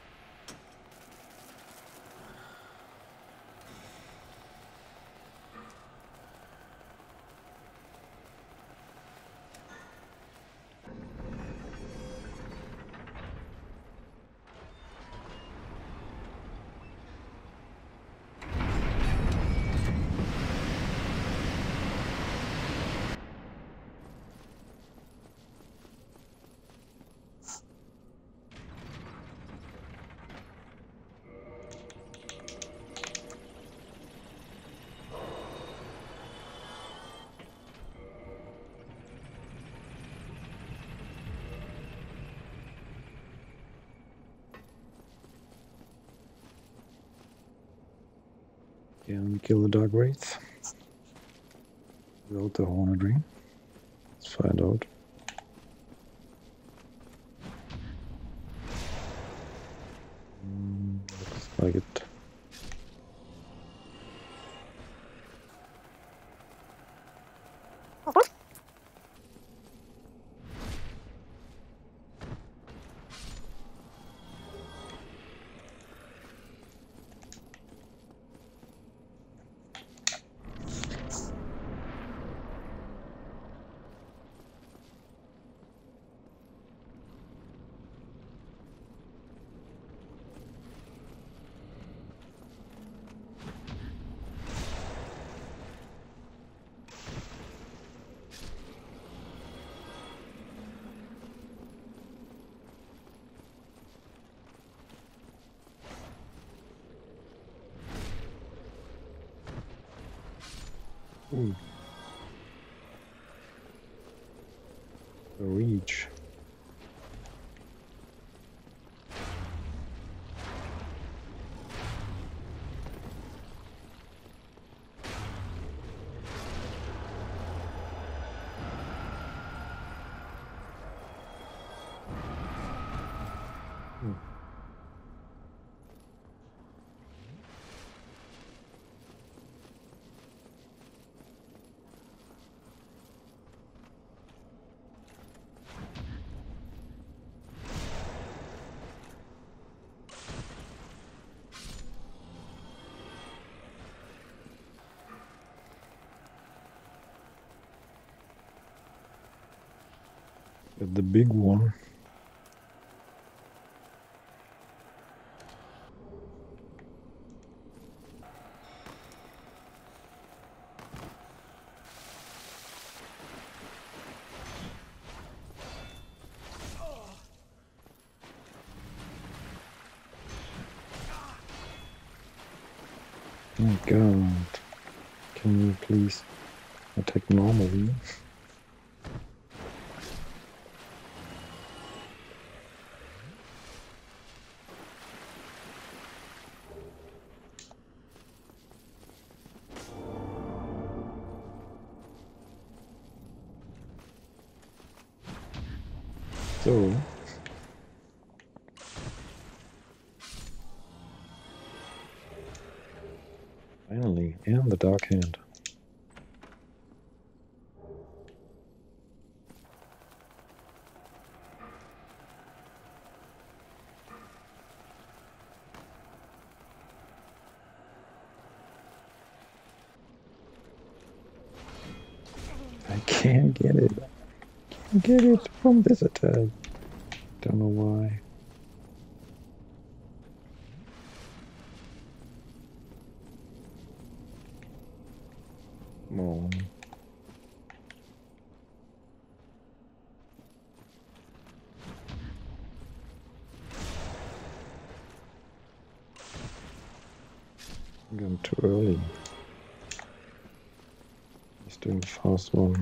[SPEAKER 1] Can we kill the Dark Wraith without the Horned Ring? Let's find out. Looks like it. Ooh. The reach. But the big one. Oh my god. Can you please attack normally? So, finally, and the Dark Hand. I can't get it. Can't get it from this attack. Don't know why. Come on. I'm going too early. He's doing the fast one.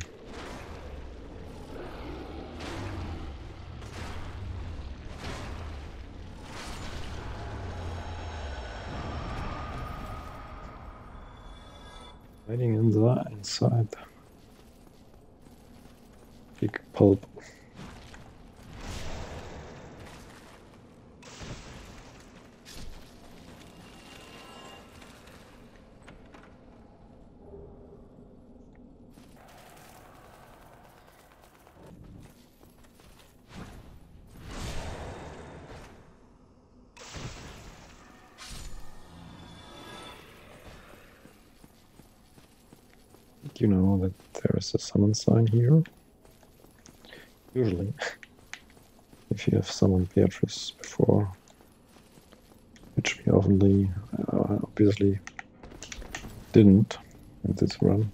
[SPEAKER 1] inside. Big pulp. You know that there is a summon sign here. Usually, if you have summoned Beatrice before, which we obviously didn't in this run.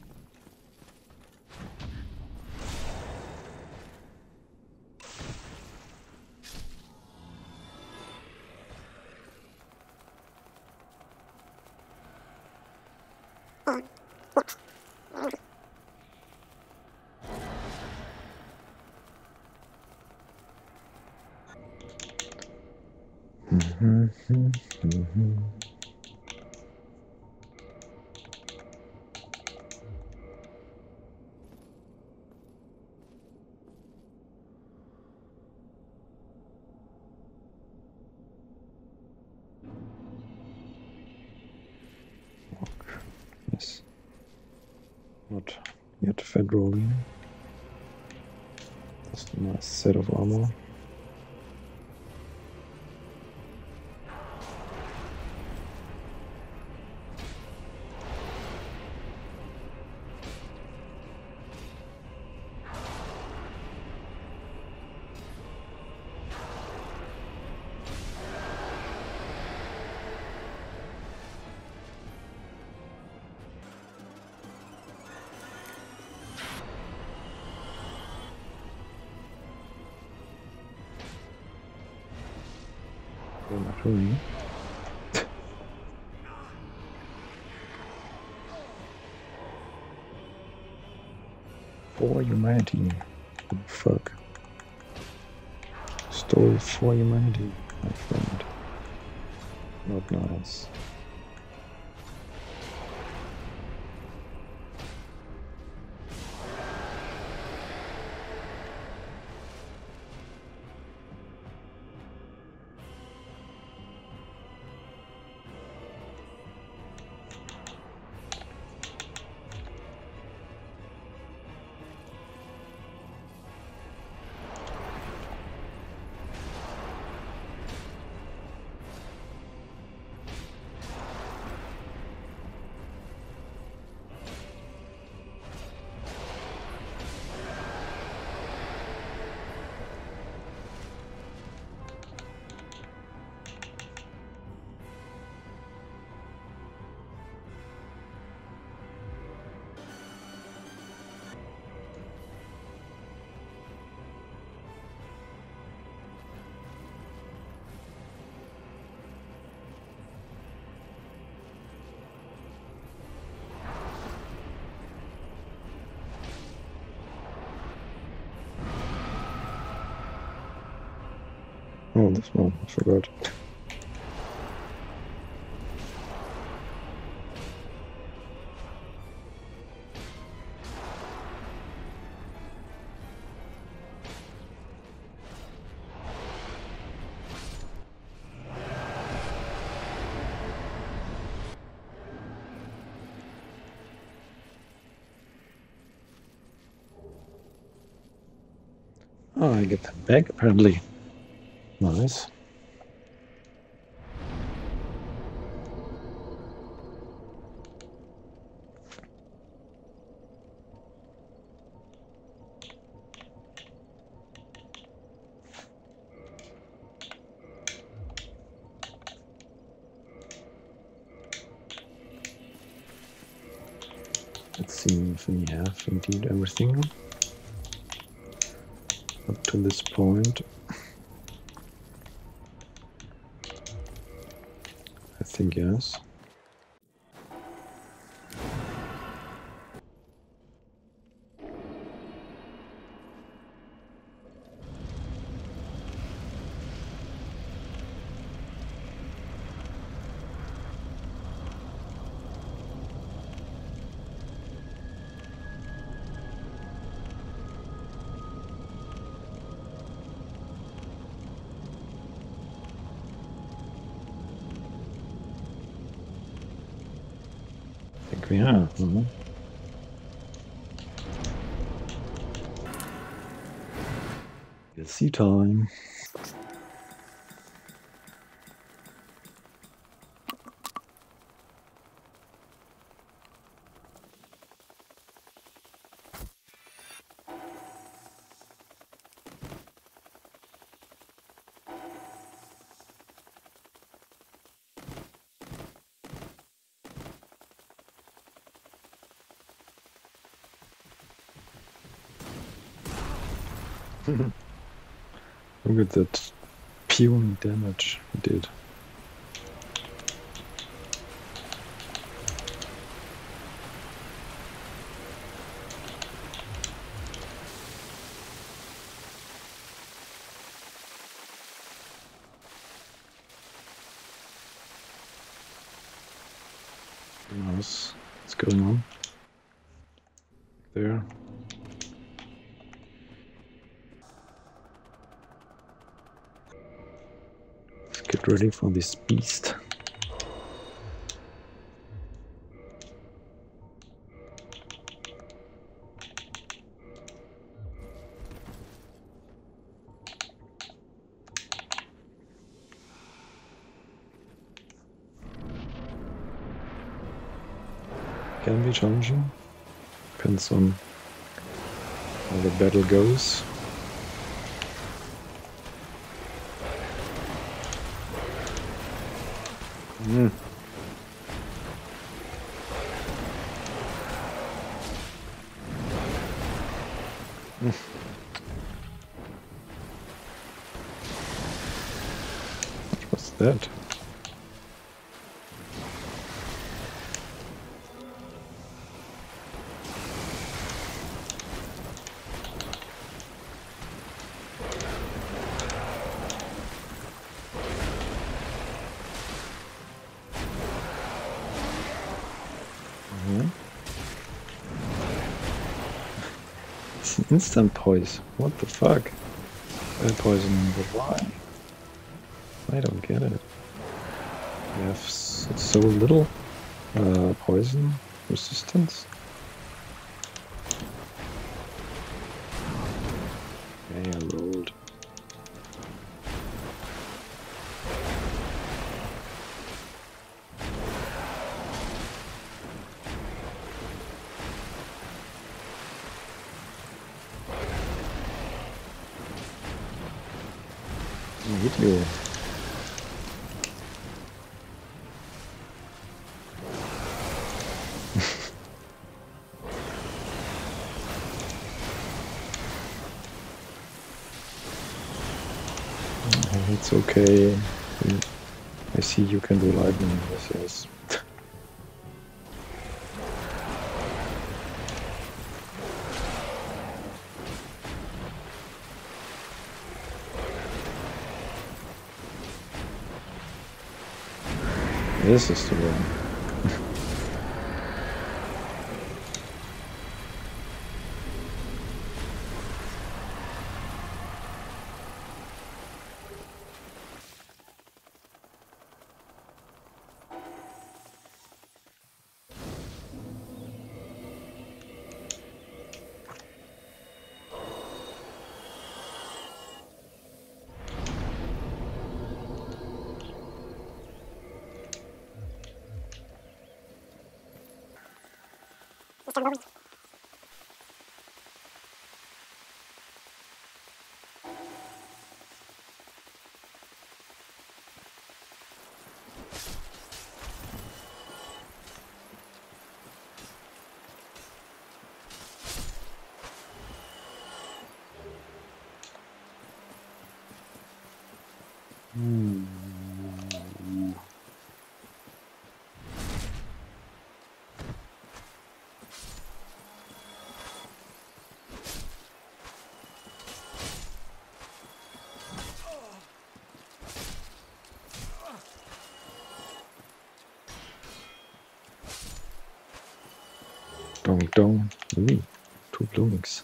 [SPEAKER 1] Yes. Not yet fed rolling. Just a nice set of armor. Not really. For humanity. Oh, fuck. Stole for humanity, my friend. Not nice. Oh, this one, I forgot. Oh, I get that back apparently. Nice. Let's see if we have indeed everything up to this point. I think yes. Yeah. DLC time. Look at that puny damage he did. Nice. What's going on there? Let's get ready for this beast. Can be challenging. Depends on how the battle goes. Mm. What was that? It's an instant poison. What the fuck? Poison, but why? I don't get it. We have so little poison resistance. Okay, I rolled. I hit you. It's okay. I see you can do lightning. Yes. This is the one. Dong dong. Ooh, 2 bloomings.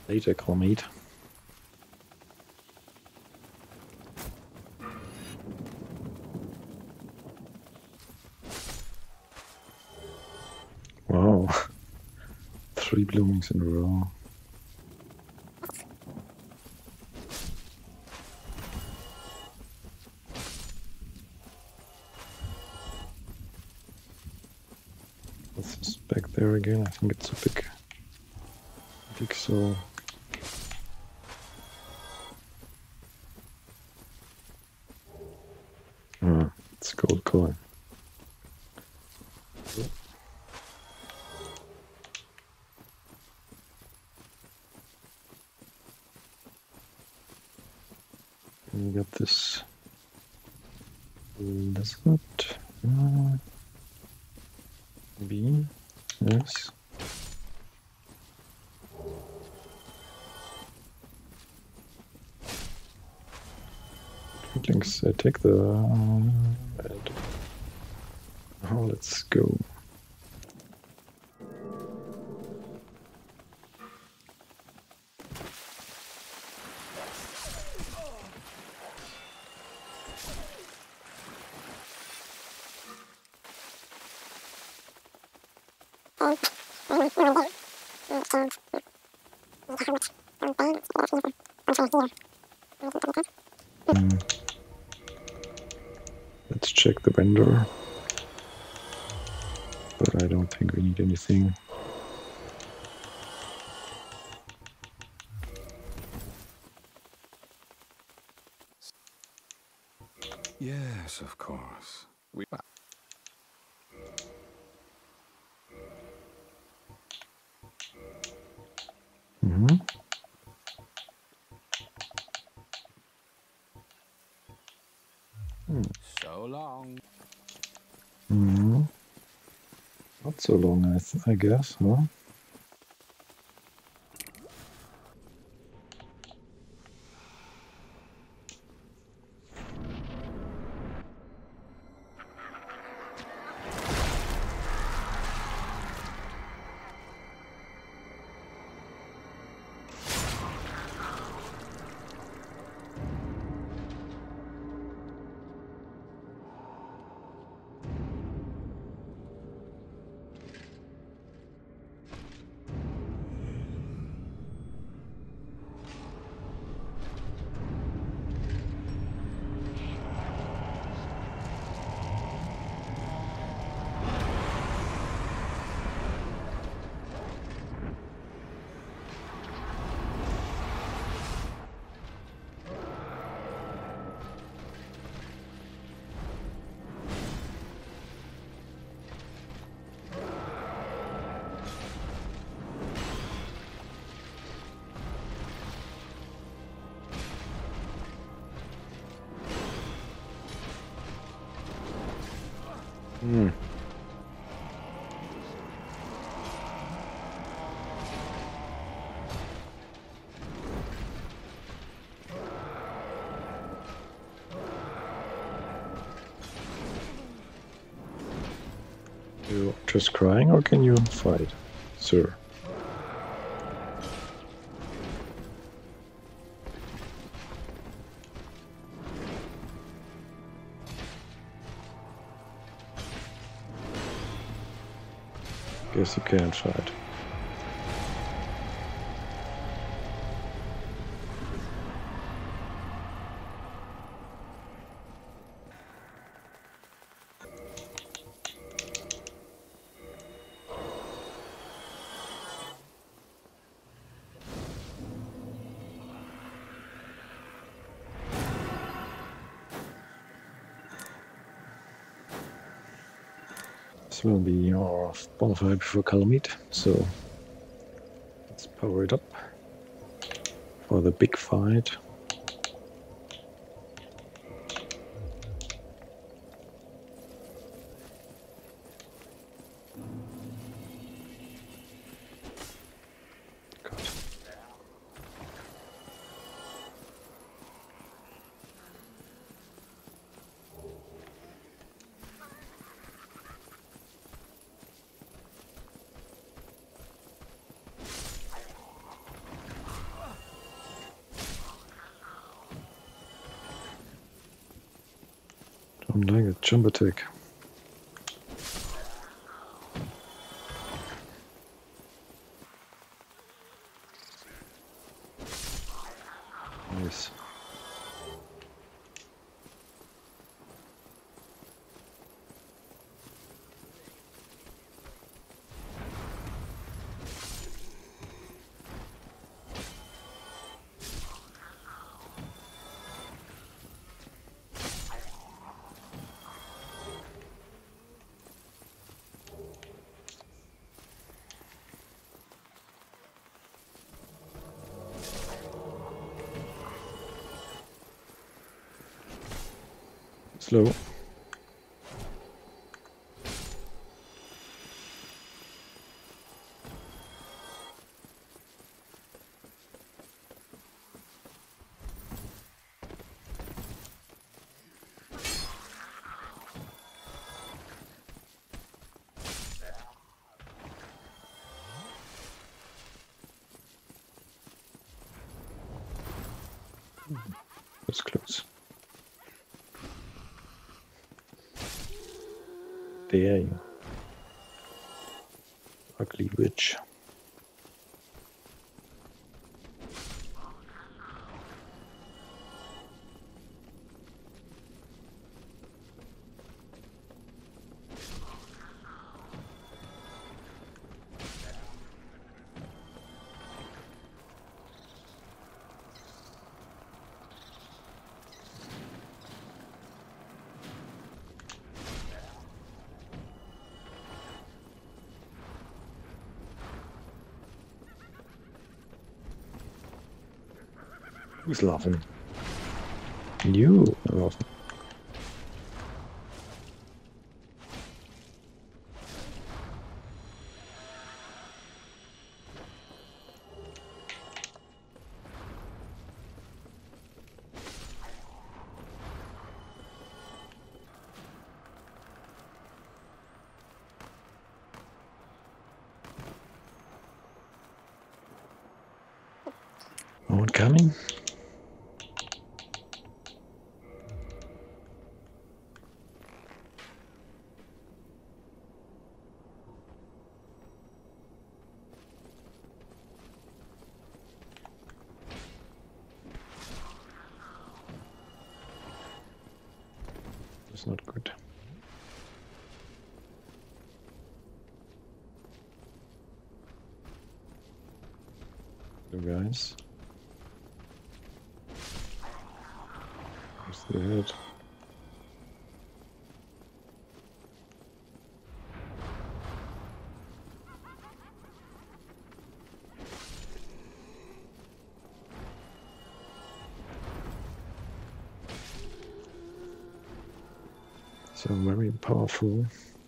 [SPEAKER 1] Later, Colmate. Wow. 3 bloomings in a row. What's this back there again? I think it's a big soul. Ah, it's gold coin. We got this lizard. B. Yes. Links, take the red. Oh, let's go. Let's check the vendor, but I don't think we need anything.
[SPEAKER 6] Yes, of course. So long.
[SPEAKER 1] Not so long, I guess, huh? You just crying, or can you fight, sir? Guess you can't fight. This will be our bonfire before Calamite, so let's power it up for the big fight. God. Don't like it. Jump attack. Nice. Slow. That's close. There you ugly witch. Who's laughing? You are laughing. No one coming? That's not good. You guys. Where's the head? So very powerful.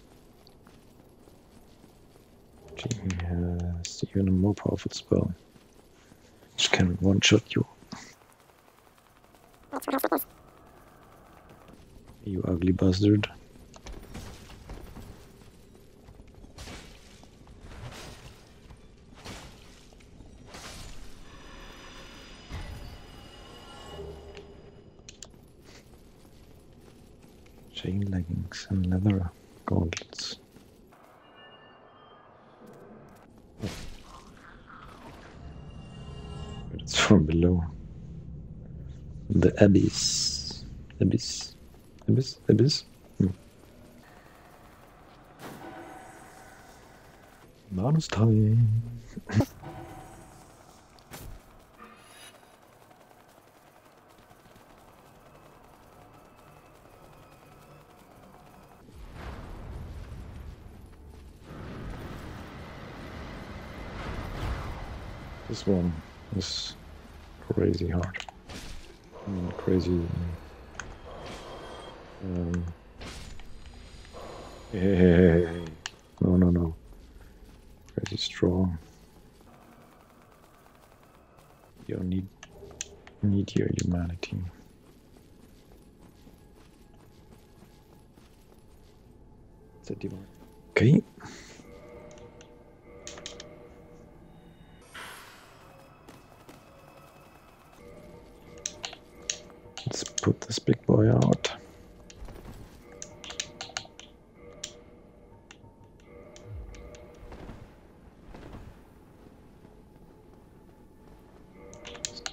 [SPEAKER 1] He has even a more powerful spell, which can one-shot you. You ugly bastard. Chain leggings and leather gauntlets. Oh. But it's from below. The abyss. Abyss. Abyss? Abyss? Bonus time. This one is crazy hard. I mean, crazy. Hey. No. Crazy strong. You need your humanity. Okay. Let's put this big boy out.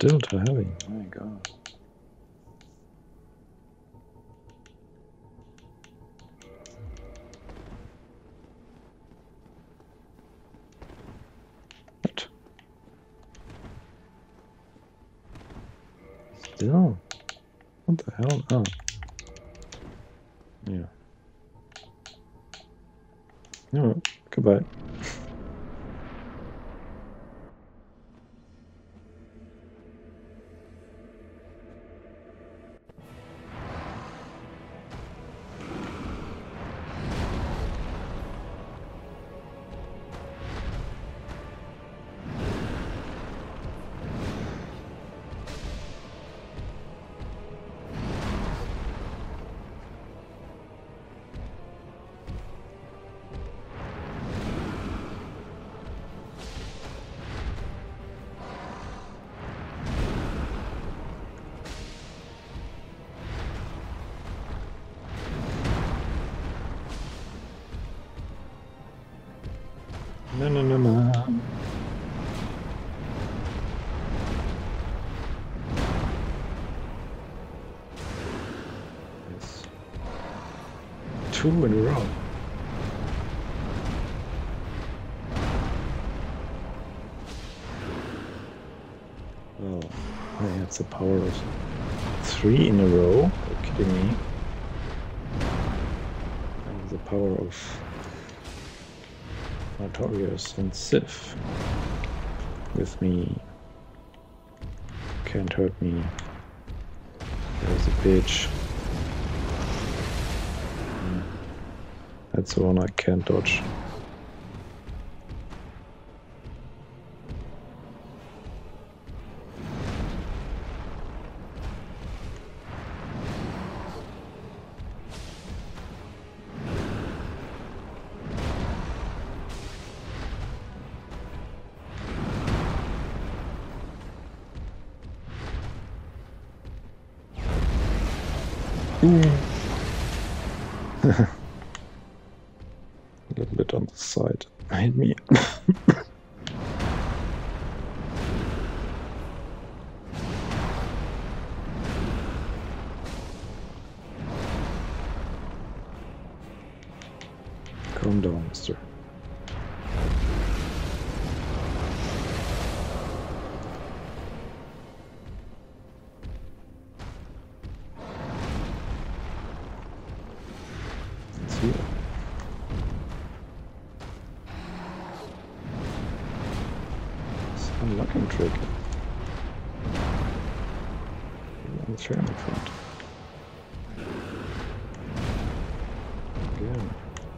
[SPEAKER 1] still too heavy. My god. What? Still? What the hell? Oh. Yeah. No, goodbye. No, no, no, no. Yes. 2 in a row. Oh, I have the power of 3 in a row. Are you kidding me? And the power of Taurus and Sif with me. Can't hurt me. There's a bitch. That's the one I can't dodge. A little bit on the side. Hit me. Calm down, mister. It's here. It's an unlocking trick. On the chair in front. Again.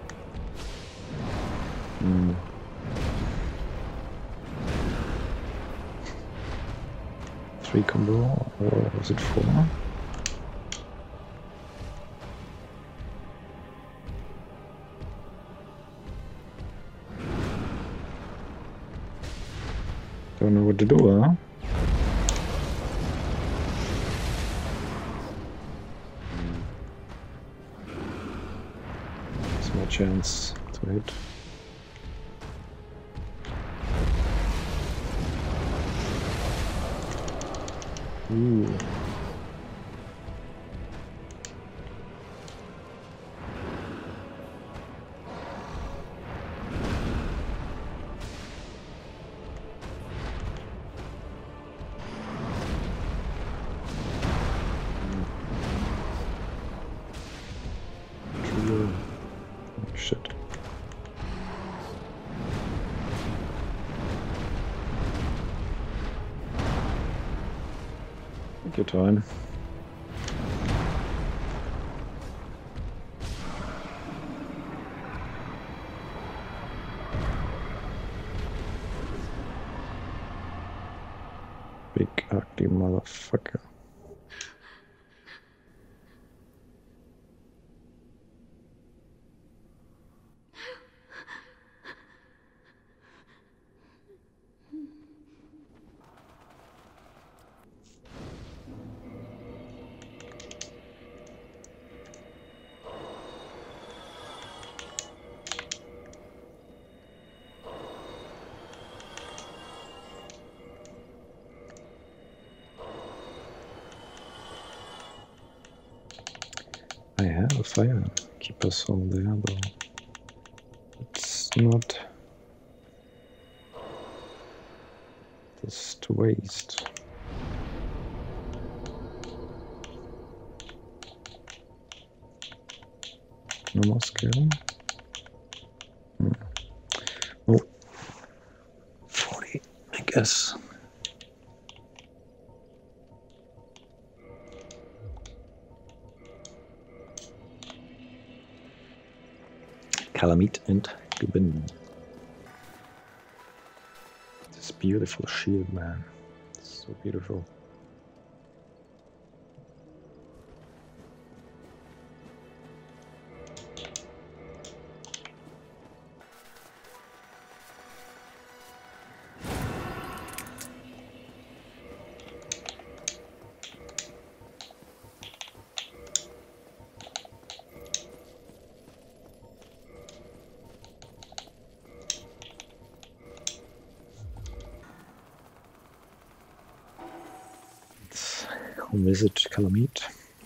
[SPEAKER 1] 3 combo, or was it 4? Don't know what to do, huh? Small chance to hit. Ooh. Trio. Oh, shit. Take your time. Big ugly motherfucker. I have a fire keeper soul there, though. It's not just to waste. No more skill. Oh, 40, I guess. Calamite and Gubin. This beautiful shield, man. It's so beautiful. Visit Calamite.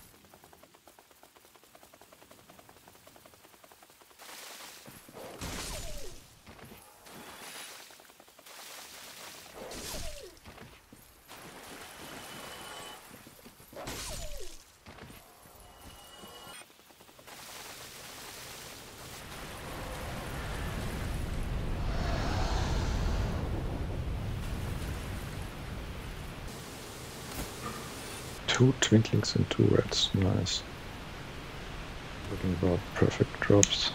[SPEAKER 1] Two twinklings and two reds, nice. Talking about perfect drops.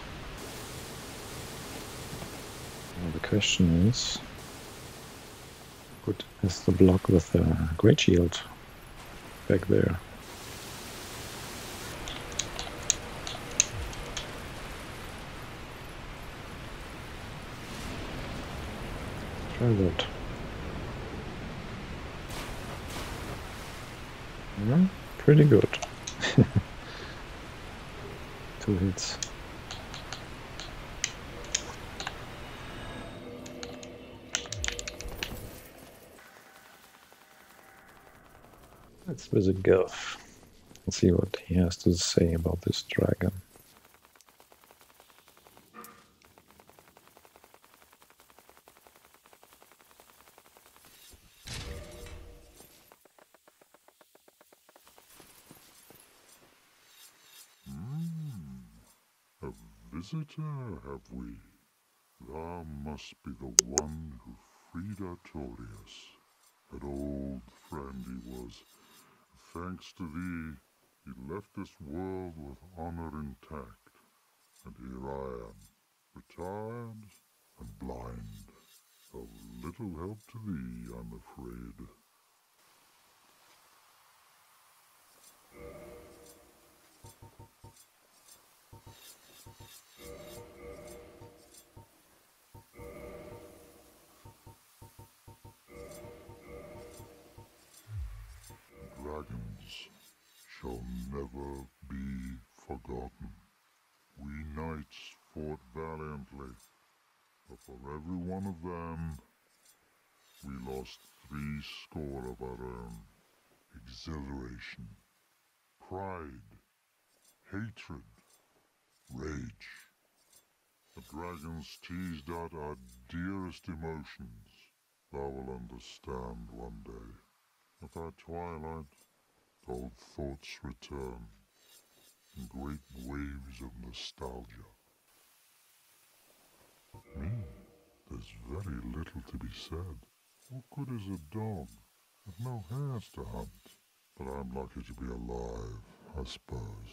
[SPEAKER 1] Now the question is, good is the block with the great shield back there. Try that. Yeah, pretty good. 2 hits. Let's visit Gelf and see what he has to say about this dragon.
[SPEAKER 7] A visitor, have we? Thou must be the one who freed Artorias. An old friend he was. Thanks to thee, he left this world with honor intact. And here I am, retired and blind. Of little help to thee, I'm afraid. Dragons shall never be forgotten. We knights fought valiantly, but for every one of them, we lost 80 of our own. Exhilaration, pride, hatred, rage. The dragons teased out our dearest emotions. Thou will understand one day. With our twilight, old thoughts return in great waves of nostalgia. Me, there's very little to be said. What good is a dog with no hairs to hunt? But I'm lucky to be alive, I suppose.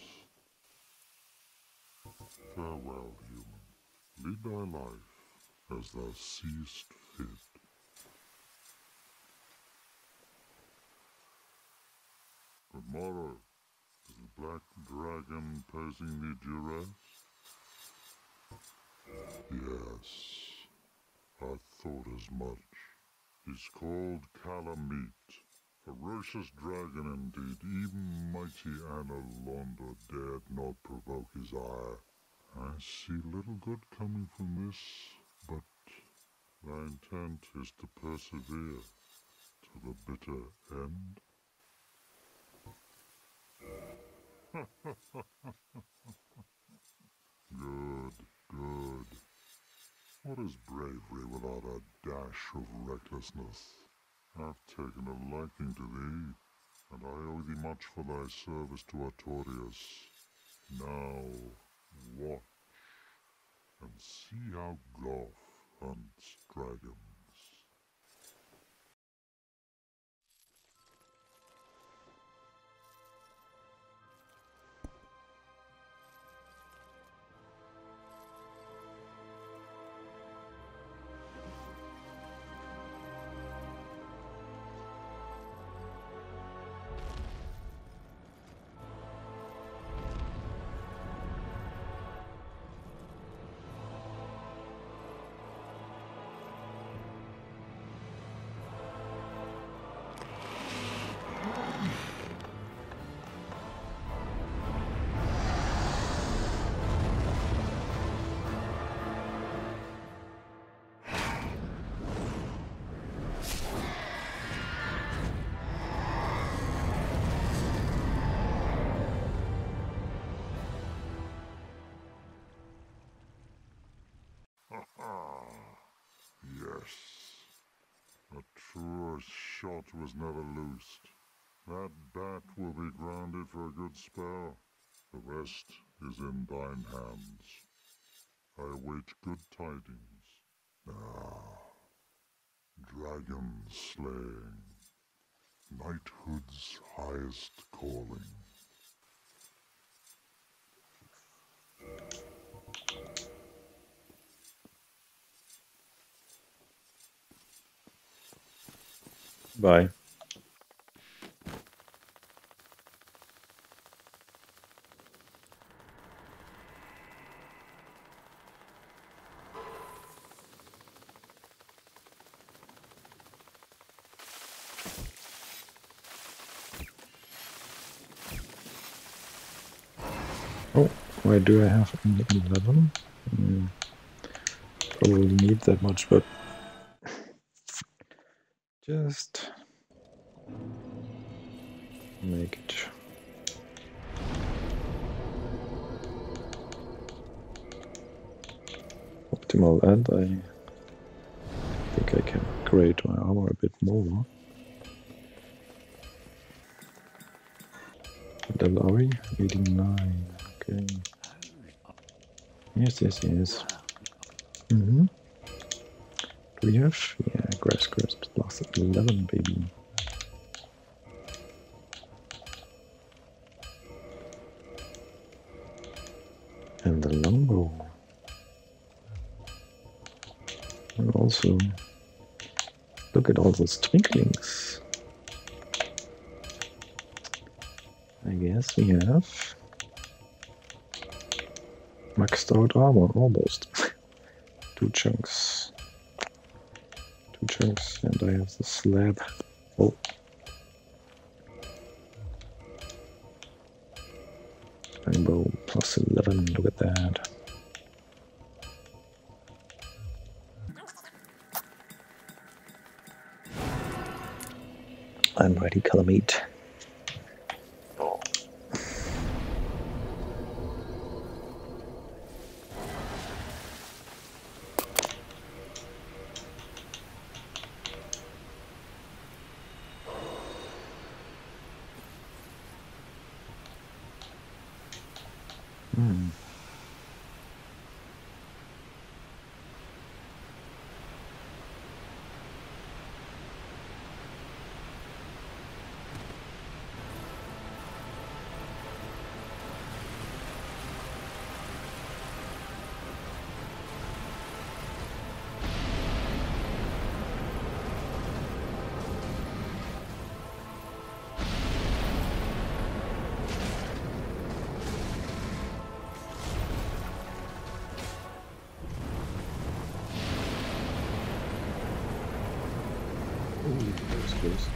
[SPEAKER 7] Farewell, human. Lead thy life as thou seest fit. Good morrow. Is the black dragon posing thee duress? Yes, I thought as much. He's called Calamite. Ferocious dragon indeed. Even mighty Anna Londa dared not provoke his ire. I see little good coming from this, but thy intent is to persevere to the bitter end. of recklessness. I've taken a liking to thee, and I owe thee much for thy service to Artorias. Now, watch, and see how Goth hunts dragons. Yes, a truer shot was never loosed. That bat will be grounded for a good spell. The rest is in thine hands. I await good tidings. Ah, dragon slaying, knighthood's highest calling.
[SPEAKER 1] Bye. Oh, why do I have an 11? Probably need that much, but just make it. Optimal, and I think I can upgrade my armor a bit more. What level are we? 89. Okay. Yes. Do we have? Yeah, Grass Grasp plus 11, baby. And the longbow. And also, look at all those twinklings. I guess we have maxed out armor, almost. Two chunks, and I have the slab. Oh. Rainbow plus 11, look at that. I'm ready, color meat. Close.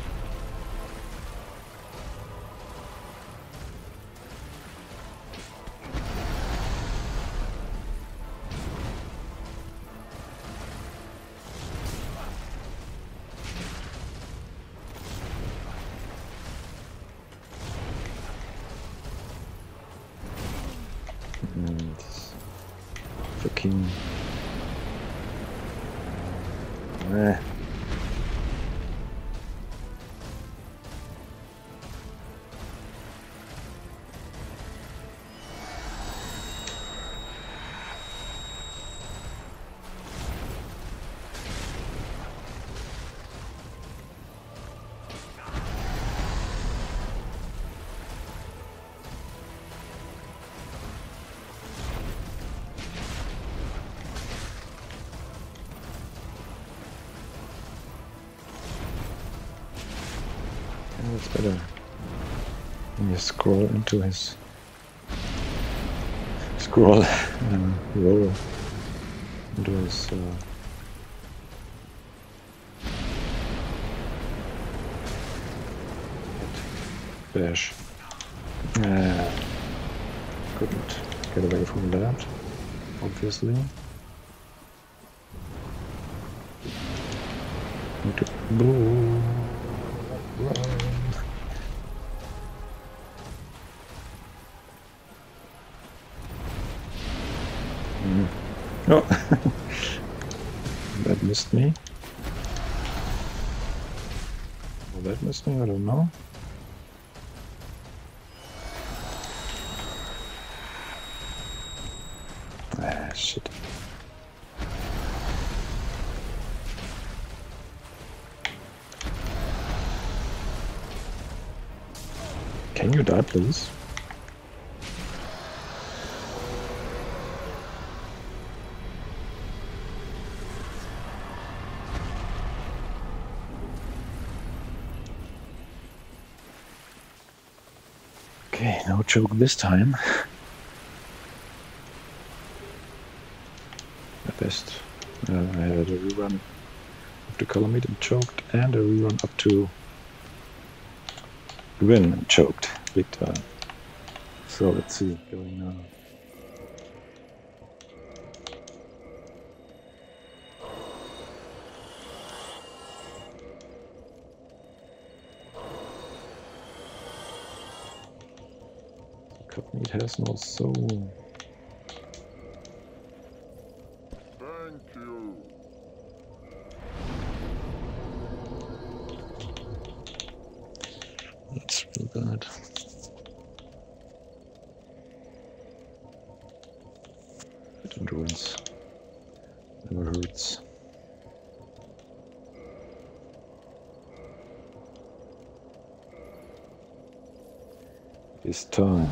[SPEAKER 1] And fucking it's better when you scroll into his roll into his bash. Couldn't get away from that, obviously. Need to run. Oh, that missed me. Oh, that missed me, I don't know. Ah, shit. Can you die, please? Okay, no choke this time. At best, I had a rerun up to Calamite and choked, and a rerun up to Win and choked big time. So let's see what's going on. It has no soul.
[SPEAKER 7] Thank you.
[SPEAKER 1] That's real bad. Good endurance. Never hurts. It's time.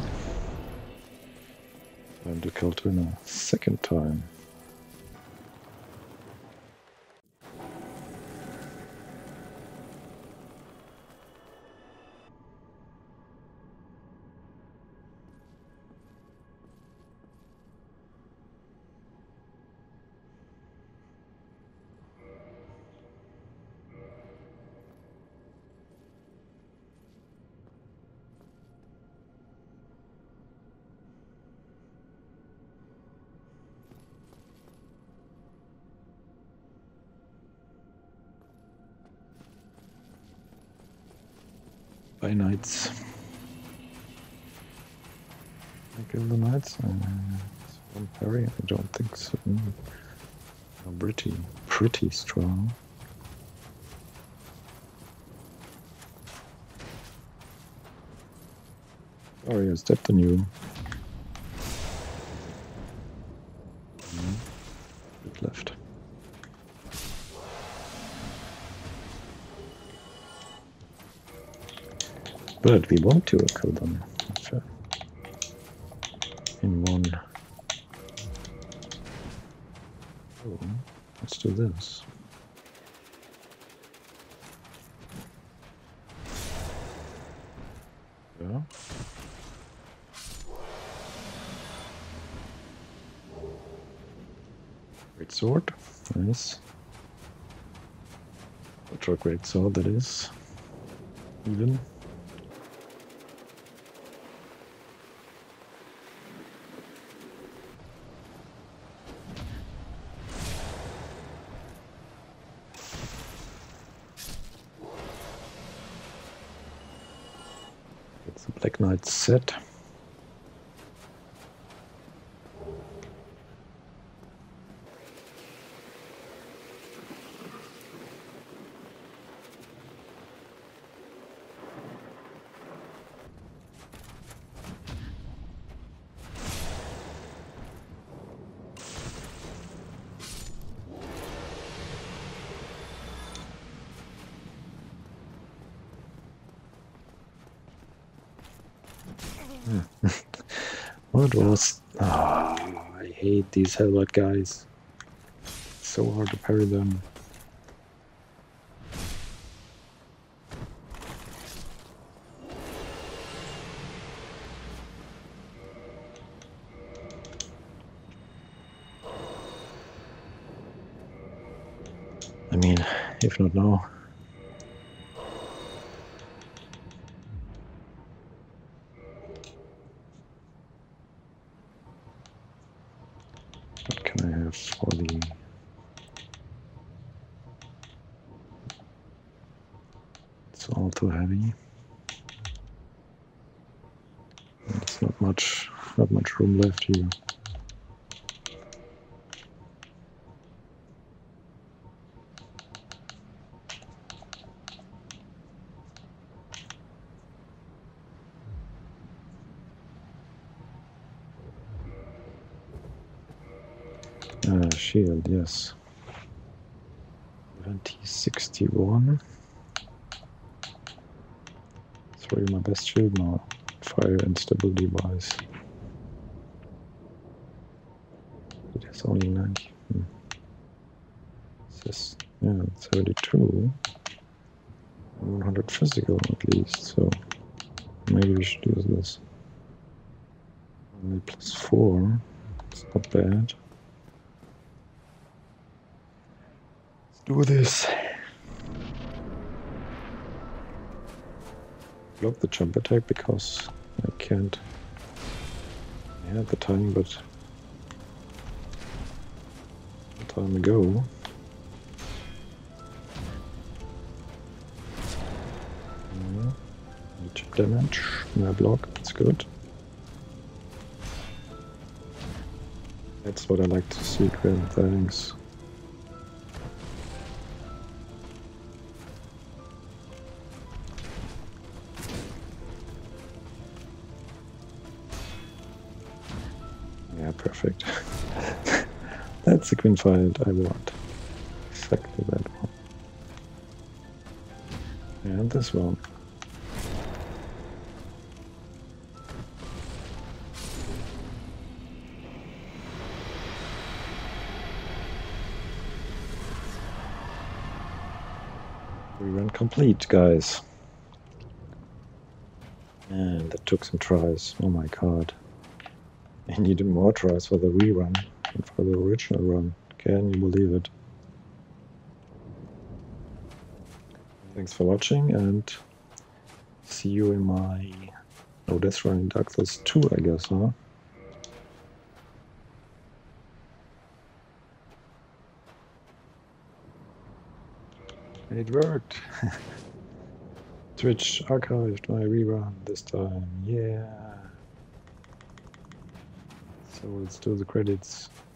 [SPEAKER 1] Time to kill Twinner. Second time. By knights. I kill the knights. One parry? I don't think so. Pretty strong. Sorry, I stepped on you. Good left. But we want to kill them in one. Oh, let's do this. Yeah. Great sword, nice. Ultra great sword that is. Even. Black Knight set. What was... Oh, I hate these Hellbat guys. It's so hard to parry them. mean, if not now. What can I have for the... It's all too heavy. There's not much room left here. Shield, yes. 2061. It's really my best shield now. Fire and stability wise. It has only 90. This, yeah, 72. 100 physical at least, so maybe we should use this. Only +4. It's not bad. Do this. Block the jump attack because I can't. I had the time, but a time ago. Chip damage. No block. That's good. That's what I like to see. Great, thanks. Perfect. That's the green field I want. Exactly that one. And this one. Rerun complete, guys. And that took some tries. Oh my god. I needed more tries for the rerun than for the original run. Can you believe it? Thanks for watching and see you in my... Oh, that's running Dark Souls 2, I guess, huh? It worked! Twitch archived my rerun this time, yeah! So let's do the credits.